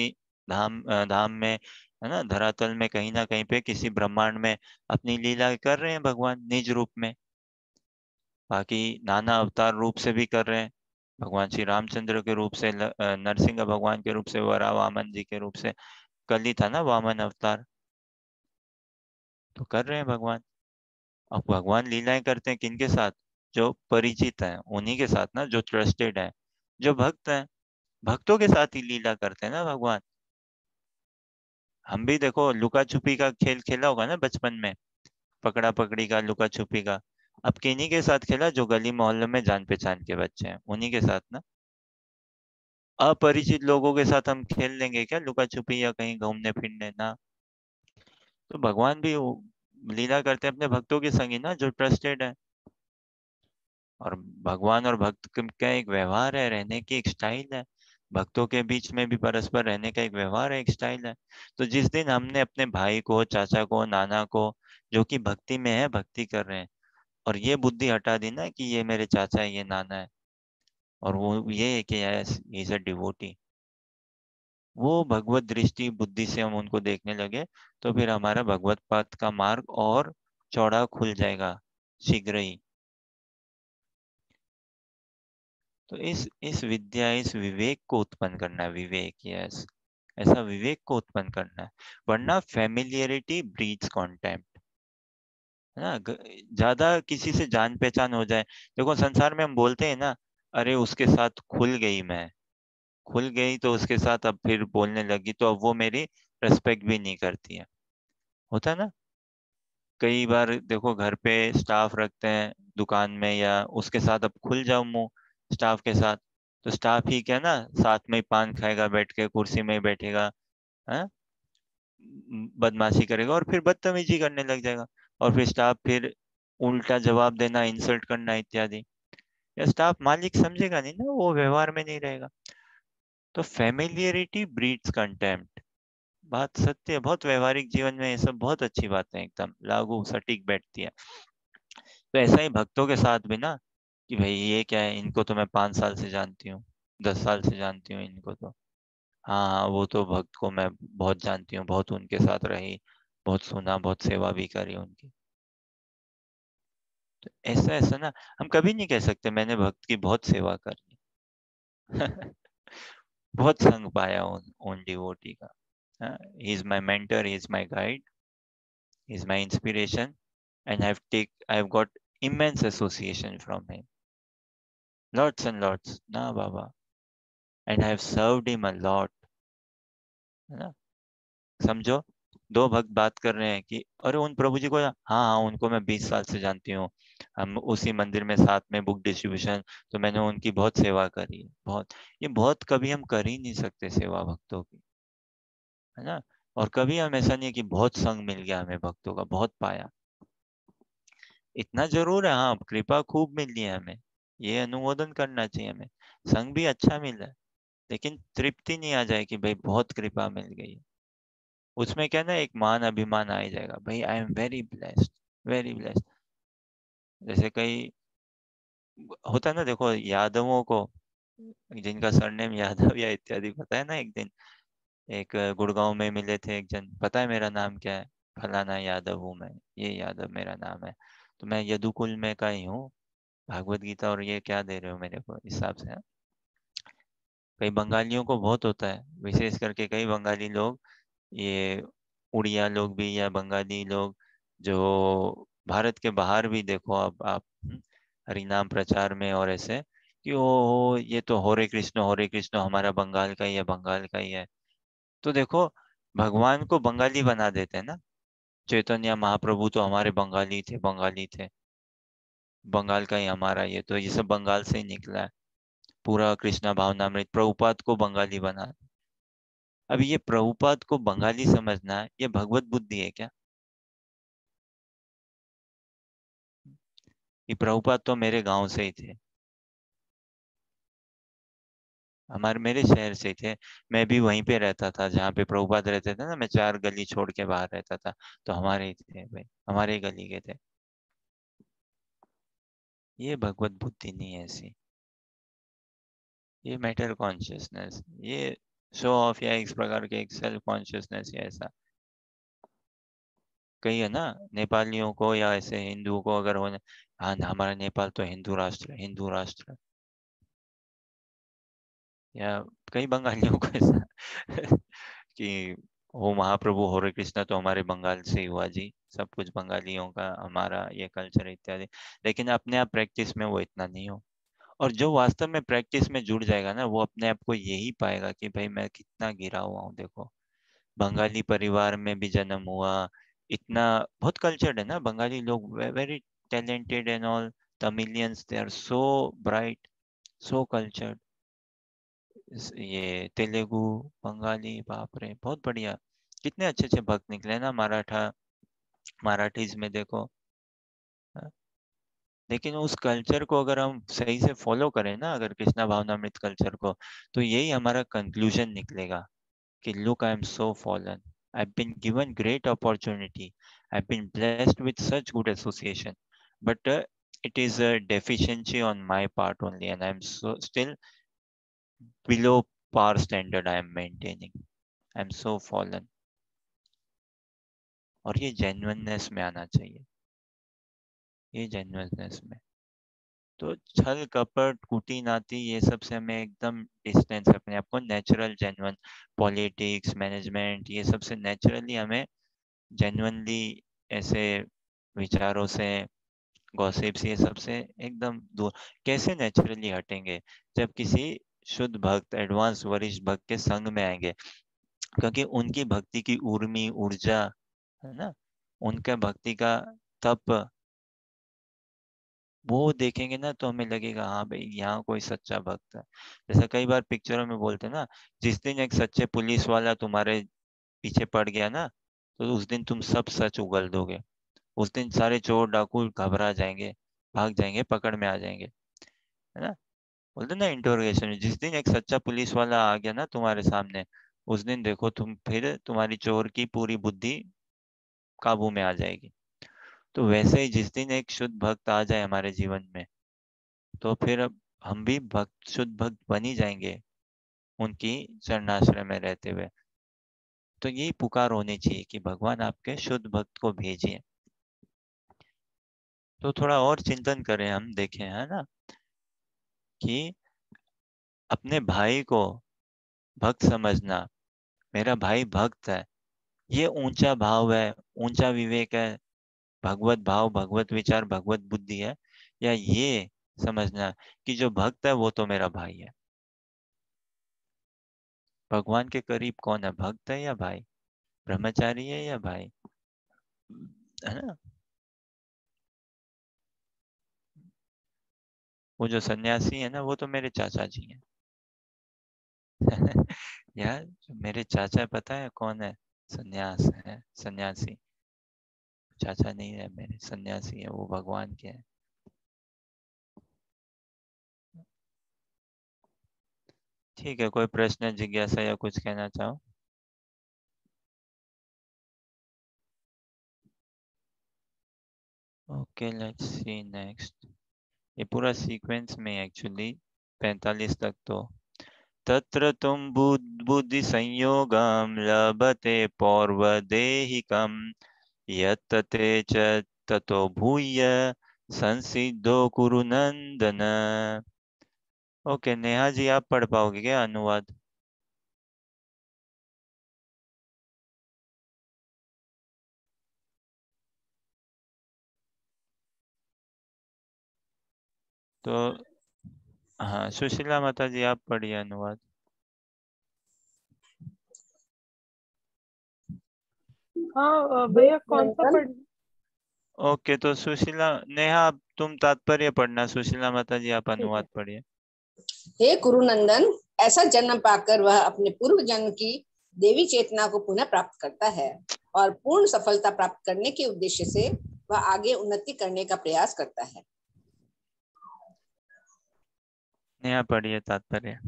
धाम धाम में, है ना, धरातल में कहीं ना कहीं पे किसी ब्रह्मांड में अपनी लीला कर रहे हैं भगवान निज रूप में। बाकी नाना अवतार रूप से भी कर रहे हैं, भगवान श्री रामचंद्र के रूप से, नरसिंह भगवान के रूप से, वरा वामन जी के रूप से, कल ही था ना वामन अवतार, तो कर रहे हैं भगवान। अब भगवान लीलाएं करते हैं किनके साथ? जो परिचित हैं उन्हीं के साथ ना, जो ट्रस्टेड है, जो भक्त हैं, भक्तों के साथ ही लीला करते हैं ना भगवान। हम भी देखो लुका छुपी का खेल खेला होगा ना बचपन में, पकड़ा पकड़ी का, लुका छुपी का, अब किन्हीं के साथ खेला? जो गली मोहल्ले में जान पहचान के बच्चे हैं उन्हीं के साथ ना। अपरिचित लोगों के साथ हम खेल लेंगे क्या लुका छुपी या कहीं घूमने फिरने? ना। तो भगवान भी लीला करते हैं अपने भक्तों के संग ही ना, जो ट्रस्टेड है। और भगवान और भक्त का एक व्यवहार है, रहने की एक स्टाइल है, भक्तों के बीच में भी परस्पर रहने का एक व्यवहार है, एक स्टाइल है। तो जिस दिन हमने अपने भाई को, चाचा को, नाना को, जो कि भक्ति में है, भक्ति कर रहे हैं, और ये बुद्धि हटा दी ना कि ये मेरे चाचा है, ये नाना है, और वो ये है कि इज अ डिवोटी, वो भगवत दृष्टि बुद्धि से हम उनको देखने लगे, तो फिर हमारा भगवत पथ का मार्ग और चौड़ा खुल जाएगा शीघ्र ही। तो इस इस विद्या, इस विवेक को उत्पन्न करना है, विवेक, यस, ऐसा विवेक को उत्पन्न करना है, वरना फेमिलियरिटी ब्रीड्स कॉन्टेम्प्ट, है ना। ज्यादा किसी से जान पहचान हो जाए, देखो संसार में हम बोलते हैं ना, अरे उसके साथ खुल गई, मैं खुल गई तो उसके साथ अब फिर बोलने लगी, तो अब वो मेरी रेस्पेक्ट भी नहीं करती है, होता है ना। कई बार देखो घर पे स्टाफ रखते हैं दुकान में, या उसके साथ अब खुल जाओ मुंह स्टाफ के साथ, तो स्टाफ ही क्या ना, साथ में ही पान खाएगा, बैठ के कुर्सी में ही बैठेगा, है, बदमाशी करेगा और फिर बदतमीजी करने लग जाएगा, और फिर स्टाफ फिर उल्टा जवाब देना, इंसल्ट करना इत्यादि, या स्टाफ मालिक समझेगा नहीं ना, वो व्यवहार में नहीं रहेगा। तो फेमिलियरिटी ब्रीड्स कंटेम्प्ट, बात सत्य है, बहुत व्यवहारिक जीवन में ये सब बहुत अच्छी बात है, एकदम लागू सटीक बैठती है। तो ऐसा ही भक्तों के साथ भी ना, कि भाई ये क्या है, इनको तो मैं पांच साल से जानती हूँ, दस साल से जानती हूँ इनको तो, हाँ हाँ वो तो भक्त को मैं बहुत जानती हूँ, बहुत उनके साथ रही, बहुत सुना, बहुत सेवा भी करी उनकी। तो ऐसा ऐसा ना, हम कभी नहीं कह सकते मैंने भक्त की बहुत सेवा करी बहुत संग पाया उन उन डिवोटी का, he is my mentor, he is my guide, he is my inspiration, and I've take I've got immense association from him, lots and lots ना बाबा, and I have served him a lot, है ना। समझो, दो भक्त बात कर रहे हैं कि अरे उन प्रभु जी को, हाँ हाँ उनको मैं बीस साल से जानती हूँ, हम उसी मंदिर में साथ में बुक डिस्ट्रीब्यूशन, तो मैंने उनकी बहुत सेवा करी है, बहुत, ये बहुत कभी हम कर ही नहीं सकते सेवा भक्तों की, है ना। और कभी हम ऐसा नहीं है कि बहुत संग मिल गया हमें भक्तों का, बहुत पाया, इतना जरूर है, हाँ कृपा खूब मिली है हमें, ये अनुमोदन करना चाहिए हमें, संग भी अच्छा मिला है, लेकिन तृप्ति नहीं आ जाए कि भाई बहुत कृपा मिल गई है, उसमें क्या ना एक मान अभिमान आ ही जाएगा, भाई I am very blessed, very blessed. जैसे कई होता है ना, देखो यादवों को, जिनका सरनेम यादव या इत्यादि पता है ना, एक दिन एक गुड़गांव में मिले थे एक जन, पता है मेरा नाम क्या है, फलाना यादव हूँ मैं, ये यादव मेरा नाम है, तो मैं यदुकुल में का ही हूँ, भागवत गीता और ये क्या दे रहे हो मेरे को हिसाब से, हाँ? कई बंगालियों को बहुत होता है, विशेष करके कई बंगाली लोग, ये उड़िया लोग भी या बंगाली लोग, जो भारत के बाहर भी देखो अब आप, हम्म, हरिनाम प्रचार में और ऐसे, कि ओ ये तो हरे कृष्ण हरे कृष्ण हमारा बंगाल का ही है, बंगाल का ही है। तो देखो भगवान को बंगाली बना देते हैं ना, चैतन्य महाप्रभु तो हमारे बंगाली थे, बंगाली थे, बंगाल का ही हमारा, ये तो ये सब बंगाल से ही निकला है, पूरा कृष्णा भावनामृत, प्रभुपाद को बंगाली बना। अब ये प्रभुपाद को बंगाली समझना, ये भगवत बुद्धि है क्या? ये प्रभुपाद तो मेरे गांव से ही थे, हमारे मेरे शहर से ही थे, मैं भी वहीं पे रहता था जहाँ पे प्रभुपाद रहते थे ना, मैं चार गली छोड़ के बाहर रहता था, तो हमारे ही थे भाई, हमारे ही गली के थे। ये भगवत बुद्धि नहीं है ऐसी, ये मैटर कॉन्शियसनेस, ये शो ऑफ या इस प्रकार के एक सेल्फ कॉन्शियसनेस या ऐसा कही है ना नेपालियों को या ऐसे हिंदुओं को अगर होने, हाँ हमारा नेपाल तो हिंदू राष्ट्र है, हिंदू राष्ट्र, या कई बंगालियों को ऐसा कि वो महाप्रभु हरे कृष्णा तो हमारे बंगाल से ही हुआ जी, सब कुछ बंगालियों का हमारा ये कल्चर इत्यादि। लेकिन अपने आप प्रैक्टिस में वो इतना नहीं हो, और जो वास्तव में प्रैक्टिस में जुड़ जाएगा ना वो अपने आप को यही पाएगा कि भाई मैं कितना गिरा हुआ हूँ। देखो बंगाली परिवार में भी जन्म हुआ, इतना बहुत कल्चर्ड है ना बंगाली लोग, very talented and all, Tamilians they are so bright, so cultured, ये तेलुगु बंगाली बाप रे बहुत बढ़िया, कितने अच्छे अच्छे भक्त निकले ना मराठा, मराठीज में देखो। हाँ, लेकिन उस कल्चर को अगर हम सही से फॉलो करें ना, अगर कृष्णा भावनामृत कल्चर को, तो यही हमारा कंक्लूजन निकलेगा कि look, I am so fallen. I've been given great opportunity. I've been blessed with such good association, but uh, it is a deficiency on my part only, and I'm so still below par standard I am maintaining. I'm so fallen. और ये genuineness में आना चाहिए, ये genuineness में। तो छल कपट कुटी नाती ये सब से हमें एकदम डिस्टेंस रखने, आपको नेचुरल जेन्युइन पॉलिटिक्स मैनेजमेंट ये सब से नेचुरली हमें जेन्युइनली ऐसे विचारों से गॉसिप्स ये सब से एकदम दूर। कैसे नेचुरली हटेंगे? जब किसी शुद्ध भक्त एडवांस वरिष्ठ भक्त के संग में आएंगे, क्योंकि उनकी भक्ति की उर्मी ऊर्जा है ना, उनका भक्ति का तप वो देखेंगे ना तो हमें लगेगा हाँ भाई यहाँ कोई सच्चा भक्त है। जैसा कई बार पिक्चरों में बोलते हैं ना, जिस दिन एक सच्चे पुलिस वाला तुम्हारे पीछे पड़ गया ना तो उस दिन तुम सब सच उगल दोगे, उस दिन सारे चोर डाकू घबरा जाएंगे, भाग जाएंगे, पकड़ में आ जाएंगे, है ना। बोलते ना इंटरोगेशन में, जिस दिन एक सच्चा पुलिस वाला आ गया ना तुम्हारे सामने, उस दिन देखो तुम फिर तुम्हारी चोर की पूरी बुद्धि काबू में आ जाएगी। तो वैसे ही जिस दिन एक शुद्ध भक्त आ जाए हमारे जीवन में, तो फिर अब हम भी भक्त शुद्ध भक्त बन ही जाएंगे उनकी चरणाश्रय में रहते हुए। तो यही पुकार होनी चाहिए कि भगवान आपके शुद्ध भक्त को भेजिए। तो थोड़ा और चिंतन करें, हम देखें है ना कि अपने भाई को भक्त समझना, मेरा भाई भक्त है, ये ऊंचा भाव है, ऊंचा विवेक है, भगवत भाव भगवत विचार भगवत बुद्धि है, या ये समझना कि जो भक्त है वो तो मेरा भाई है। भगवान के करीब कौन है, भक्त है या भाई, ब्रह्मचारी है या भाई, है ना। वो जो सन्यासी है ना वो तो मेरे चाचा जी हैं। यार मेरे चाचा पता है कौन है, सन्यास है, सन्यासी, चाचा नहीं है मेरे, सन्यासी है, वो भगवान के हैं। ठीक है, कोई प्रश्न जिज्ञासा या कुछ कहना चाहो? Okay let's see next. ये पूरा सीक्वेंस में एक्चुअली पैंतालीस तक तो तत्र तुम बुद्धि संयोगम लभते पौर्वदेहिकम यत्ते च ततो भूय संसिद्धो कुरु नंदन। ओके नेहा जी आप पढ़ पाओगे क्या अनुवाद? तो हाँ सुशीला माता जी आप पढ़िए अनुवाद। हाँ भैया कौन सा पढ़? ओके तो सुशीला नेहा आप तुम तात्पर्य पढ़ना, सुशीला माता जी आप ठीक अनुवाद है। पढ़िए। हे कुरुनंदन, ऐसा जन्म पाकर वह अपने पूर्व जन्म की देवी चेतना को पुनः प्राप्त करता है और पूर्ण सफलता प्राप्त करने के उद्देश्य से वह आगे उन्नति करने का प्रयास करता है। नेहा पढ़िए तात्पर्य।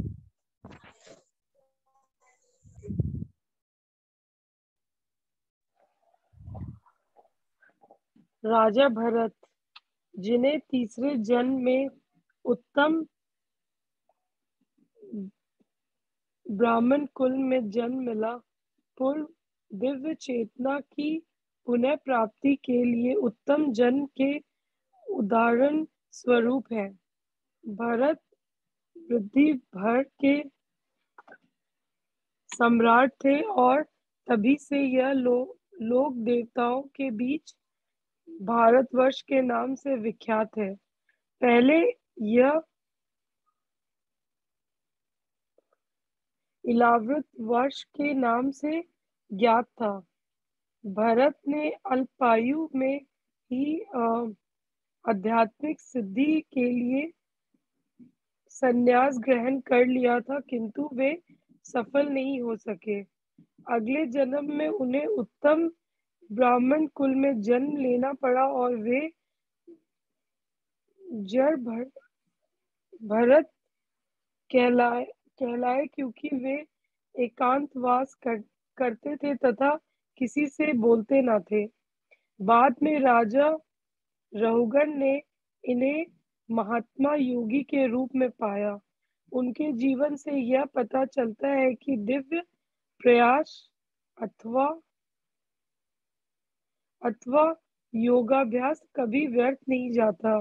राजा भरत, जिन्हें तीसरे जन्म में उत्तम ब्राह्मण कुल में जन्म मिला। पूर्व दिव्य चेतना की पुनः प्राप्ति के लिए उत्तम जन्म के उदाहरण स्वरूप है। भरत वृद्धि भर के सम्राट थे और तभी से यह लो, लोक देवताओं के बीच भारतवर्ष के नाम से विख्यात है। पहले यह इलाव्रत वर्ष के नाम से ज्ञात था। भरत ने अल्पायु में ही आध्यात्मिक सिद्धि के लिए संन्यास ग्रहण कर लिया था, किंतु वे सफल नहीं हो सके। अगले जन्म में उन्हें उत्तम ब्राह्मण कुल में जन्म लेना पड़ा और वे जड़ भर, भरत कहलाए कहलाए क्योंकि वे एकांतवास कर, करते थे तथा किसी से बोलते न थे। बाद में राजा रहुगण ने इन्हें महात्मा योगी के रूप में पाया। उनके जीवन से यह पता चलता है कि दिव्य प्रयास अथवा अथवा योगाभ्यास कभी व्यर्थ नहीं जाता।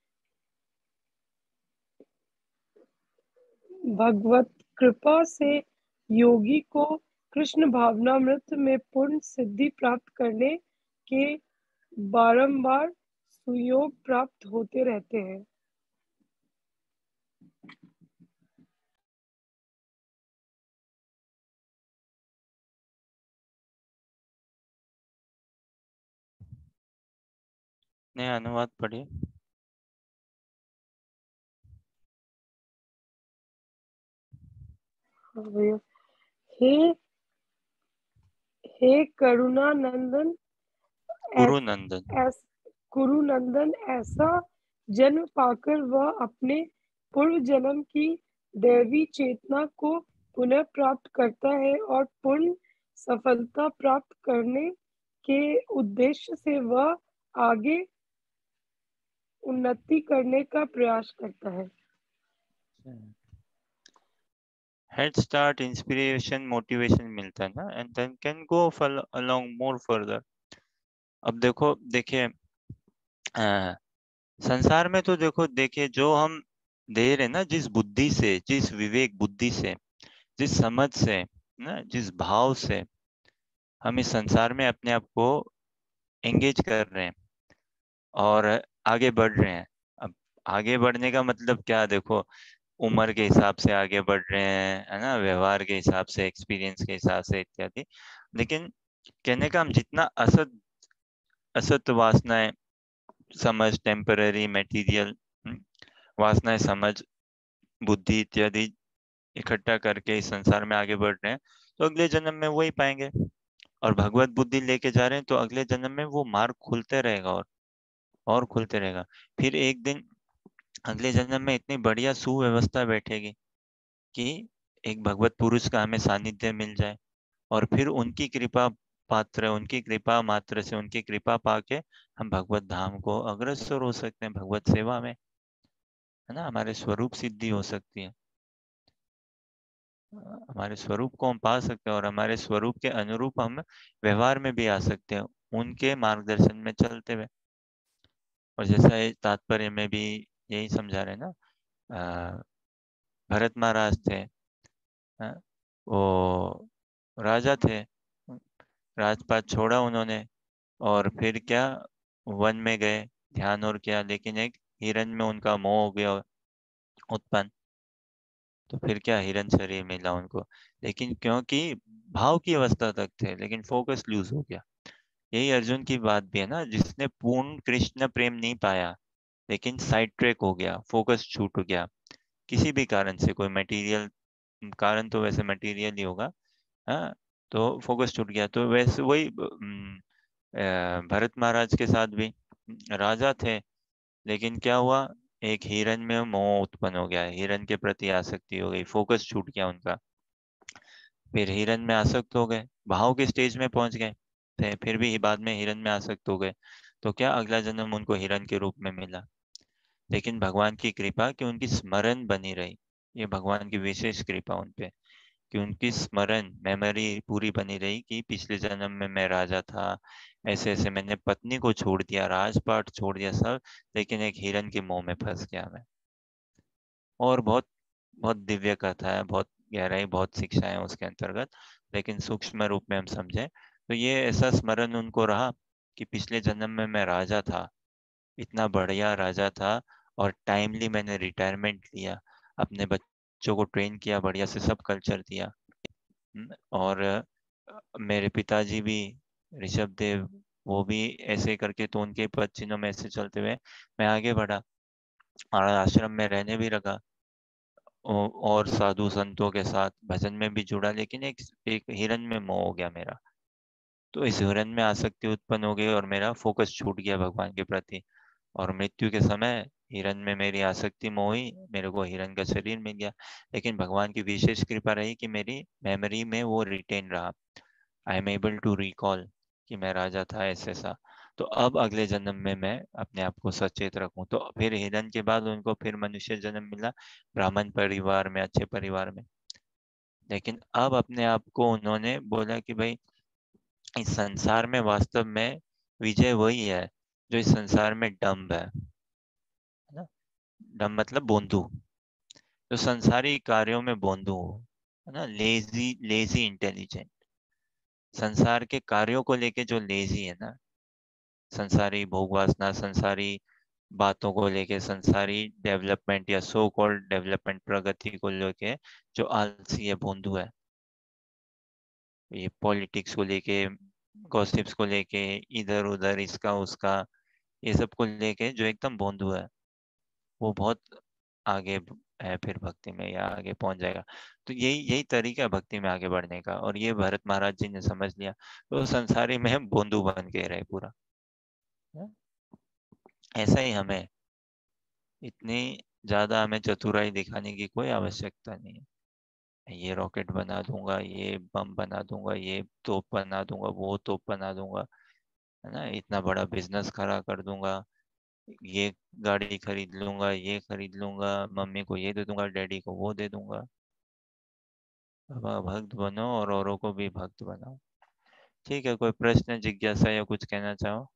भगवत कृपा से योगी को कृष्ण भावनामृत में पूर्ण सिद्धि प्राप्त करने के बारंबार सुयोग प्राप्त होते रहते हैं। ने अनुवाद पढ़िए। हे हे करुणानंदन कुरुनंदन ऐस, कुरुनंदन ऐसा जन्म पाकर वह अपने पूर्व जन्म की दैवी चेतना को पुनः प्राप्त करता है और पूर्ण सफलता प्राप्त करने के उद्देश्य से वह आगे उन्नति करने का प्रयास करता है। हेड स्टार्ट, इंस्पिरेशन, मोटिवेशन मिलता है ना, and then can go along more further. अब देखो देखिए संसार में तो देखो देखिए जो हम दे रहे ना, जिस बुद्धि से, जिस विवेक बुद्धि से, जिस समझ से ना, जिस भाव से हम इस संसार में अपने आप को एंगेज कर रहे हैं और आगे बढ़ रहे हैं। अब आगे बढ़ने का मतलब क्या, देखो उम्र के हिसाब से आगे बढ़ रहे हैं, है ना, व्यवहार के हिसाब से, एक्सपीरियंस के हिसाब से इत्यादि। लेकिन कहने का हम जितना असत असत वासनाएं, समझ, टेम्पररी मटेरियल वासनाएं, समझ, बुद्धि इत्यादि इकट्ठा करके इस संसार में आगे बढ़ रहे हैं, तो अगले जन्म में वही पाएंगे। और भगवत बुद्धि लेके जा रहे हैं तो अगले जन्म में वो मार्ग खुलते रहेगा और और खुलते रहेगा। फिर एक दिन अगले जन्म में इतनी बढ़िया सुव्यवस्था बैठेगी कि एक भगवत पुरुष का हमें सानिध्य मिल जाए और फिर उनकी कृपा पात्र, उनकी कृपा मात्र से, उनकी कृपा पाके हम भगवत धाम को अग्रसर हो सकते हैं, भगवत सेवा में, है ना, हमारे स्वरूप सिद्धि हो सकती है, हमारे स्वरूप को हम पा सकते हैं और हमारे स्वरूप के अनुरूप हम व्यवहार में भी आ सकते हैं, उनके मार्गदर्शन में चलते हुए। और जैसा ये तात्पर्य में भी यही समझा रहे ना, भरत महाराज थे, वो राजा थे, राजपाट छोड़ा उन्होंने और फिर क्या, वन में गए, ध्यान और किया, लेकिन एक हिरन में उनका मोह हो गया उत्पन्न, तो फिर क्या, हिरन शरीर मिला उनको, लेकिन क्योंकि भाव की अवस्था तक थे, लेकिन फोकस लूज हो गया। यही अर्जुन की बात भी है ना, जिसने पूर्ण कृष्ण प्रेम नहीं पाया लेकिन साइड ट्रैक हो गया, फोकस छूट गया किसी भी कारण से, कोई मटेरियल कारण, तो वैसे मटेरियल ही होगा, हाँ, तो फोकस छूट गया। तो वैसे वही भरत महाराज के साथ भी राजा थे, लेकिन क्या हुआ, एक हिरन में मोह उत्पन्न हो गया, हिरन के प्रति आसक्ति हो गई, फोकस छूट गया उनका, फिर हिरन में आसक्त हो गए, भाव के स्टेज में पहुंच गए थे, फिर भी बाद में हिरन में आसक्त हो गए, तो क्या अगला जन्म उनको हिरन के रूप में मिला। लेकिन भगवान की कृपा कि उनकी स्मरण बनी रही, ये भगवान की विशेष कृपा उन पे, कि उनकी स्मरण मेमोरी पूरी बनी रही कि पिछले जन्म में मैं राजा था, ऐसे ऐसे मैंने पत्नी को छोड़ दिया, राजपाट छोड़ दिया सब, लेकिन एक हिरन के मोह में फंस गया मैं। और बहुत बहुत दिव्य कथा है, बहुत गहराई, बहुत शिक्षाएं हैं उसके अंतर्गत, लेकिन सूक्ष्म रूप में हम समझें तो ये ऐसा स्मरण उनको रहा कि पिछले जन्म में मैं राजा था, इतना बढ़िया राजा था, और टाइमली मैंने रिटायरमेंट लिया, अपने बच्चों को ट्रेन किया, बढ़िया से सब कल्चर दिया। हम्म, और अ, मेरे पिताजी भी, ऋषभ देव, वो भी ऐसे करके, तो उनके पद चिन्हों में ऐसे चलते हुए मैं आगे बढ़ा और आश्रम में रहने भी लगा, औ- और साधु संतों के साथ भजन में भी जुड़ा, लेकिन एक एक हिरन में मोह हो गया मेरा। तो इस हिरन में आसक्ति उत्पन्न हो गई और मेरा फोकस छूट गया भगवान के प्रति, और मृत्यु के समय हिरन में मेरी आसक्ति मोही, मेरे को हिरन का शरीर मिल गया। लेकिन भगवान की विशेष कृपा रही कि मेरी मेमोरी में वो रिटेन रहा, I am able to recall कि मैं राजा था, ऐसे ऐसा। तो अब अगले जन्म में मैं अपने आप को सचेत रखूं, तो फिर हिरन के बाद उनको फिर मनुष्य जन्म मिला, ब्राह्मण परिवार में, अच्छे परिवार में। लेकिन अब अपने आप को उन्होंने बोला कि भाई इस संसार में वास्तव में विजय वही है जो इस संसार में डम्ब है, है ना? डम्ब मतलब बोंधू, जो संसारी कार्यों में बोंधू हो, है ना, लेजी लेजी इंटेलिजेंट, संसार के कार्यों को लेके जो लेजी है ना, संसारी भोग वासना, संसारी बातों को लेके, संसारी डेवलपमेंट या सो कॉल्ड डेवलपमेंट, प्रगति को लेके जो आलसी है, बोंधू है, ये पॉलिटिक्स को लेके, गॉसिप्स को लेके, इधर उधर इसका उसका, ये सब को लेके जो एकदम बोंधू है, वो बहुत आगे है फिर भक्ति में, या आगे पहुंच जाएगा। तो यही यही तरीका है भक्ति में आगे बढ़ने का, और ये भरत महाराज जी ने समझ लिया, तो संसारी में हम बोंधू बन के रहे पूरा। ऐसा ही हमें, इतनी ज्यादा हमें चतुराई दिखाने की कोई आवश्यकता नहीं है। ये रॉकेट बना दूंगा, ये बम बना दूंगा, ये तोप बना दूंगा, वो तोप बना दूंगा, है ना, इतना बड़ा बिजनेस खड़ा कर दूंगा, ये गाड़ी खरीद लूंगा, ये खरीद लूंगा, मम्मी को ये दे दूंगा, डैडी को वो दे दूंगा। बाबा भक्त बनो और औरों को भी भक्त बनाओ। ठीक है, कोई प्रश्न, जिज्ञासा या कुछ कहना चाहो?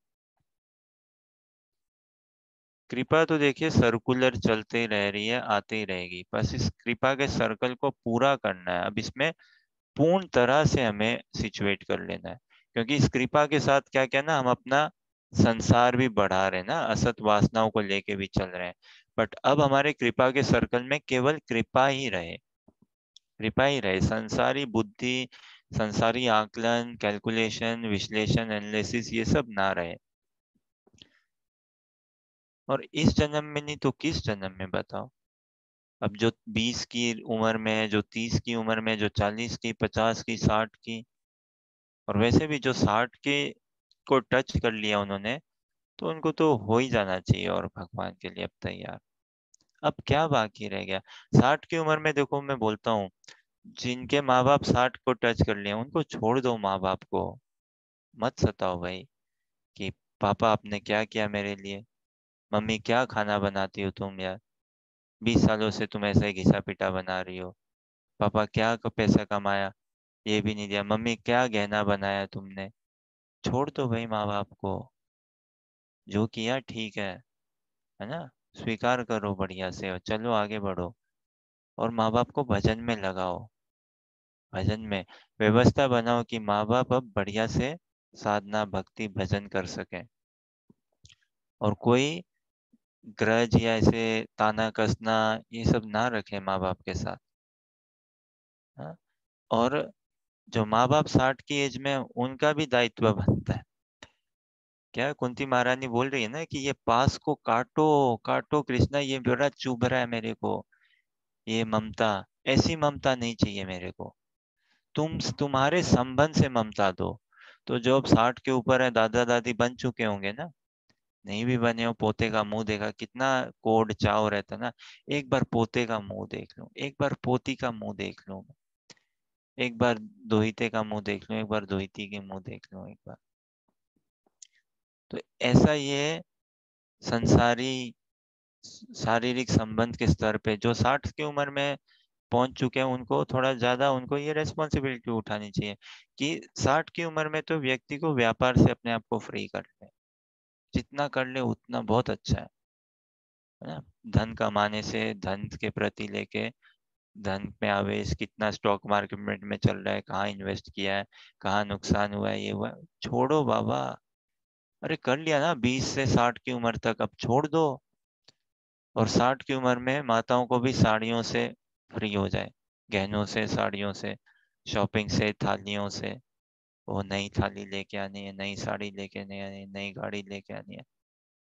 कृपा तो देखिए सर्कुलर चलते ही रह रही है, आते ही रहेगी, बस इस कृपा के सर्कल को पूरा करना है। अब इसमें पूर्ण तरह से हमें सिचुएट कर लेना है, क्योंकि इस कृपा के साथ क्या क्या ना, हम अपना संसार भी बढ़ा रहे हैं ना, असत वासनाओं को लेके भी चल रहे हैं। बट अब हमारे कृपा के सर्कल में केवल कृपा ही रहे, कृपा ही रहे, संसारी बुद्धि, संसारी आकलन, कैलकुलेशन, विश्लेषण, एनालिसिस, ये सब ना रहे। और इस जन्म में नहीं तो किस जन्म में बताओ? अब जो बीस की उम्र में है, जो तीस की उम्र में, जो चालीस की, पचास की, साठ की, और वैसे भी जो साठ के को टच कर लिया उन्होंने, तो उनको तो हो ही जाना चाहिए और भगवान के लिए अब तैयार। अब क्या बाकी रह गया? साठ की उम्र में देखो, मैं बोलता हूँ, जिनके माँ बाप साठ को टच कर लिया उनको छोड़ दो, माँ बाप को मत सताओ भाई कि पापा आपने क्या किया मेरे लिए, मम्मी क्या खाना बनाती हो तुम यार, बीस सालों से तुम ऐसा ही घिसा पिटा बना रही हो, पापा क्या क- पैसा कमाया, ये भी नहीं दिया, मम्मी क्या गहना बनाया तुमने। छोड़ दो भाई माँ बाप को, जो किया ठीक है है ना, स्वीकार करो बढ़िया से और चलो आगे बढ़ो। और माँ बाप को भजन में लगाओ, भजन में व्यवस्था बनाओ कि माँ बाप अब बढ़िया से साधना भक्ति भजन कर सकें, और कोई ग्रज या ऐसे ताना कसना ये सब ना रखे माँ बाप के साथ। हाँ? और जो माँ बाप साठ की एज में, उनका भी दायित्व बनता है। क्या कुंती महारानी बोल रही है ना कि ये पास को काटो, काटो कृष्णा, ये बड़ा चुभ रहा है मेरे को, ये ममता, ऐसी ममता नहीं चाहिए मेरे को, तुम तुम्हारे संबंध से ममता दो। तो जो अब साठ के ऊपर है, दादा दादी बन चुके होंगे ना, नहीं भी बने हो, पोते का मुंह देखा, कितना कोड चाव रहता ना, एक बार पोते का मुंह देख लूं, एक बार पोती का मुंह देख लूं, एक बार दोहिते का मुंह देख लूं, एक बार दोहिती के मुंह देख लूं एक बार। तो ऐसा ये संसारी शारीरिक संबंध के स्तर पे जो साठ की उम्र में पहुंच चुके हैं उनको थोड़ा ज्यादा उनको ये रेस्पॉन्सिबिलिटी उठानी चाहिए कि साठ की उम्र में तो व्यक्ति को व्यापार से अपने आप को फ्री कर ले, जितना कर ले उतना बहुत अच्छा है है ना। धन कमाने से, धन के प्रति लेके, धन में आवेश कितना स्टॉक मार्केट में चल रहा है, कहाँ इन्वेस्ट किया है, कहाँ नुकसान हुआ है, ये हुआ है, छोड़ो बाबा। अरे कर लिया ना बीस से साठ की उम्र तक, अब छोड़ दो। और साठ की उम्र में माताओं को भी साड़ियों से फ्री हो जाए, गहनों से, साड़ियों से, शॉपिंग से, थालियों से। वो नई थाली लेके आनी है, नई साड़ी लेके नहीं आनी है, नई गाड़ी लेके आनी है,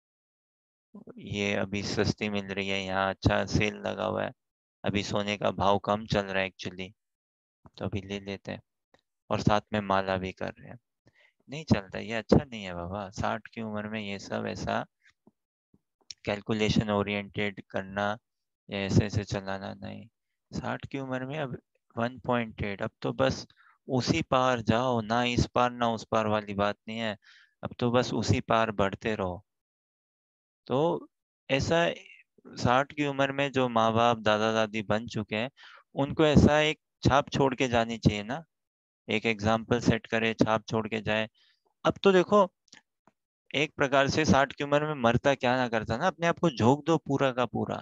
ये अभी सस्ती मिल रही है, यहाँ अच्छा सेल लगा हुआ है, अभी सोने का भाव कम चल रहा है एक्चुअली, तो अभी ले लेते हैं, और साथ में माला भी कर रहे हैं। नहीं चलता, ये अच्छा नहीं है बाबा। साठ की उम्र में ये सब ऐसा कैलकुलेशन ओरिएंटेड करना या ऐसे ऐसे चलाना नहीं। साठ की उम्र में अब वन पॉइंट एट, अब तो बस उसी पार जाओ, ना इस पार ना उस पार वाली बात नहीं है, अब तो बस उसी पार बढ़ते रहो। तो ऐसा साठ की उम्र में जो माँ बाप दादा दादी बन चुके हैं उनको ऐसा एक छाप छोड़ के जानी चाहिए ना, एक एग्जाम्पल सेट करे, छाप छोड़ के जाए। अब तो देखो एक प्रकार से साठ की उम्र में मरता क्या ना करता ना, अपने आप को झोंक दो पूरा का पूरा।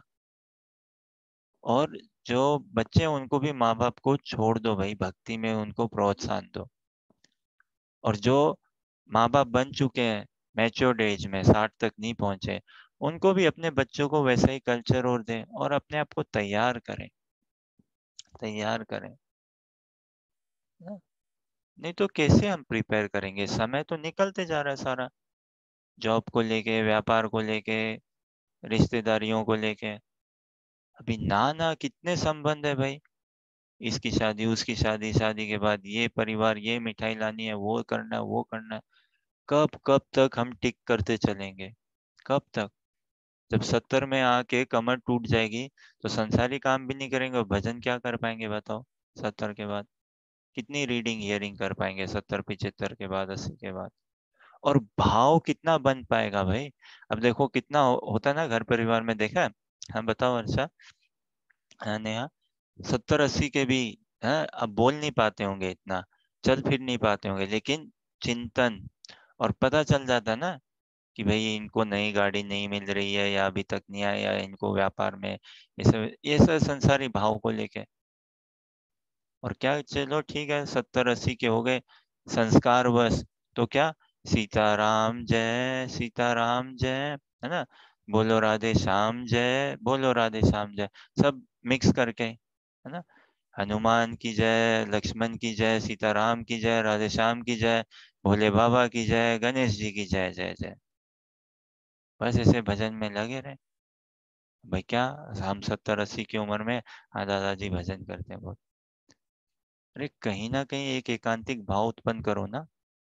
और जो बच्चे हैं उनको भी माँ बाप को छोड़ दो भाई, भक्ति में उनको प्रोत्साहन दो। और जो माँ बाप बन चुके हैं मैच्योर्ड एज में, साठ तक नहीं पहुंचे, उनको भी अपने बच्चों को वैसा ही कल्चर और दें और अपने आप को तैयार करें, तैयार करें ना। नहीं तो कैसे हम प्रिपेयर करेंगे, समय तो निकलते जा रहा है सारा, जॉब को लेके, व्यापार को लेके, रिश्तेदारियों को लेके। अभी ना ना कितने संबंध है भाई, इसकी शादी, उसकी शादी, शादी के बाद ये परिवार, ये मिठाई लानी है, वो करना है, वो करना है। कब कब तक हम टिक करते चलेंगे, कब तक? जब सत्तर में आके कमर टूट जाएगी तो संसारी काम भी नहीं करेंगे और भजन क्या कर पाएंगे बताओ। सत्तर के बाद कितनी रीडिंग हियरिंग कर पाएंगे, सत्तर पिछहत्तर के बाद, अस्सी के बाद? और भाव कितना बन पाएगा भाई? अब देखो कितना हो, होता है ना घर परिवार में, देखा है? हाँ बताओ अच्छा। हाँ नेहा, सत्तर अस्सी के भी हैं, अब बोल नहीं पाते होंगे इतना, चल फिर नहीं पाते होंगे, लेकिन चिंतन, और पता चल जाता ना कि भाई इनको नई गाड़ी नहीं मिल रही है, या अभी तक नहीं आया, या इनको व्यापार में ये सब ये सब संसारी भाव को लेके। और क्या, चलो ठीक है सत्तर अस्सी के हो गए संस्कार बस, तो क्या, सीताराम जय, सीताराम जय, है ना, बोलो राधे श्याम जय, बोलो राधे श्याम जय, सब मिक्स करके, है ना, हनुमान की जय, लक्ष्मण की जय, सीताराम की जय, राधे श्याम की जय, भोले बाबा की जय, गणेश जी की जय जय जय। बस ऐसे भजन में लगे रहे भाई। क्या हम सत्तर अस्सी की उम्र में, हाँ दादाजी भजन करते हैं बहुत। अरे कहीं ना कहीं एक एकांतिक भाव उत्पन्न करो ना,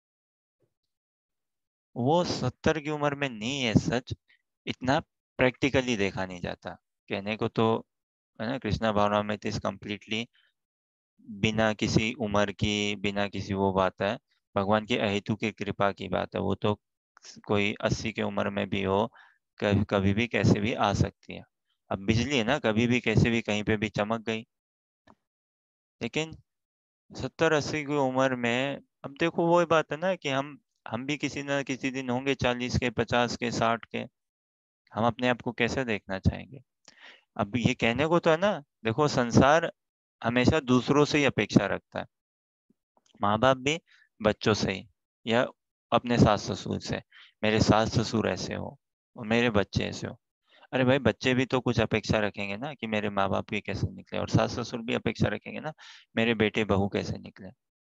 वो सत्तर की उम्र में नहीं है सच, इतना प्रैक्टिकली देखा नहीं जाता। कहने को तो है ना, कृष्णा भावनामृत इज कम्प्लीटली बिना किसी उम्र की, बिना किसी वो बात है, भगवान की अहेतु की कृपा की बात है। वो तो कोई अस्सी की उम्र में भी हो, कभी कभी भी कैसे भी आ सकती है। अब बिजली है ना, कभी भी कैसे भी कहीं पे भी चमक गई। लेकिन सत्तर अस्सी की उम्र में, अब देखो वही बात है ना कि हम हम भी किसी ना किसी दिन होंगे चालीस के, पचास के, साठ के। हम अपने आप को कैसे देखना चाहेंगे? अब ये कहने को तो है ना, देखो संसार हमेशा दूसरों से ही अपेक्षा रखता है, माँ बाप भी बच्चों से ही, या अपने सास ससुर से, मेरे सास ससुर ऐसे हो और मेरे बच्चे ऐसे हो। अरे भाई बच्चे भी तो कुछ अपेक्षा रखेंगे ना कि मेरे माँ बाप भी कैसे निकले, और सास ससुर भी अपेक्षा रखेंगे ना मेरे बेटे बहू कैसे निकले।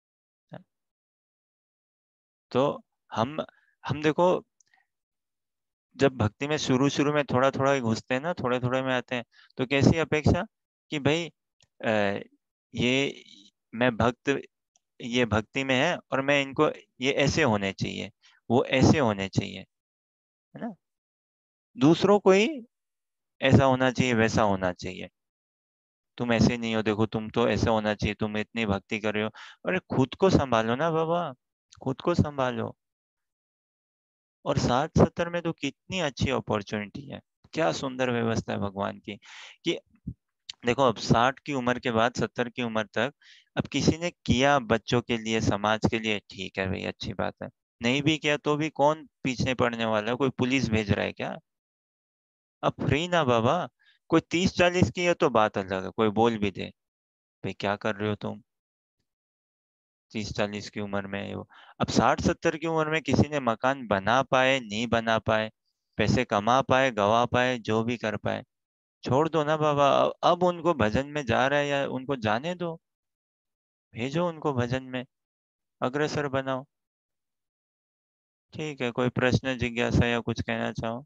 तो हम हम देखो, जब भक्ति में शुरू शुरू में थोड़ा थोड़ा ही घुसते हैं ना, थोड़े थोड़े में आते हैं, तो कैसी अपेक्षा कि भाई अ, ये मैं भक्त, ये भक्ति में है और मैं इनको, ये ऐसे होने चाहिए, वो ऐसे होने चाहिए, है ना, दूसरों को ही ऐसा होना चाहिए, वैसा होना चाहिए। तुम ऐसे नहीं हो, देखो तुम तो ऐसा होना चाहिए, तुम इतनी भक्ति कर रहे हो। अरे खुद को संभालो ना बाबा, खुद को संभालो। और साठ सत्तर में तो कितनी अच्छी अपॉर्चुनिटी है, क्या सुंदर व्यवस्था है भगवान की, कि देखो अब साठ की उम्र के बाद सत्तर की उम्र तक अब किसी ने किया बच्चों के लिए, समाज के लिए, ठीक है भाई, अच्छी बात है। नहीं भी किया तो भी कौन पीछे पड़ने वाला है? कोई पुलिस भेज रहा है क्या? अब फ्री ना बाबा। कोई तीस चालीस की है तो बात अलग है, कोई बोल भी दे भाई क्या कर रहे हो तुम तीस चालीस की उम्र में वो। अब साठ सत्तर की उम्र में किसी ने मकान बना पाए नहीं बना पाए, पैसे कमा पाए गवा पाए, जो भी कर पाए, छोड़ दो ना बाबा। अब उनको भजन में जा रहा है या उनको जाने दो, भेजो उनको भजन में, अग्रसर बनाओ। ठीक है, कोई प्रश्न जिज्ञासा या कुछ कहना चाहो?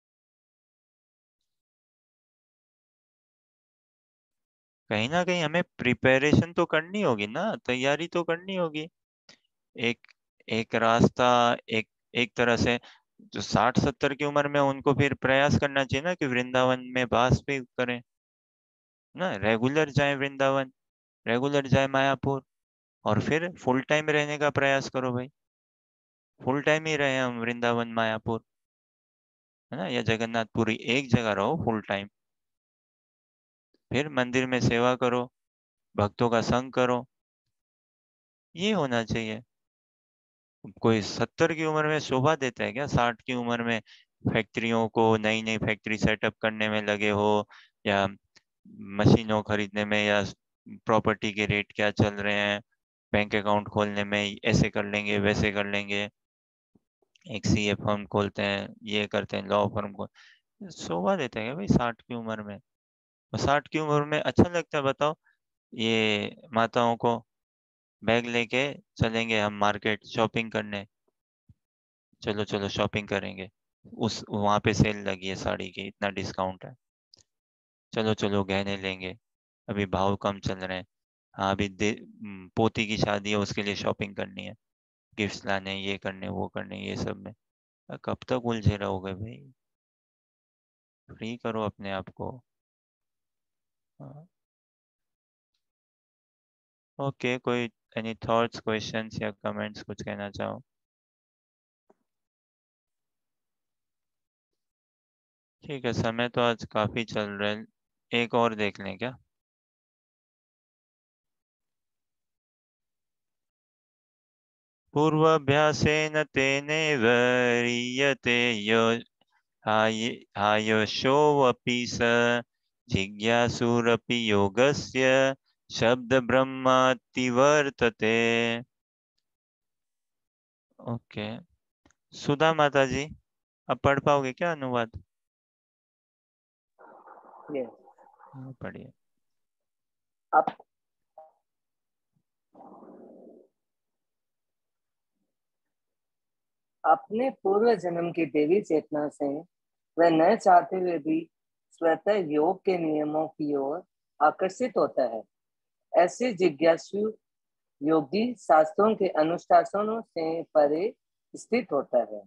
कहीं ना कहीं हमें प्रिपरेशन तो करनी होगी ना, तैयारी तो करनी होगी। एक एक रास्ता, एक एक तरह से जो साठ सत्तर की उम्र में उनको फिर प्रयास करना चाहिए ना कि वृंदावन में वास भी करें ना, रेगुलर जाए वृंदावन, रेगुलर जाए मायापुर, और फिर फुल टाइम रहने का प्रयास करो भाई। फुल टाइम ही रहे हम वृंदावन मायापुर, है ना, या जगन्नाथपुरी, एक जगह रहो फुल टाइम। फिर मंदिर में सेवा करो, भक्तों का संग करो, ये होना चाहिए। कोई सत्तर की उम्र में शोभा देता है क्या? साठ की उम्र में फैक्ट्रियों को, नई नई फैक्ट्री सेटअप करने में लगे हो, या मशीनों खरीदने में, या प्रॉपर्टी के रेट क्या चल रहे हैं, बैंक अकाउंट खोलने में ऐसे कर लेंगे वैसे कर लेंगे, एक सीए फर्म खोलते हैं, ये करते हैं, लॉ फर्म को, शोभा देता है क्या भाई साठ की उम्र में? और साठ की उम्र में अच्छा लगता है बताओ ये माताओं को? बैग लेके चलेंगे हम मार्केट शॉपिंग करने, चलो चलो शॉपिंग करेंगे, उस वहां पे सेल लगी है साड़ी की, इतना डिस्काउंट है, चलो चलो गहने लेंगे, अभी भाव कम चल रहे हैं। हाँ अभी दे हम्म, पोती की शादी है उसके लिए शॉपिंग करनी है, गिफ्ट्स लाने हैं, ये करने वो करने, ये सब में कब तक उलझे रहोगे भाई? फ्री करो अपने आप को। हाँ। ओके, कोई एनी थॉट्स, क्वेश्चंस या कमेंट्स, कुछ कहना चाहो? ठीक है, समय तो आज काफी चल रहा है, एक और देख लें क्या? पूर्वाभ्यासेन तेनेव ह्रियते यो हाय हायशोऽपि स जिज्ञासुरपि योगस्य शब्द ब्रह्माति वर्तते। ओके, सुधा माता जी, अब पढ़ पाओगे क्या अनुवाद? Yes. हाँ, पढ़िए। अप, अपने पूर्व जन्म की देवी चेतना से वह न चाहते हुए भी स्वतः योग के नियमों की ओर आकर्षित होता है। ऐसे जिज्ञासु योगी शास्त्रों के अनुशासनों से परे स्थित होता है।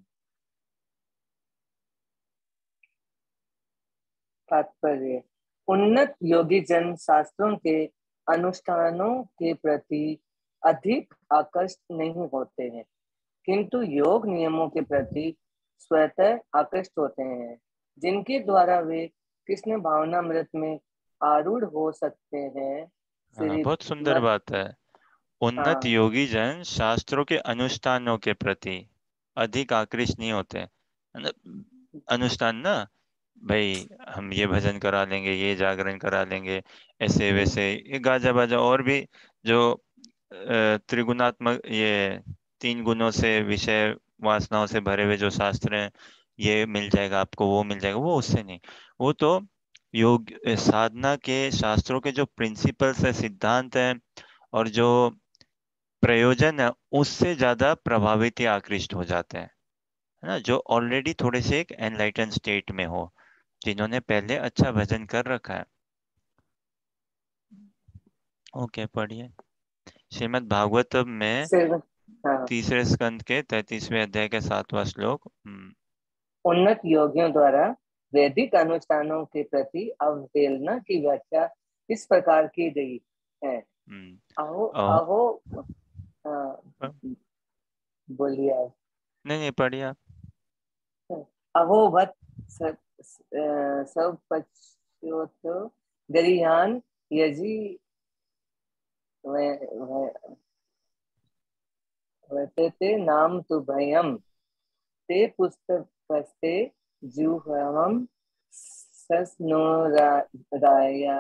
तात्पर्य, उन्नत योगी जन शास्त्रों के अनुष्ठानों के प्रति अधिक आकर्षित नहीं होते हैं, किंतु योग नियमों के प्रति स्वतः आकर्षित होते हैं, जिनके द्वारा वे कृष्ण भावनामृत में आरूढ़ हो सकते हैं। हाँ, बहुत सुंदर श्रीमद् बात है। उन्नत हाँ योगी जन शास्त्रों के अनुष्ठानों के प्रति अधिक आकृष्ट नहीं होते हैं। मतलब अनुष्ठान ना भाई, हम ये भजन करा लेंगे, ये जागरण करा लेंगे, ऐसे वैसे, ये गाजा बाजा, और भी जो अ, त्रिगुणात्मक, ये तीन गुणों से विषय वासनाओं से भरे हुए जो शास्त्र हैं, ये मिल जाएगा आपको, वो मिल जाएगा, वो उससे नहीं। वो तो योग साधना के शास्त्रों के जो प्रिंसिपल्स है, सिद्धांत है, और जो प्रयोजन है, उससे ज्यादा प्रभावित या आकृष्ट हो जाते हैं, है ना, जो ऑलरेडी थोड़े से एक एनलाइटन स्टेट में हो, जिन्होंने पहले अच्छा भजन कर रखा है। ओके, पढ़िए। श्रीमद् भागवतम में सिर्फ हाँ, तीसरे स्कंद के तैतीसवें अध्याय के सातवां श्लोक। हम्म, उन्नत योगियों द्वारा वैदिक अनुष्ठानों के प्रति अवहेलना की व्याख्या इस प्रकार की गई है। हम्म, अहो ओ, अहो हाँ, बोलिए आप। नहीं नहीं, पढ़िए आप। अहो वत् सब पश्योत गरियान यजी वर्तते नाम तु भयम ते पुस्तकस्ते जुहवम सस्नोराया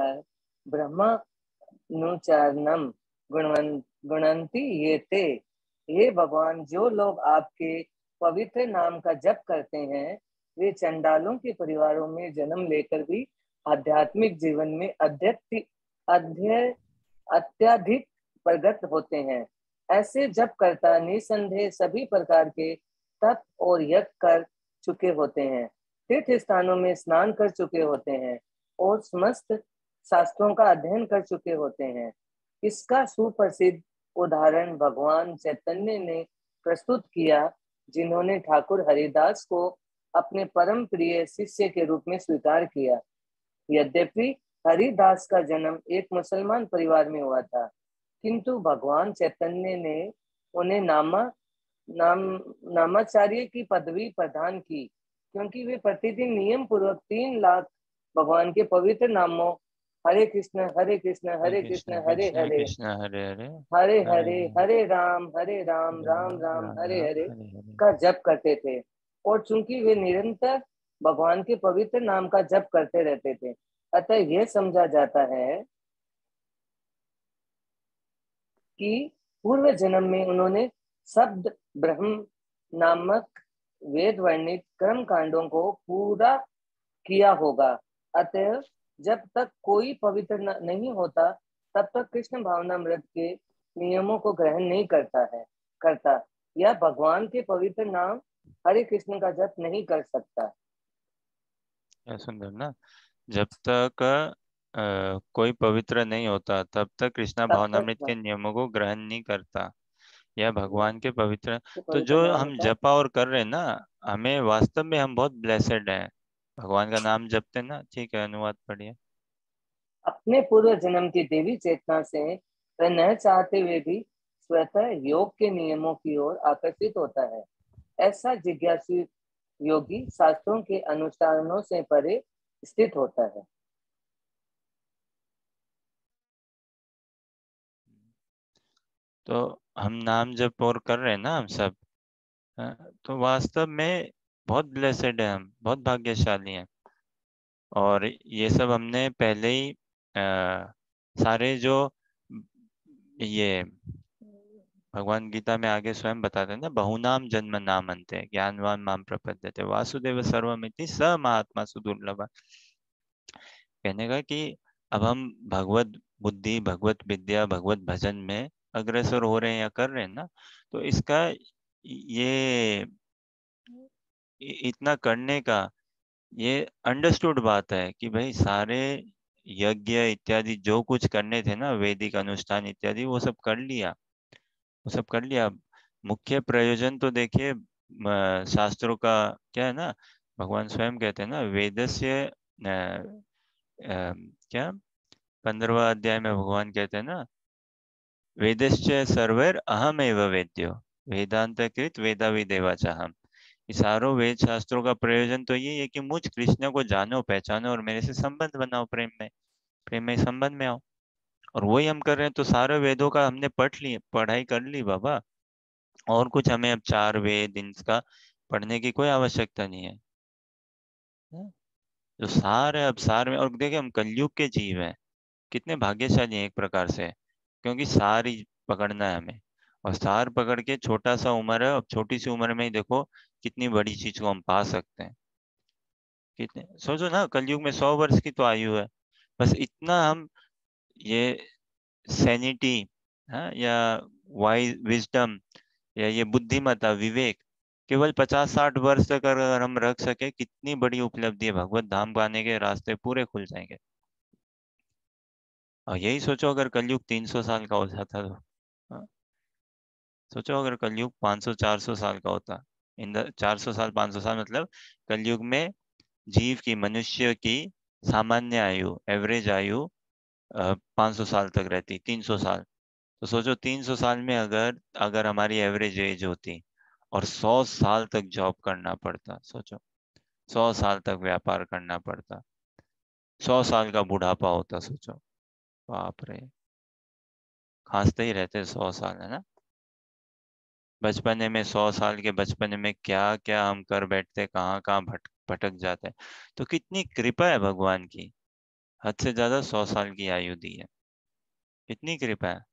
ब्रह्मनुचारणम गुणवन गुणंती ये ते। हे भगवान, जो लोग आपके पवित्र नाम का जप करते हैं वे चंडालों के परिवारों में जन्म लेकर भी आध्यात्मिक जीवन में अध्यक्ति अध्य अत्याधिक प्रगत होते हैं। ऐसे जप करता निसंदेह सभी प्रकार के तप और यज्ञ कर चुके होते हैं, तीर्थ स्थानों में स्नान कर चुके होते हैं और समस्त शास्त्रों का अध्ययन कर चुके होते हैं। इसका सुप्रसिद्ध उदाहरण भगवान चैतन्य ने प्रस्तुत किया, जिन्होंने ठाकुर हरिदास को अपने परम प्रिय शिष्य के रूप में स्वीकार किया। यद्यपि हरिदास का जन्म एक मुसलमान परिवार में हुआ था, किंतु भगवान चैतन्य ने उन्हें नामा नाम नामाचार्य की पदवी प्रदान की, क्योंकि वे प्रतिदिन नियम पूर्वक तीन लाख भगवान के पवित्र नामों हरे कृष्ण हरे कृष्ण हरे कृष्ण हरे हरे कृष्ण हरे हरे हरे हरे हरे राम हरे राम राम राम हरे हरे का जप करते थे। और चूंकि वे निरंतर भगवान के पवित्र नाम का जप करते रहते थे, अतः यह समझा जाता है कि पूर्व जन्म में उन्होंने शब्द ब्रह्म नामक वेद वर्णित कर्म कांडों को पूरा किया होगा। अतः जब तक कोई पवित्र नहीं होता तब तक कृष्ण भावनामृत के नियमों को ग्रहण नहीं करता है करता या भगवान के पवित्र नाम हरे कृष्ण का जप नहीं कर सकता। सुंदर ना, जब तक आ, कोई पवित्र नहीं होता तब तक कृष्णा भावनामृत के नियमों को ग्रहण नहीं करता या भगवान के पवित्र। तो जो हम जपा और कर रहे हैं ना, हमें वास्तव में हम बहुत ब्लेसेड हैं, भगवान का नाम जपते ना। ठीक है, अनुवाद पढ़िए। अपने पूर्व जन्म की देवी चेतना से वह न चाहते हुए भी स्वतः योग के नियमों की ओर आकर्षित होता है। ऐसा जिज्ञासु योगी शास्त्रों के अनुष्ठानों से परे स्थित होता है। तो हम नाम जप और कर रहे हैं ना हम सब, तो वास्तव में बहुत ब्लेसेड है, हम बहुत भाग्यशाली हैं। और ये सब हमने पहले ही आ, सारे जो ये भगवान गीता में आगे स्वयं बताते हैं ना, बहुनाम जन्म नाम अंते ज्ञानवान माम प्रपद्यते वासुदेव सर्वमिति स महात्मा सुदुर्लभ। कहने का कि अब हम भगवत बुद्धि भगवत विद्या भगवत भजन में अग्रसर हो रहे हैं या कर रहे हैं ना, तो इसका ये इतना करने का ये अंडरस्टूड बात है कि भाई सारे यज्ञ इत्यादि जो कुछ करने थे ना, वैदिक अनुष्ठान इत्यादि, वो सब कर लिया वो सब कर लिया। मुख्य प्रयोजन तो देखिए शास्त्रों का क्या है ना, भगवान स्वयं कहते हैं ना, वेदस्य क्या पंद्रहवा अध्याय में भगवान कहते हैं ना, वेदश्च सर्वर अहम एव वेद्यो वेदांत कृत वेदाविदेवाच हम। सारों वेद शास्त्रों का प्रयोजन तो ये है कि मुझ कृष्ण को जानो पहचानो और मेरे से संबंध बनाओ, प्रेम में प्रेम में संबंध में आओ। और वही हम कर रहे हैं। तो सारे वेदों का हमने पढ़ ली पढ़ाई कर ली बाबा, और कुछ हमें अब चार वेद इनका पढ़ने की कोई आवश्यकता नहीं है। जो सार है अब सार में, और देखिए हम कलयुग के जीव हैं, कितने भाग्यशाली हैं एक प्रकार से, क्योंकि सार ही पकड़ना है हमें। और सार पकड़ के छोटा सा उम्र है, अब छोटी सी उम्र में ही देखो कितनी बड़ी चीज को हम पा सकते हैं। कितने सोचो ना, कलयुग में सौ वर्ष की तो आयु है, बस इतना हम ये सैनिटी हाँ या वाइज विजडम या ये बुद्धिमत्ता विवेक केवल पचास साठ वर्ष तक अगर हम रख सके, कितनी बड़ी उपलब्धि है। भगवत धाम पाने के रास्ते पूरे खुल जाएंगे। और यही सोचो अगर कलयुग तीन सौ साल का हो जाता तो, हाँ? सोचो अगर कलयुग पाँच सौ चार सौ साल का होता, इन द चार सौ साल पाँच सौ साल मतलब कलयुग में जीव की मनुष्य की सामान्य आयु एवरेज आयु पाँच सौ साल तक रहती, तीन सौ साल। तो सोचो तीन सौ साल में अगर अगर हमारी एवरेज एज होती और सौ साल तक जॉब करना पड़ता, सोचो सौ साल तक व्यापार करना पड़ता, सौ साल का बुढ़ापा होता, सोचो, बाप रे, खांसते ही रहते सौ साल, है ना। बचपने में, सौ साल के बचपने में क्या क्या हम कर बैठते, कहाँ कहाँ भट भटक जाते हैं। तो कितनी कृपा है भगवान की, हद से ज्यादा सौ साल की आयु दी है, कितनी कृपा है।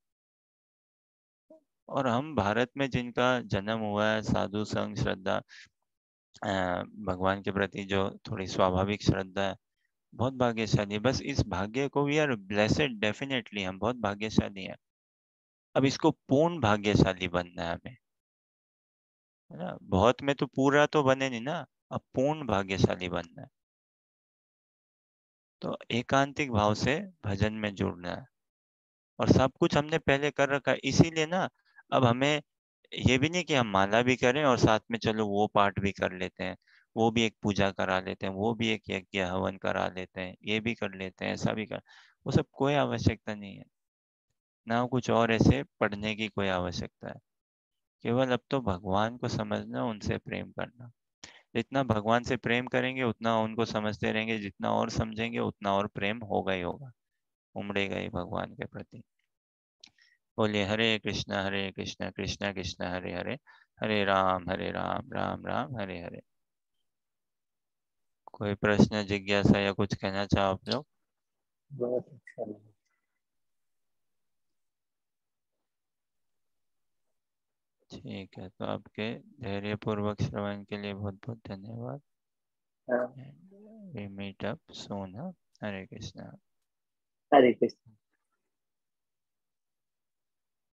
और हम भारत में जिनका जन्म हुआ है, साधु संग श्रद्धा, अ, भगवान के प्रति जो थोड़ी स्वाभाविक श्रद्धा है, बहुत भाग्यशाली है। बस इस भाग्य को, वी आर ब्लेसेड, डेफिनेटली हम बहुत भाग्यशाली हैं। अब इसको पूर्ण भाग्यशाली बनना है हमें, है ना। बहुत में तो पूरा तो बने नहीं ना, अब पूर्ण भाग्यशाली बनना है। तो एकांतिक भाव से भजन में जुड़ना है, और सब कुछ हमने पहले कर रखा है, इसीलिए ना अब हमें ये भी नहीं कि हम माला भी करें और साथ में चलो वो पाठ भी कर लेते हैं, वो भी एक पूजा करा लेते हैं, वो भी एक यज्ञ हवन करा लेते हैं, ये भी कर लेते हैं, ऐसा भी कर, वो सब कोई आवश्यकता नहीं है ना। कुछ और ऐसे पढ़ने की कोई आवश्यकता है। केवल अब तो भगवान को समझना, उनसे प्रेम करना। जितना भगवान से प्रेम करेंगे उतना उनको समझते रहेंगे, जितना और समझेंगे उतना और प्रेम होगा ही होगा, उमड़ेगा ही भगवान के प्रति। बोलिए हरे कृष्णा हरे कृष्णा कृष्णा कृष्णा हरे हरे, हरे राम हरे राम राम राम हरे हरे। कोई प्रश्न, जिज्ञासा या कुछ कहना चाहो आप लोग? बहुत अच्छा लगा। ठीक है, तो आपके धैर्यपूर्वक श्रवण के लिए बहुत बहुत धन्यवाद। हाँ, we meet up soon. Hare Krishna. Hare Krishna.